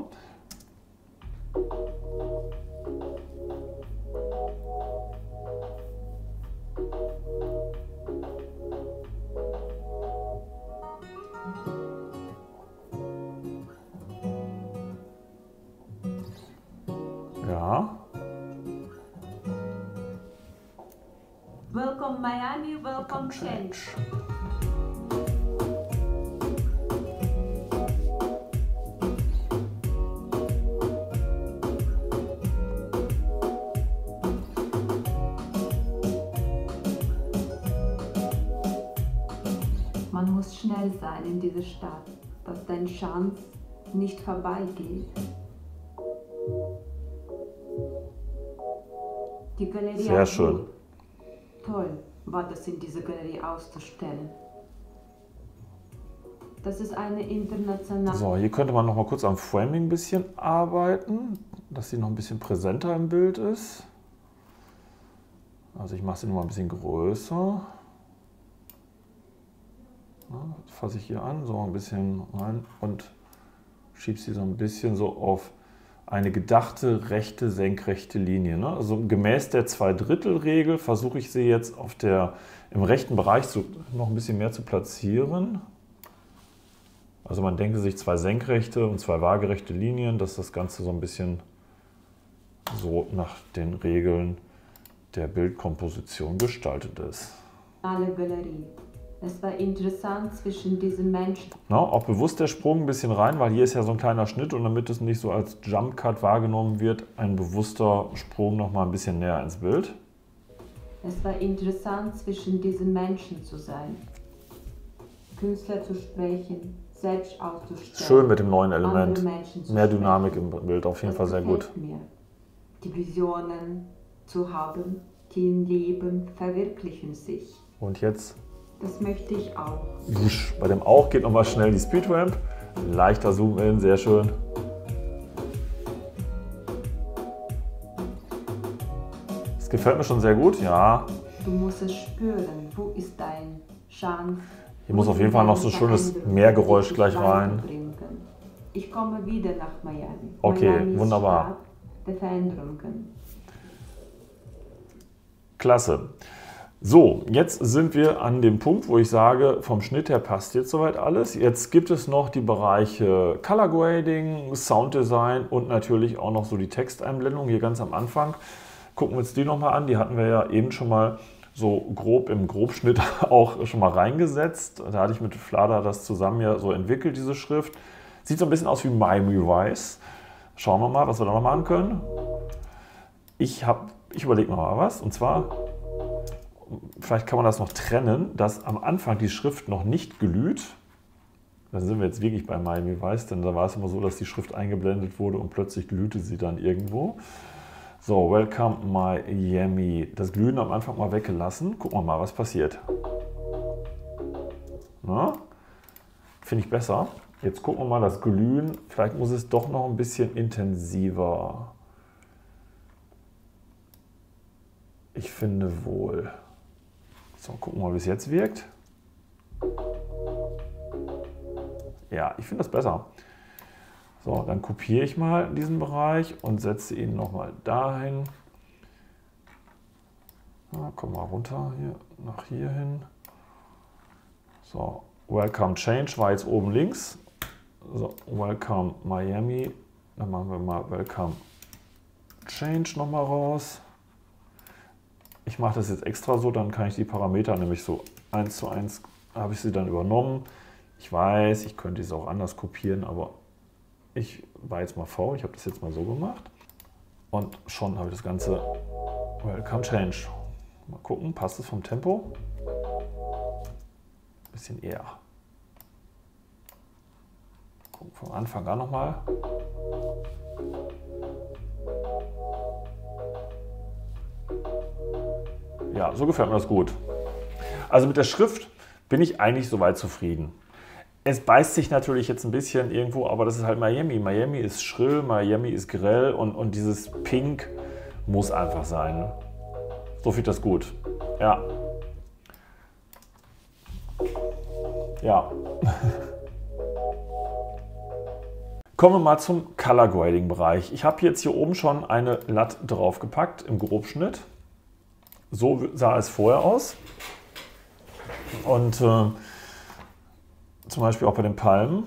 Ja. Welcome Miami, welcome Change. Man muss schnell sein in dieser Stadt, dass deine Chance nicht vorbeigeht. Die Galerie Sehr schön. Toll war das in dieser Galerie auszustellen. Das ist eine internationale... So, hier könnte man noch mal kurz am Framing ein bisschen arbeiten, dass sie noch ein bisschen präsenter im Bild ist. Also ich mache sie noch mal ein bisschen größer. Ja, fasse ich hier an, so ein bisschen rein und schiebe sie so ein bisschen so auf eine gedachte rechte, senkrechte Linie. Ne? Also gemäß der Zwei-Drittel-Regel versuche ich sie jetzt auf der, im rechten Bereich so noch ein bisschen mehr zu platzieren. Also man denke sich zwei senkrechte und zwei waagerechte Linien, dass das Ganze so ein bisschen so nach den Regeln der Bildkomposition gestaltet ist. Alle Galerie. Es war interessant zwischen diesen Menschen. Na, auch bewusst der Sprung ein bisschen rein, weil hier ist ja so ein kleiner Schnitt und damit es nicht so als Jump Cut wahrgenommen wird, ein bewusster Sprung noch mal ein bisschen näher ins Bild. Es war interessant zwischen diesen Menschen zu sein, Künstler zu sprechen, selbst auszustellen. Schön mit dem neuen Element, mehr Dynamik im Bild, auf jeden Fall sehr gut. Mir. Die Visionen zu haben, die im Leben verwirklichen sich. Und jetzt? Das möchte ich auch. Bei dem Auch geht nochmal schnell die Speedramp. Leichter Zoom-In, sehr schön. Das gefällt mir schon sehr gut, ja. Du musst es spüren. Wo ist dein Chance? Hier muss auf jeden Fall noch so ein schönes Meergeräusch gleich rein. Ich komme wieder nach Miami. Okay, Miami wunderbar. Stadt der Veränderungen. Klasse. So, jetzt sind wir an dem Punkt, wo ich sage, vom Schnitt her passt jetzt soweit alles. Jetzt gibt es noch die Bereiche Color Grading, Sound Design und natürlich auch noch so die Texteinblendung hier ganz am Anfang. Gucken wir uns die nochmal an. Die hatten wir ja eben schon mal so grob im Grobschnitt auch schon mal reingesetzt. Da hatte ich mit Flada das zusammen ja so entwickelt, diese Schrift. Sieht so ein bisschen aus wie Miami Vice. Schauen wir mal, was wir da noch machen können. Ich, hab, ich überlege noch mal was, und zwar, vielleicht kann man das noch trennen, dass am Anfang die Schrift noch nicht glüht. Dann sind wir jetzt wirklich bei Miami Vice, denn da war es immer so, dass die Schrift eingeblendet wurde und plötzlich glühte sie dann irgendwo. So, Welcome Miami. Das Glühen am Anfang mal weggelassen. Gucken wir mal, was passiert. Finde ich besser. Jetzt gucken wir mal das Glühen. Vielleicht muss es doch noch ein bisschen intensiver. Ich finde wohl. So, gucken wir mal, wie es jetzt wirkt. Ja, ich finde das besser. So, dann kopiere ich mal diesen Bereich und setze ihn nochmal dahin. Ja, komm mal runter hier, nach hier hin. So, Welcome Change war jetzt oben links. So, Welcome Miami. Dann machen wir mal Welcome Change nochmal raus. Ich mache das jetzt extra so, dann kann ich die Parameter nämlich so eins zu eins, habe ich sie dann übernommen. Ich weiß, ich könnte es auch anders kopieren, aber ich war jetzt mal faul, ich habe das jetzt mal so gemacht. Und schon habe ich das Ganze Welcome Change. Mal gucken, passt es vom Tempo? Ein bisschen eher. Gucken vom Anfang an nochmal. Ja, so gefällt mir das gut. Also mit der Schrift bin ich eigentlich soweit zufrieden. Es beißt sich natürlich jetzt ein bisschen irgendwo, aber das ist halt Miami. Miami ist schrill, Miami ist grell und, und dieses Pink muss einfach sein. So viel das gut. Ja. Ja. Kommen wir mal zum Color Grading Bereich. Ich habe jetzt hier oben schon eine L A T draufgepackt im Grobschnitt. So sah es vorher aus. Und äh, zum Beispiel auch bei den Palmen.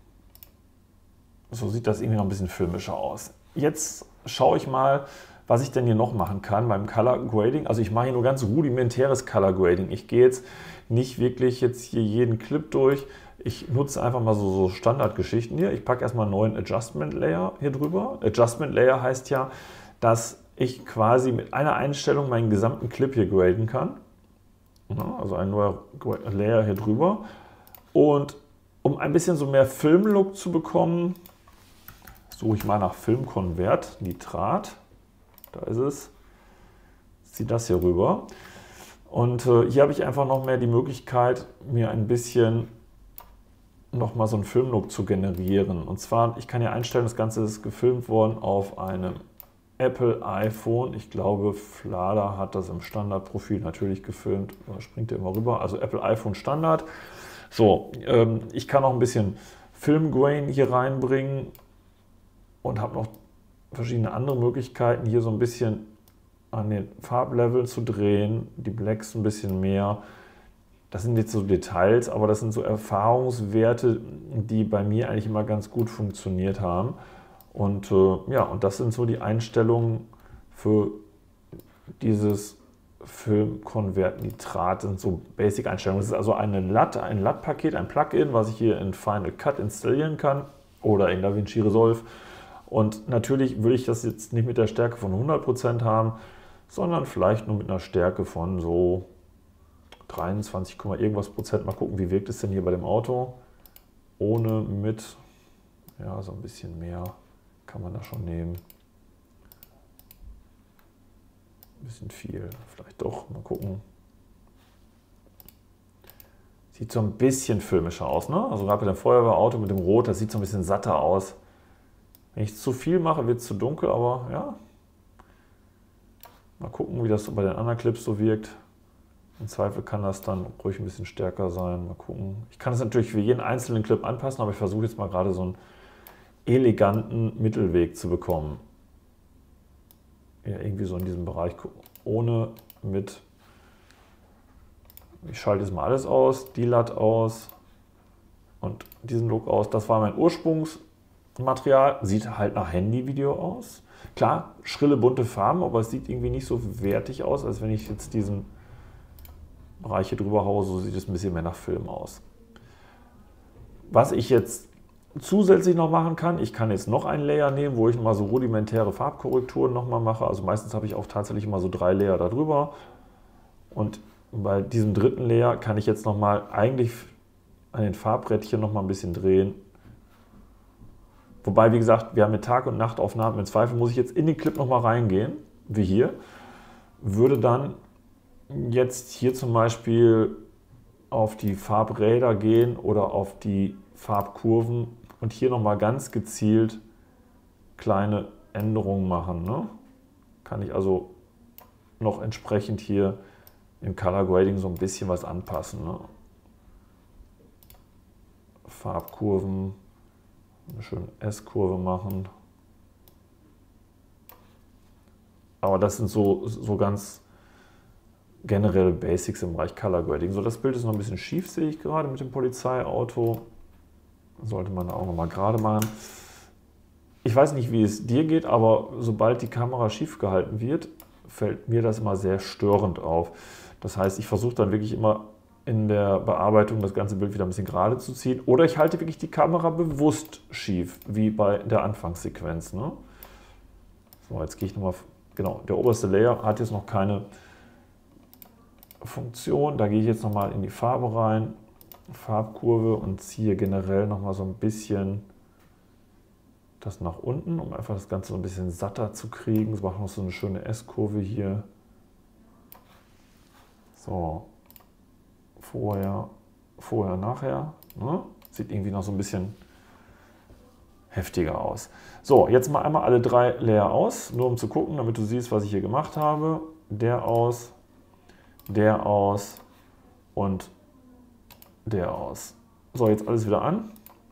So sieht das irgendwie noch ein bisschen filmischer aus. Jetzt schaue ich mal, was ich denn hier noch machen kann beim Color Grading. Also ich mache hier nur ganz rudimentäres Color Grading. Ich gehe jetzt nicht wirklich jetzt hier jeden Clip durch. Ich nutze einfach mal so, so Standardgeschichten hier. Ich packe erstmal einen neuen Adjustment Layer hier drüber. Adjustment Layer heißt ja, dass ich quasi mit einer Einstellung meinen gesamten Clip hier graden kann. Ja, also ein neuer Layer hier drüber. Und um ein bisschen so mehr Filmlook zu bekommen, suche ich mal nach Filmkonvert, Nitrat. Da ist es. Ziehe das hier rüber. Und äh, hier habe ich einfach noch mehr die Möglichkeit, mir ein bisschen nochmal so einen Filmlook zu generieren. Und zwar, ich kann ja einstellen, das Ganze ist gefilmt worden auf einem Apple iPhone. Ich glaube, Flada hat das im Standardprofil natürlich gefilmt. Da springt er immer rüber. Also Apple iPhone Standard. So, ähm, ich kann noch ein bisschen Filmgrain hier reinbringen und habe noch verschiedene andere Möglichkeiten, hier so ein bisschen an den Farbleveln zu drehen, die Blacks ein bisschen mehr. Das sind jetzt so Details, aber das sind so Erfahrungswerte, die bei mir eigentlich immer ganz gut funktioniert haben. Und äh, ja, und das sind so die Einstellungen für dieses Film-Convert-Nitrat, sind so Basic-Einstellungen. Das ist also eine L U T, ein L U T-Paket, ein Plugin, was ich hier in Final Cut installieren kann oder in DaVinci Resolve. Und natürlich will ich das jetzt nicht mit der Stärke von hundert Prozent haben, sondern vielleicht nur mit einer Stärke von so dreiundzwanzig, irgendwas Prozent. Mal gucken, wie wirkt es denn hier bei dem Auto. Ohne, mit, ja, so ein bisschen mehr kann man da schon nehmen. Ein bisschen viel, vielleicht doch, mal gucken. Sieht so ein bisschen filmischer aus, ne? Also gerade bei dem Feuerwehrauto mit dem Rot, das sieht so ein bisschen satter aus. Wenn ich zu viel mache, wird es zu dunkel, aber ja. Mal gucken, wie das bei den anderen Clips so wirkt. Im Zweifel kann das dann ruhig ein bisschen stärker sein. Mal gucken. Ich kann es natürlich für jeden einzelnen Clip anpassen, aber ich versuche jetzt mal gerade so einen eleganten Mittelweg zu bekommen. Ja, irgendwie so in diesem Bereich, ohne mit. Ich schalte jetzt mal alles aus, die L U T aus und diesen Look aus. Das war mein Ursprungsmaterial. Sieht halt nach Handyvideo aus. Klar, schrille, bunte Farben, aber es sieht irgendwie nicht so wertig aus, als wenn ich jetzt diesen Bereich hier drüber haue. So sieht es ein bisschen mehr nach Film aus. Was ich jetzt zusätzlich noch machen kann, ich kann jetzt noch einen Layer nehmen, wo ich mal so rudimentäre Farbkorrekturen nochmal mache. Also meistens habe ich auch tatsächlich immer so drei Layer da drüber. Und bei diesem dritten Layer kann ich jetzt nochmal eigentlich an den Farbrädchen nochmal ein bisschen drehen. Wobei, wie gesagt, wir haben mit Tag- und Nachtaufnahmen. Im Zweifel muss ich jetzt in den Clip nochmal reingehen, wie hier. Würde dann jetzt hier zum Beispiel auf die Farbräder gehen oder auf die Farbkurven und hier nochmal ganz gezielt kleine Änderungen machen. Ne? Kann ich also noch entsprechend hier im Color Grading so ein bisschen was anpassen. Ne? Farbkurven, eine schöne S-Kurve machen. Aber das sind so, so ganz generelle Basics im Bereich Color Grading. So, das Bild ist noch ein bisschen schief, sehe ich gerade mit dem Polizeiauto. Sollte man da auch noch mal gerade machen. Ich weiß nicht, wie es dir geht, aber sobald die Kamera schief gehalten wird, fällt mir das immer sehr störend auf. Das heißt, ich versuche dann wirklich immer in der Bearbeitung das ganze Bild wieder ein bisschen gerade zu ziehen. Oder ich halte wirklich die Kamera bewusst schief, wie bei der Anfangssequenz. Ne? So, jetzt gehe ich nochmal, genau, der oberste Layer hat jetzt noch keine Funktion. Da gehe ich jetzt nochmal in die Farbe rein, Farbkurve und ziehe generell nochmal so ein bisschen das nach unten, um einfach das Ganze so ein bisschen satter zu kriegen. So machen wir noch so eine schöne S-Kurve hier. So, vorher, vorher, nachher. Ne? Sieht irgendwie noch so ein bisschen heftiger aus. So, jetzt mal einmal alle drei Layer aus, nur um zu gucken, damit du siehst, was ich hier gemacht habe. Der aus, der aus und der aus. So, jetzt alles wieder an.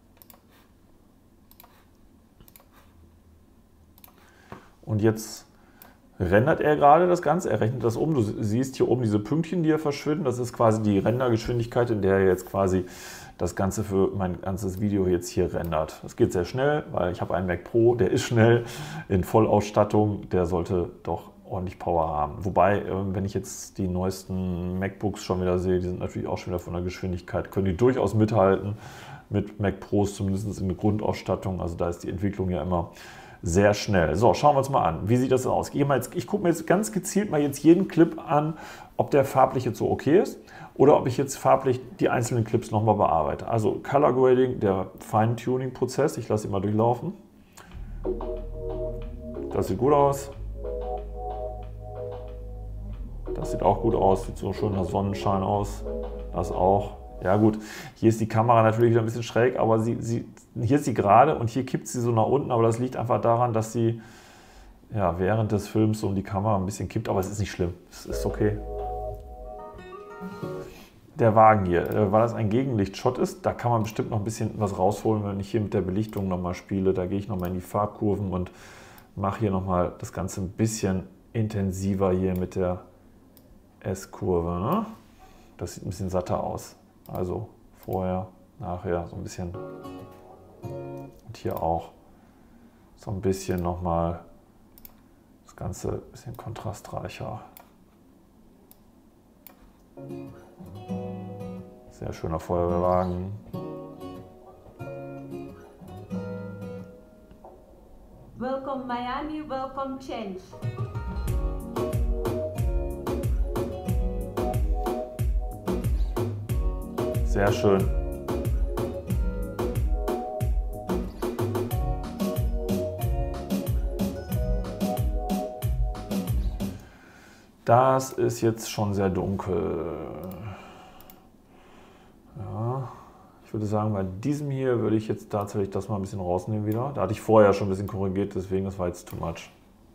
Und jetzt rendert er gerade das Ganze, er rechnet das um. Du siehst hier oben diese Pünktchen, die hier verschwinden. Das ist quasi die Rendergeschwindigkeit, in der er jetzt quasi das Ganze für mein ganzes Video jetzt hier rendert. Das geht sehr schnell, weil ich habe einen Mac Pro, der ist schnell in Vollausstattung, der sollte doch ordentlich Power haben. Wobei, wenn ich jetzt die neuesten MacBooks schon wieder sehe, die sind natürlich auch schon wieder von der Geschwindigkeit, können die durchaus mithalten mit Mac Pros, zumindest in der Grundausstattung. Also da ist die Entwicklung ja immer sehr schnell. So, schauen wir uns mal an. Wie sieht das aus? Ich, ich gucke mir jetzt ganz gezielt mal jetzt jeden Clip an, ob der farblich jetzt so okay ist oder ob ich jetzt farblich die einzelnen Clips nochmal bearbeite. Also Color Grading, der Feintuning-Prozess. Ich lasse ihn mal durchlaufen. Das sieht gut aus. Das sieht auch gut aus. Sieht so schön nach Sonnenschein aus. Das auch. Ja gut, hier ist die Kamera natürlich wieder ein bisschen schräg, aber sie, sie, hier ist sie gerade und hier kippt sie so nach unten, aber das liegt einfach daran, dass sie ja, während des Films so um die Kamera ein bisschen kippt, aber es ist nicht schlimm, es ist okay. der Wagen hier, äh, weil das ein Gegenlichtshot ist, da kann man bestimmt noch ein bisschen was rausholen, wenn ich hier mit der Belichtung nochmal spiele. Da gehe ich nochmal in die Farbkurven und mache hier nochmal das Ganze ein bisschen intensiver hier mit der S-Kurve. Ne? Das sieht ein bisschen satter aus. Also vorher, nachher so ein bisschen. Und hier auch so ein bisschen nochmal das Ganze ein bisschen kontrastreicher. Sehr schöner Feuerwehrwagen. Welcome Miami, welcome Change. Sehr schön. Das ist jetzt schon sehr dunkel. Ja, ich würde sagen, bei diesem hier würde ich jetzt tatsächlich das mal ein bisschen rausnehmen wieder. Da hatte ich vorher schon ein bisschen korrigiert, deswegen das war jetzt too much.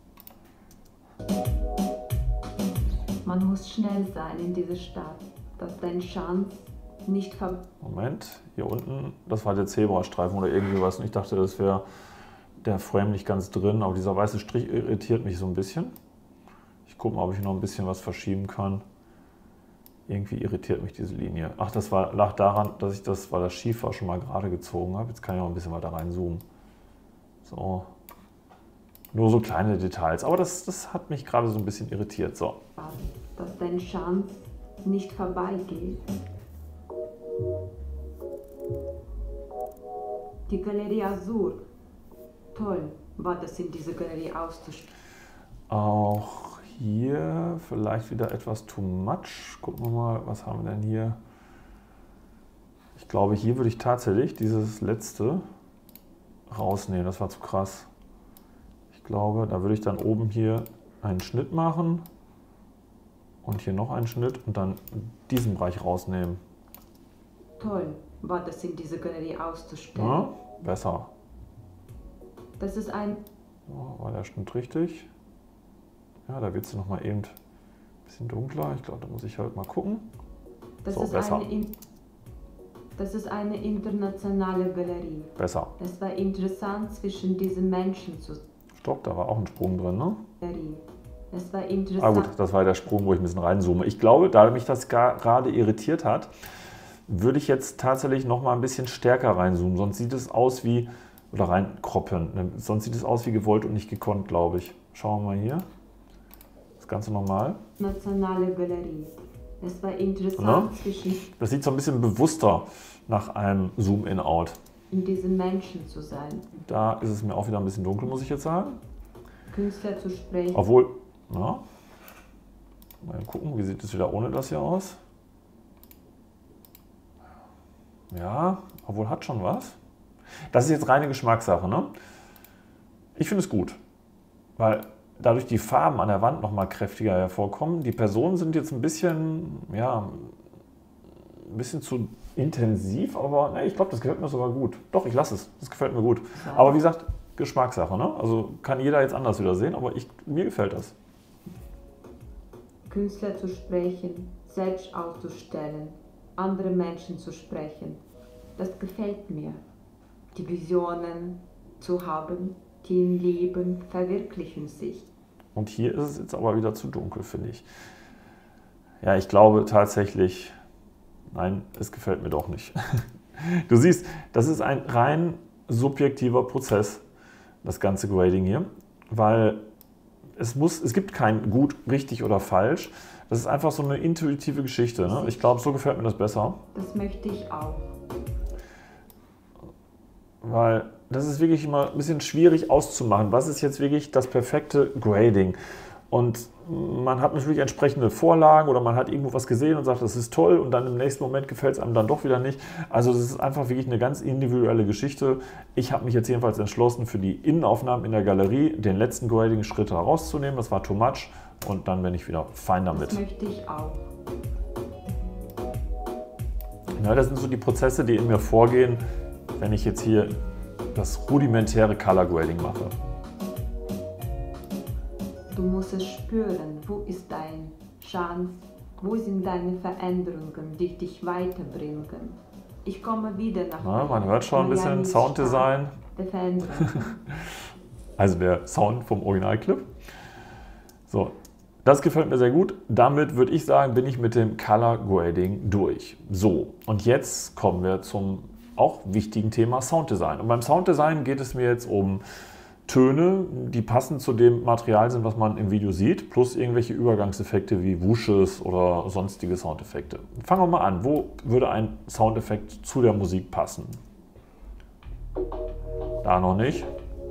Man muss schnell sein in dieser Stadt, dass dein Chance nicht ver... Moment, hier unten, das war der Zebrastreifen oder irgendwie was. Und ich dachte, das wäre der Frame nicht ganz drin, aber dieser weiße Strich irritiert mich so ein bisschen. Ich gucke mal, ob ich noch ein bisschen was verschieben kann. Irgendwie irritiert mich diese Linie. Ach, das war, lag daran, dass ich das, weil das schief war, schon mal gerade gezogen habe. Jetzt kann ich auch ein bisschen weiter reinzoomen. So. Nur so kleine Details. Aber das, das hat mich gerade so ein bisschen irritiert. So. Dass deine Chance nicht vorbeigeht. Die Galerie Azur. Toll, war das in dieser Galerie auszustellen. Auch hier vielleicht wieder etwas too much. Gucken wir mal, was haben wir denn hier? Ich glaube, hier würde ich tatsächlich dieses letzte rausnehmen. Das war zu krass. Ich glaube, da würde ich dann oben hier einen Schnitt machen und hier noch einen Schnitt und dann diesen Bereich rausnehmen. Toll, war das in dieser Galerie auszustellen. Ja, besser. Das ist ein... So, war der Schnitt richtig? Ja, da wird es noch mal eben ein bisschen dunkler. Ich glaube, da muss ich halt mal gucken. Das, so, ist besser. Eine, das ist eine internationale Galerie. Besser. Es war interessant, zwischen diesen Menschen zu... Stopp, da war auch ein Sprung drin, ne? Galerie. Es war interessant. Ah gut, das war der Sprung, wo ich ein bisschen reinzoome. Ich glaube, da mich das gerade irritiert hat, würde ich jetzt tatsächlich noch mal ein bisschen stärker reinzoomen. Sonst sieht es aus wie... Oder reinkroppen. Sonst sieht es aus wie gewollt und nicht gekonnt, glaube ich. Schauen wir mal hier. Das Ganze nochmal. Nationale Galerie. Es war interessant, zwischen... Das sieht so ein bisschen bewusster nach einem Zoom-In-Out. In diesen Menschen zu sein. Da ist es mir auch wieder ein bisschen dunkel, muss ich jetzt sagen. Künstler zu sprechen. Obwohl, na, mal gucken, wie sieht es wieder ohne das hier aus. Ja, obwohl hat schon was. Das ist jetzt reine Geschmackssache, ne? Ich finde es gut, weil dadurch die Farben an der Wand noch mal kräftiger hervorkommen. Die Personen sind jetzt ein bisschen, ja, ein bisschen zu intensiv, aber ne, ich glaube, das gefällt mir sogar gut. Doch, ich lasse es, das gefällt mir gut. Aber wie gesagt, Geschmackssache, ne? Also kann jeder jetzt anders wieder sehen, aber ich, mir gefällt das. Künstler zu sprechen, selbst auszustellen, andere Menschen zu sprechen, das gefällt mir. Die Visionen zu haben, die im Leben verwirklichen sich. Und hier ist es jetzt aber wieder zu dunkel, finde ich. Ja, ich glaube tatsächlich, nein, es gefällt mir doch nicht. Du siehst, das ist ein rein subjektiver Prozess, das ganze Grading hier, weil es, muss, es gibt kein gut, richtig oder falsch. Das ist einfach so eine intuitive Geschichte. Ne? Ich glaube, so gefällt mir das besser. Das möchte ich auch. Weil das ist wirklich immer ein bisschen schwierig auszumachen. Was ist jetzt wirklich das perfekte Grading? Und man hat natürlich entsprechende Vorlagen oder man hat irgendwo was gesehen und sagt, das ist toll und dann im nächsten Moment gefällt es einem dann doch wieder nicht. Also das ist einfach wirklich eine ganz individuelle Geschichte. Ich habe mich jetzt jedenfalls entschlossen, für die Innenaufnahmen in der Galerie den letzten Grading-Schritt herauszunehmen. Das war too much und dann bin ich wieder fein damit. Das möchte ich auch. Ja, das sind so die Prozesse, die in mir vorgehen, wenn ich jetzt hier das rudimentäre Color Grading mache. Du musst es spüren, wo ist deine Chance Wo sind deine Veränderungen, die dich weiterbringen? Ich komme wieder nach. Na, man hört schon ein bisschen Sounddesign. Der Veränderung. Also der Sound vom Originalclip. So, das gefällt mir sehr gut. Damit würde ich sagen, bin ich mit dem Color Grading durch. So, und jetzt kommen wir zum auch wichtigen Thema Sounddesign. Und beim Sounddesign geht es mir jetzt um Töne, die passend zu dem Material sind, was man im Video sieht, plus irgendwelche Übergangseffekte wie Whooshes oder sonstige Soundeffekte. Fangen wir mal an. Wo würde ein Soundeffekt zu der Musik passen? Da noch nicht.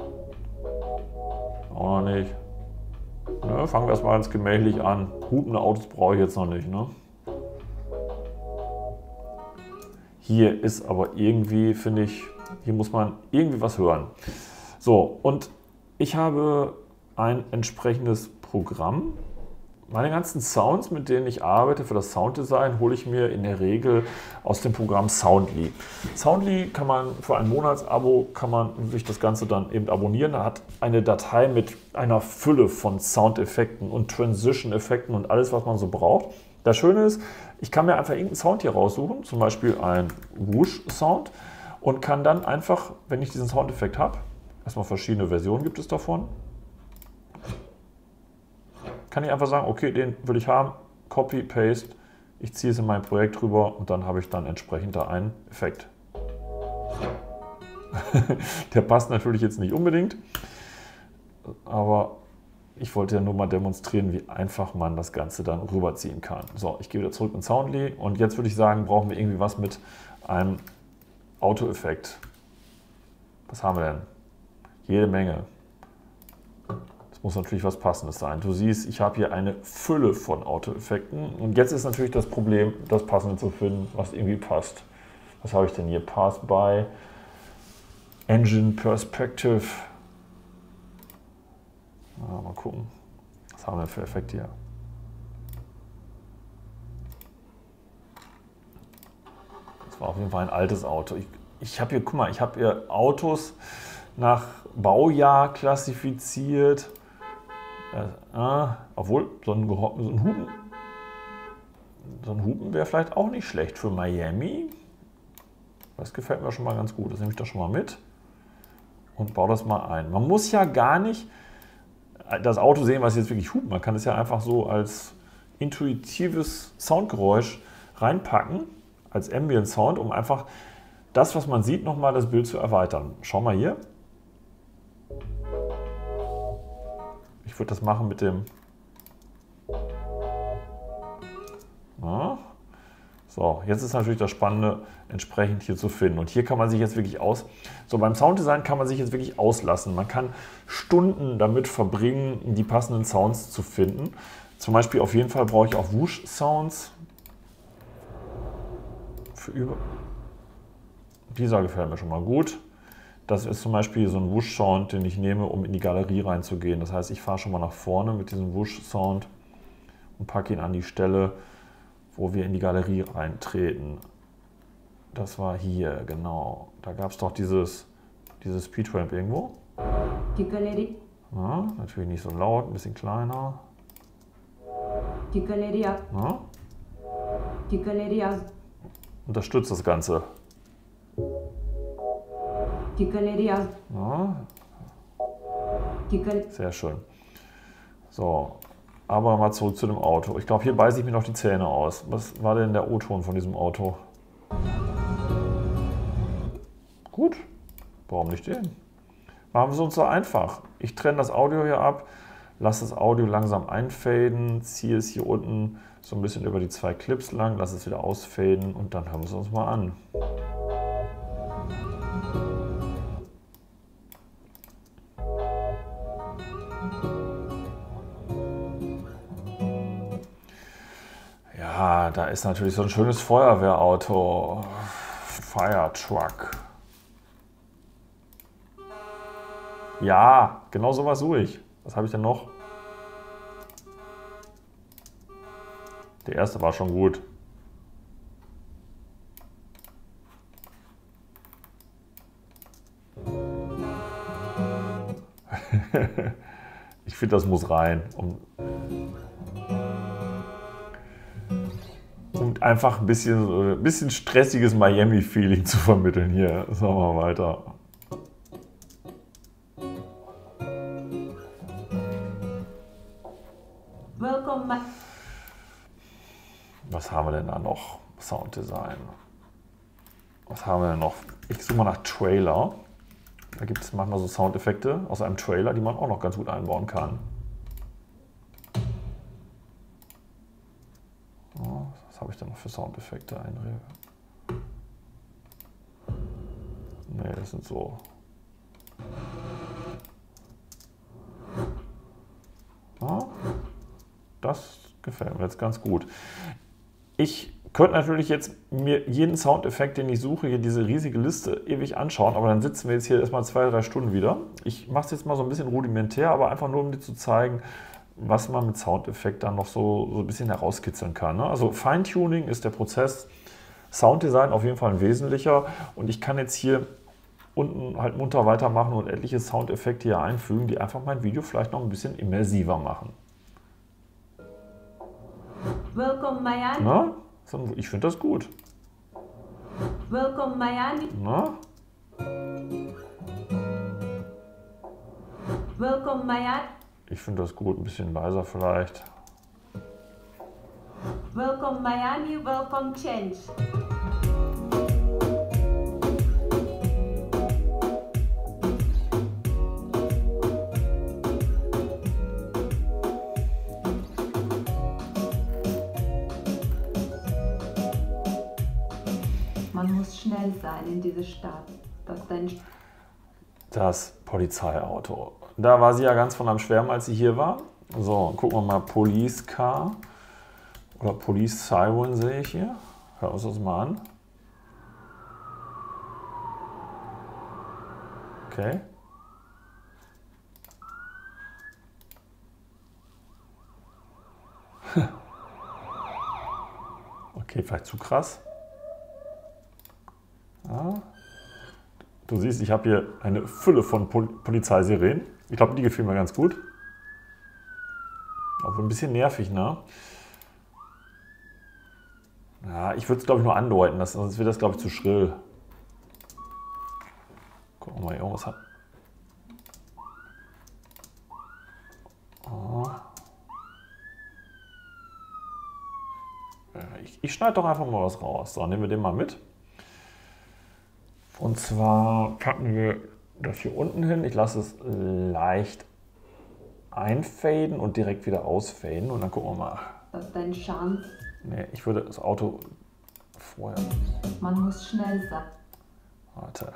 Auch noch nicht. Ne, fangen wir erstmal ganz gemächlich an. Hupende Autos brauche ich jetzt noch nicht. Ne? Hier ist aber irgendwie, finde ich, hier muss man irgendwie was hören. So, und ich habe ein entsprechendes Programm. Meine ganzen Sounds, mit denen ich arbeite für das Sounddesign, hole ich mir in der Regel aus dem Programm Soundly. Soundly kann man für ein Monatsabo, kann man sich das Ganze dann eben abonnieren. Da hat eine Datei mit einer Fülle von Soundeffekten und Transition-Effekten und alles, was man so braucht. Das Schöne ist, ich kann mir einfach irgendeinen Sound hier raussuchen, zum Beispiel ein Whoosh-Sound, und kann dann einfach, wenn ich diesen Soundeffekt habe, erstmal verschiedene Versionen gibt es davon, kann ich einfach sagen, okay, den will ich haben, Copy, Paste, ich ziehe es in mein Projekt rüber und dann habe ich dann entsprechend da einen Effekt. Der passt natürlich jetzt nicht unbedingt, aber ich wollte ja nur mal demonstrieren, wie einfach man das Ganze dann rüberziehen kann. So, ich gehe wieder zurück in Soundly und jetzt würde ich sagen, brauchen wir irgendwie was mit einem Auto-Effekt. Was haben wir denn? Jede Menge. Das muss natürlich was Passendes sein. Du siehst, ich habe hier eine Fülle von Auto-Effekten und jetzt ist natürlich das Problem, das Passende zu finden, was irgendwie passt. Was habe ich denn hier? Pass-by, Engine Perspective. Na, mal gucken, was haben wir für Effekte hier. Das war auf jeden Fall ein altes Auto. Ich, ich habe hier, guck mal, ich habe hier Autos nach Baujahr klassifiziert. Äh, äh, obwohl, so ein, so ein Hupen, so ein Hupen wäre vielleicht auch nicht schlecht für Miami. Das gefällt mir schon mal ganz gut. Das nehme ich doch schon mal mit und baue das mal ein. Man muss ja gar nicht das Auto sehen, was jetzt wirklich hupt. Man kann es ja einfach so als intuitives Soundgeräusch reinpacken, als Ambient Sound, um einfach das, was man sieht, nochmal das Bild zu erweitern. Schau mal hier. Ich würde das machen mit dem... Ja. So, jetzt ist natürlich das Spannende, entsprechend hier zu finden. Und hier kann man sich jetzt wirklich aus... So, beim Sounddesign kann man sich jetzt wirklich auslassen. Man kann Stunden damit verbringen, die passenden Sounds zu finden. Zum Beispiel auf jeden Fall brauche ich auch Whoosh-Sounds. Für über... Dieser gefällt mir schon mal gut. Das ist zum Beispiel so ein Whoosh-Sound, den ich nehme, um in die Galerie reinzugehen. Das heißt, ich fahre schon mal nach vorne mit diesem Whoosh-Sound und packe ihn an die Stelle, wo wir in die Galerie reintreten. Das war hier, genau. Da gab es doch dieses, dieses Speedramp irgendwo. Die Galerie. Ja, natürlich nicht so laut, ein bisschen kleiner. Die Galerie. Ja. Die Galerie. Unterstützt das Ganze. Die Galerie. Ja. Die Gal Sehr schön. So, aber mal zurück zu dem Auto. Ich glaube, hier beiße ich mir noch die Zähne aus. Was war denn der O-Ton von diesem Auto? Gut, warum nicht den? Machen wir es uns so einfach. Ich trenne das Audio hier ab, lasse das Audio langsam einfaden, ziehe es hier unten so ein bisschen über die zwei Clips lang, lasse es wieder ausfaden und dann hören wir es uns mal an. Ja, da ist natürlich so ein schönes Feuerwehrauto. Fire Truck. Ja, genau sowas suche ich. Was habe ich denn noch? Der erste war schon gut. Ich finde, das muss rein. Um einfach ein bisschen, ein bisschen stressiges Miami-Feeling zu vermitteln. Hier, sagen wir mal weiter. Welcome. Was haben wir denn da noch? Sounddesign. Was haben wir denn noch? Ich suche mal nach Trailer. Da gibt es manchmal so Soundeffekte aus einem Trailer, die man auch noch ganz gut einbauen kann. Oh, was habe ich denn noch für Soundeffekte? Ne, das sind so. Ja, das gefällt mir jetzt ganz gut. Ich könnte natürlich jetzt mir jeden Soundeffekt, den ich suche, hier diese riesige Liste ewig anschauen, aber dann sitzen wir jetzt hier erstmal zwei, drei Stunden wieder. Ich mache es jetzt mal so ein bisschen rudimentär, aber einfach nur, um dir zu zeigen, was man mit Soundeffekt dann noch so, so ein bisschen herauskitzeln kann. Ne? Also Feintuning ist der Prozess, Sounddesign auf jeden Fall ein wesentlicher und ich kann jetzt hier unten halt munter weitermachen und etliche Soundeffekte hier einfügen, die einfach mein Video vielleicht noch ein bisschen immersiver machen. Welcome Miami. Na? Ich finde das gut. Welcome Miami. Na? Welcome Miami. Ich finde das gut, ein bisschen leiser vielleicht. Welcome Miami, welcome change. Man muss schnell sein in dieser Stadt. Das, dein das Polizeiauto. Da war sie ja ganz von am Schwärmen, als sie hier war. So, gucken wir mal Police Car oder Police Siren sehe ich hier. Hören wir uns das mal an. Okay. Okay, vielleicht zu krass. Ja. Du siehst, ich habe hier eine Fülle von Pol Polizeisirenen. Ich glaube, die gefielen mir ganz gut. Obwohl ein bisschen nervig, ne? Ja, ich würde es, glaube ich, nur andeuten, das, sonst wird das, glaube ich, zu schrill. Gucken wir mal, irgendwas hat. Oh. Ich, ich schneide doch einfach mal was raus. So, nehmen wir den mal mit. Und zwar packen wir das hier unten hin. Ich lasse es leicht einfaden und direkt wieder ausfaden. Und dann gucken wir mal. Das ist dein Chance. Nee, ich würde das Auto vorher. Man muss schnell sein. Warte.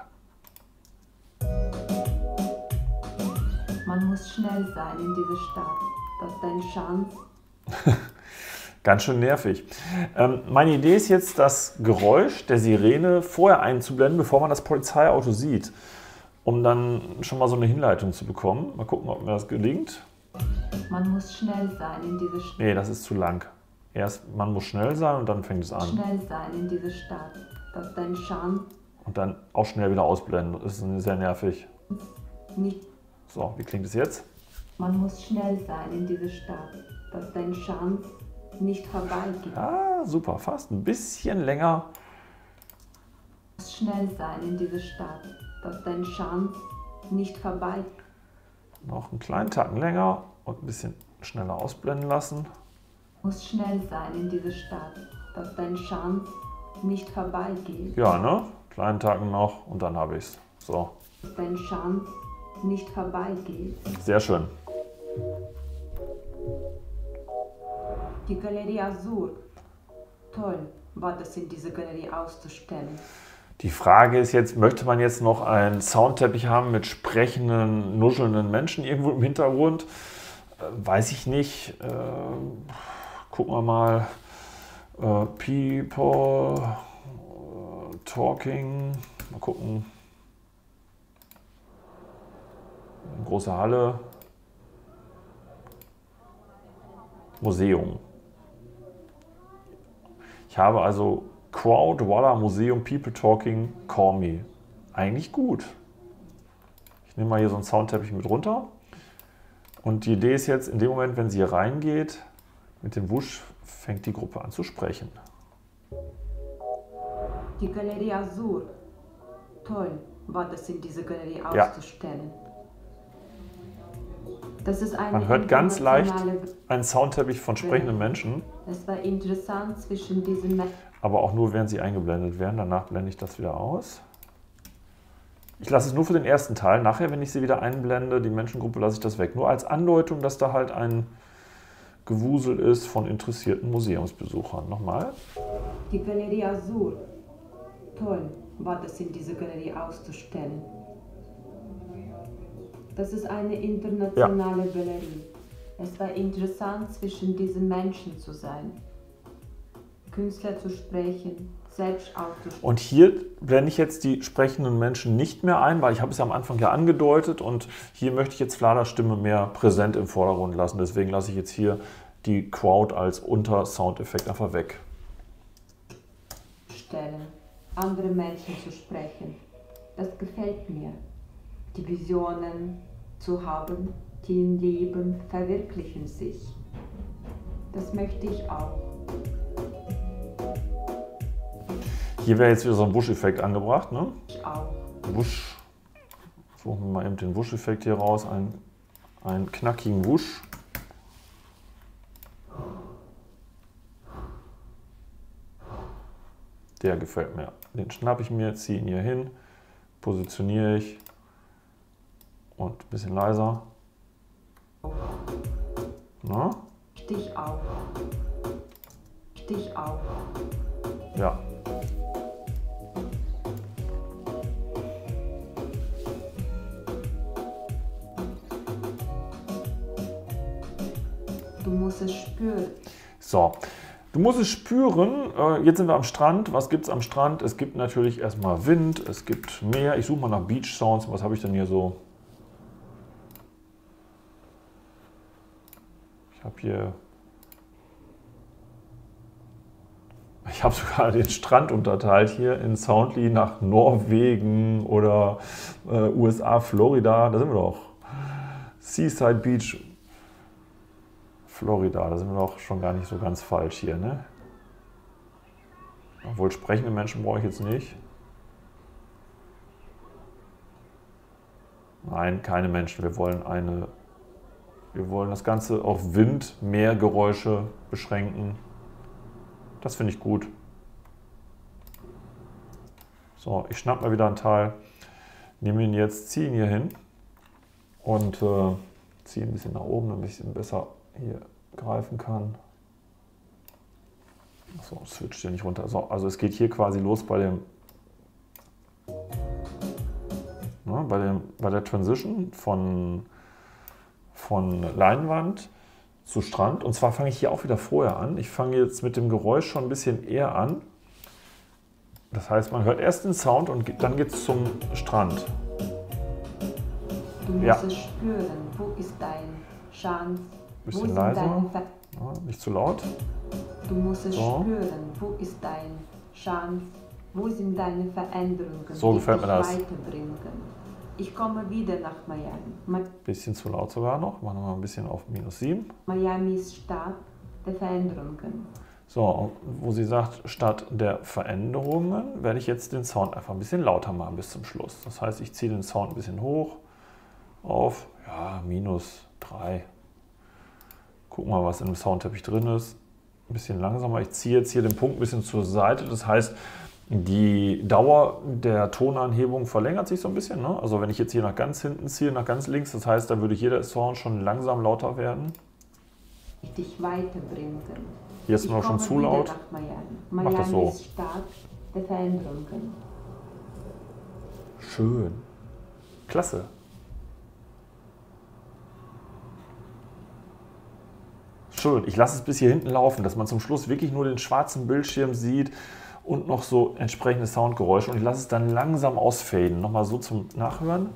Man muss schnell sein in dieser Stadt. Das ist dein Chance. Ganz schön nervig. Ähm, meine Idee ist jetzt, das Geräusch der Sirene vorher einzublenden, bevor man das Polizeiauto sieht, um dann schon mal so eine Hinleitung zu bekommen. Mal gucken, ob mir das gelingt. Man muss schnell sein in dieser Stadt. Nee, das ist zu lang. Erst man muss schnell sein und dann fängt es an. Schnell sein in dieser Stadt. Das ist dein Chance. Und dann auch schnell wieder ausblenden. Das ist sehr nervig. Nicht. So, wie klingt es jetzt? Man muss schnell sein in dieser Stadt. Das ist deine Chance. Nicht vorbeigehen. Ja, super, fast ein bisschen länger. Du musst schnell sein in dieser Stadt. Das ist deine Chance. Nicht vorbei. Noch einen kleinen Tacken länger und ein bisschen schneller ausblenden lassen. Du musst schnell sein in dieser Stadt. Das ist deine Chance. Nicht vorbeigeht. Ja, ne? Kleinen Tacken noch und dann habe ich es. So. Das ist deine Chance. Nicht vorbeigeht. Sehr schön. Die Galerie Azur. Toll, war das in dieser Galerie auszustellen. Die Frage ist jetzt, möchte man jetzt noch einen Soundteppich haben mit sprechenden, nuschelnden Menschen irgendwo im Hintergrund? Äh, weiß ich nicht. Äh, gucken wir mal. Äh, people äh, talking. Mal gucken. Eine große Halle. Museum. Ich habe also Crowd, Walla, Museum, People Talking, Call Me. Eigentlich gut. Ich nehme mal hier so einen Soundteppich mit runter. Und die Idee ist jetzt, in dem Moment, wenn sie hier reingeht, mit dem Wusch fängt die Gruppe an zu sprechen. Die Galerie Azur. Toll war das in dieser Galerie ja. auszustellen. Das ist eine Man hört ganz leicht einen Soundteppich von sprechenden Menschen. Es war interessant zwischen diesen Menschen. Aber auch nur, während sie eingeblendet werden. Danach blende ich das wieder aus. Ich lasse es nur für den ersten Teil. Nachher, wenn ich sie wieder einblende, die Menschengruppe, lasse ich das weg. Nur als Andeutung, dass da halt ein Gewusel ist von interessierten Museumsbesuchern. Nochmal. Die Galerie Azur. Toll war das in dieser Galerie auszustellen. Das ist eine internationale ja. Galerie. Es war interessant, zwischen diesen Menschen zu sein. Künstler zu sprechen, selbst auszusprechen. Und hier blende ich jetzt die sprechenden Menschen nicht mehr ein, weil ich habe es ja am Anfang ja angedeutet und hier möchte ich jetzt Fladas Stimme mehr präsent im Vordergrund lassen. Deswegen lasse ich jetzt hier die Crowd als Unter-Soundeffekt einfach weg. Stellen, andere Menschen zu sprechen. Das gefällt mir. Die Visionen zu haben, die im Leben verwirklichen sich. Das möchte ich auch. Hier wäre jetzt wieder so ein Wusch-Effekt angebracht, ne? Ich auch. Wusch. Suchen wir mal eben den Wusch-Effekt hier raus. Ein, einen knackigen Wusch. Der gefällt mir. Den schnappe ich mir, ziehe ihn hier hin, positioniere ich und ein bisschen leiser. Na? Stich auf. Stich auf. Ja. Du musst es spüren. So, du musst es spüren. Jetzt sind wir am Strand. Was gibt es am Strand? Es gibt natürlich erstmal Wind, es gibt Meer. Ich suche mal nach Beach Sounds. Was habe ich denn hier so? Ich habe hier... Ich habe sogar den Strand unterteilt hier in Soundly nach Norwegen oder äh, U S A, Florida. Da sind wir doch. Seaside Beach, Florida. Da sind wir doch schon gar nicht so ganz falsch hier, ne? Obwohl sprechende Menschen brauche ich jetzt nicht. Nein, keine Menschen. Wir wollen eine. Wir wollen das Ganze auf Wind, Meergeräusche beschränken. Das finde ich gut. So, ich schnapp mal wieder einen Teil, nehme ihn jetzt, ziehe ihn hier hin und äh, ziehe ein bisschen nach oben, damit ich ihn besser hier greifen kann. So, switcht hier nicht runter. So, also es geht hier quasi los bei dem, ne, bei dem, bei der Transition von, von Leinwand zu Strand. Und zwar fange ich hier auch wieder vorher an. Ich fange jetzt mit dem Geräusch schon ein bisschen eher an. Das heißt, man hört erst den Sound und dann geht es zum Strand. Du musst ja. es spüren. Wo ist dein Chance? Bisschen leiser. Ja, nicht zu laut. Du musst es so. spüren. Wo ist dein Chance? Wo sind deine Veränderungen? So gefällt mir das. Weiterbringen? Ich komme wieder nach Miami. Bisschen zu laut sogar noch. Machen wir mal ein bisschen auf minus sieben. Miami ist Stadt der Veränderungen. So, wo sie sagt, Stadt der Veränderungen, werde ich jetzt den Sound einfach ein bisschen lauter machen bis zum Schluss. Das heißt, ich ziehe den Sound ein bisschen hoch auf ja, minus drei. Gucken mal, was in dem Soundteppich drin ist. Ein bisschen langsamer. Ich ziehe jetzt hier den Punkt ein bisschen zur Seite. Das heißt, die Dauer der Tonanhebung verlängert sich so ein bisschen. Ne? Also wenn ich jetzt hier nach ganz hinten ziehe, nach ganz links, das heißt, dann würde jeder Sound schon langsam lauter werden. Dich weiterbringen. Hier ist es noch schon zu laut. Nach Miami. Mach Miami das so. ist Stadt der Veränderungen. Schön. Klasse. Schön. Ich lasse es bis hier hinten laufen, dass man zum Schluss wirklich nur den schwarzen Bildschirm sieht und noch so entsprechende Soundgeräusche. Und ich lasse es dann langsam ausfaden. Nochmal so zum Nachhören.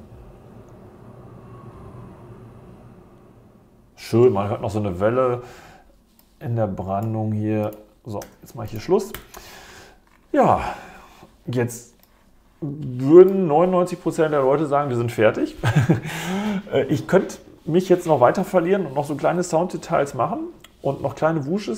Schön, man hört noch so eine Welle in der Brandung hier. So, jetzt mache ich hier Schluss. Ja, jetzt würden neunundneunzig Prozent der Leute sagen, wir sind fertig. Ich könnte mich jetzt noch weiter verlieren und noch so kleine Sounddetails machen und noch kleine Wusches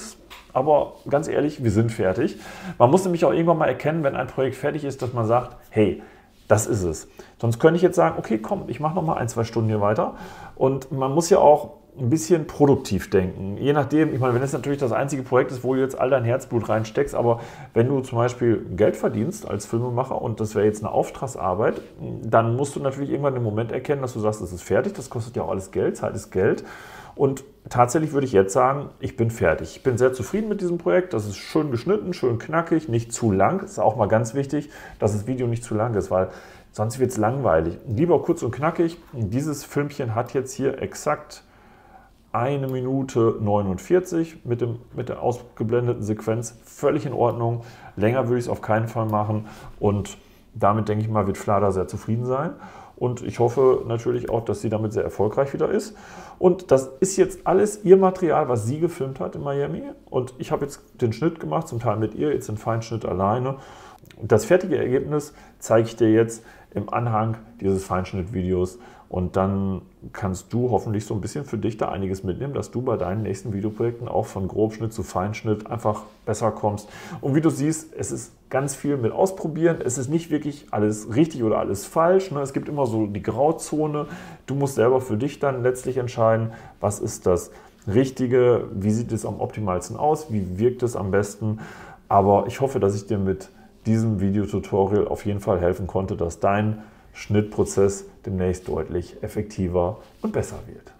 aber ganz ehrlich, wir sind fertig. Man muss nämlich auch irgendwann mal erkennen, wenn ein Projekt fertig ist, dass man sagt, hey, das ist es. Sonst könnte ich jetzt sagen, okay, komm, ich mache noch mal ein, zwei Stunden hier weiter. Und man muss ja auch ein bisschen produktiv denken. Je nachdem, ich meine, wenn es natürlich das einzige Projekt ist, wo du jetzt all dein Herzblut reinsteckst, aber wenn du zum Beispiel Geld verdienst als Filmemacher und das wäre jetzt eine Auftragsarbeit, dann musst du natürlich irgendwann den Moment erkennen, dass du sagst, es ist fertig, das kostet ja auch alles Geld, Zeit ist Geld. Und tatsächlich würde ich jetzt sagen, ich bin fertig. Ich bin sehr zufrieden mit diesem Projekt. Das ist schön geschnitten, schön knackig, nicht zu lang. Das ist auch mal ganz wichtig, dass das Video nicht zu lang ist, weil sonst wird es langweilig. Lieber kurz und knackig. Dieses Filmchen hat jetzt hier exakt eine Minute neunundvierzig mit, dem, mit der ausgeblendeten Sequenz. Völlig in Ordnung. Länger würde ich es auf keinen Fall machen. Und damit, denke ich mal, wird Flada sehr zufrieden sein. Und ich hoffe natürlich auch, dass sie damit sehr erfolgreich wieder ist. Und das ist jetzt alles ihr Material, was sie gefilmt hat in Miami. Und ich habe jetzt den Schnitt gemacht, zum Teil mit ihr, jetzt den Feinschnitt alleine. Und das fertige Ergebnis zeige ich dir jetzt im Anhang dieses Feinschnittvideos. Und dann kannst du hoffentlich so ein bisschen für dich da einiges mitnehmen, dass du bei deinen nächsten Videoprojekten auch von Grobschnitt zu Feinschnitt einfach besser kommst. Und wie du siehst, es ist ganz viel mit Ausprobieren. Es ist nicht wirklich alles richtig oder alles falsch. Es gibt immer so die Grauzone. Du musst selber für dich dann letztlich entscheiden, was ist das Richtige, wie sieht es am optimalsten aus, wie wirkt es am besten. Aber ich hoffe, dass ich dir mit diesem Videotutorial auf jeden Fall helfen konnte, dass dein Schnittprozess demnächst deutlich effektiver und besser wird.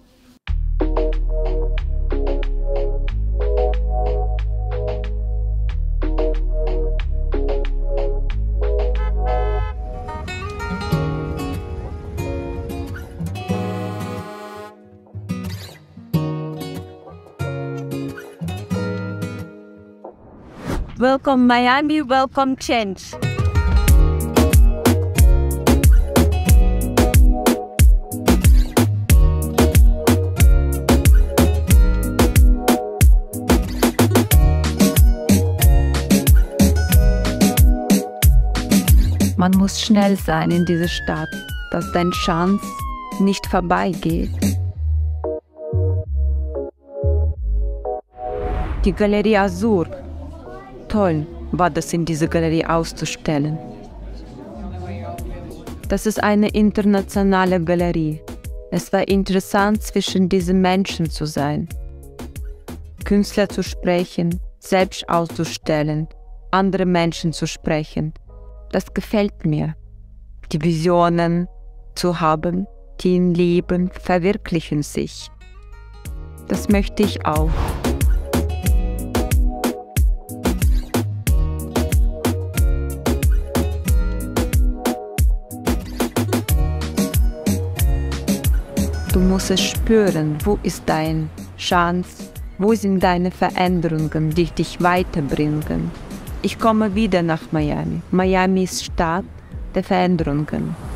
Welcome Miami, welcome Change. Man muss schnell sein in dieser Stadt, dass deine Chance nicht vorbeigeht. Die Galerie Azur. Toll war das, in dieser Galerie auszustellen. Das ist eine internationale Galerie. Es war interessant, zwischen diesen Menschen zu sein. Künstler zu sprechen, selbst auszustellen, andere Menschen zu sprechen. Das gefällt mir. Die Visionen zu haben, die im Leben verwirklichen sich. Das möchte ich auch. Du musst es spüren, wo ist deine Chance, wo sind deine Veränderungen, die dich weiterbringen. Ich komme wieder nach Miami. Miami ist Stadt der Veränderungen.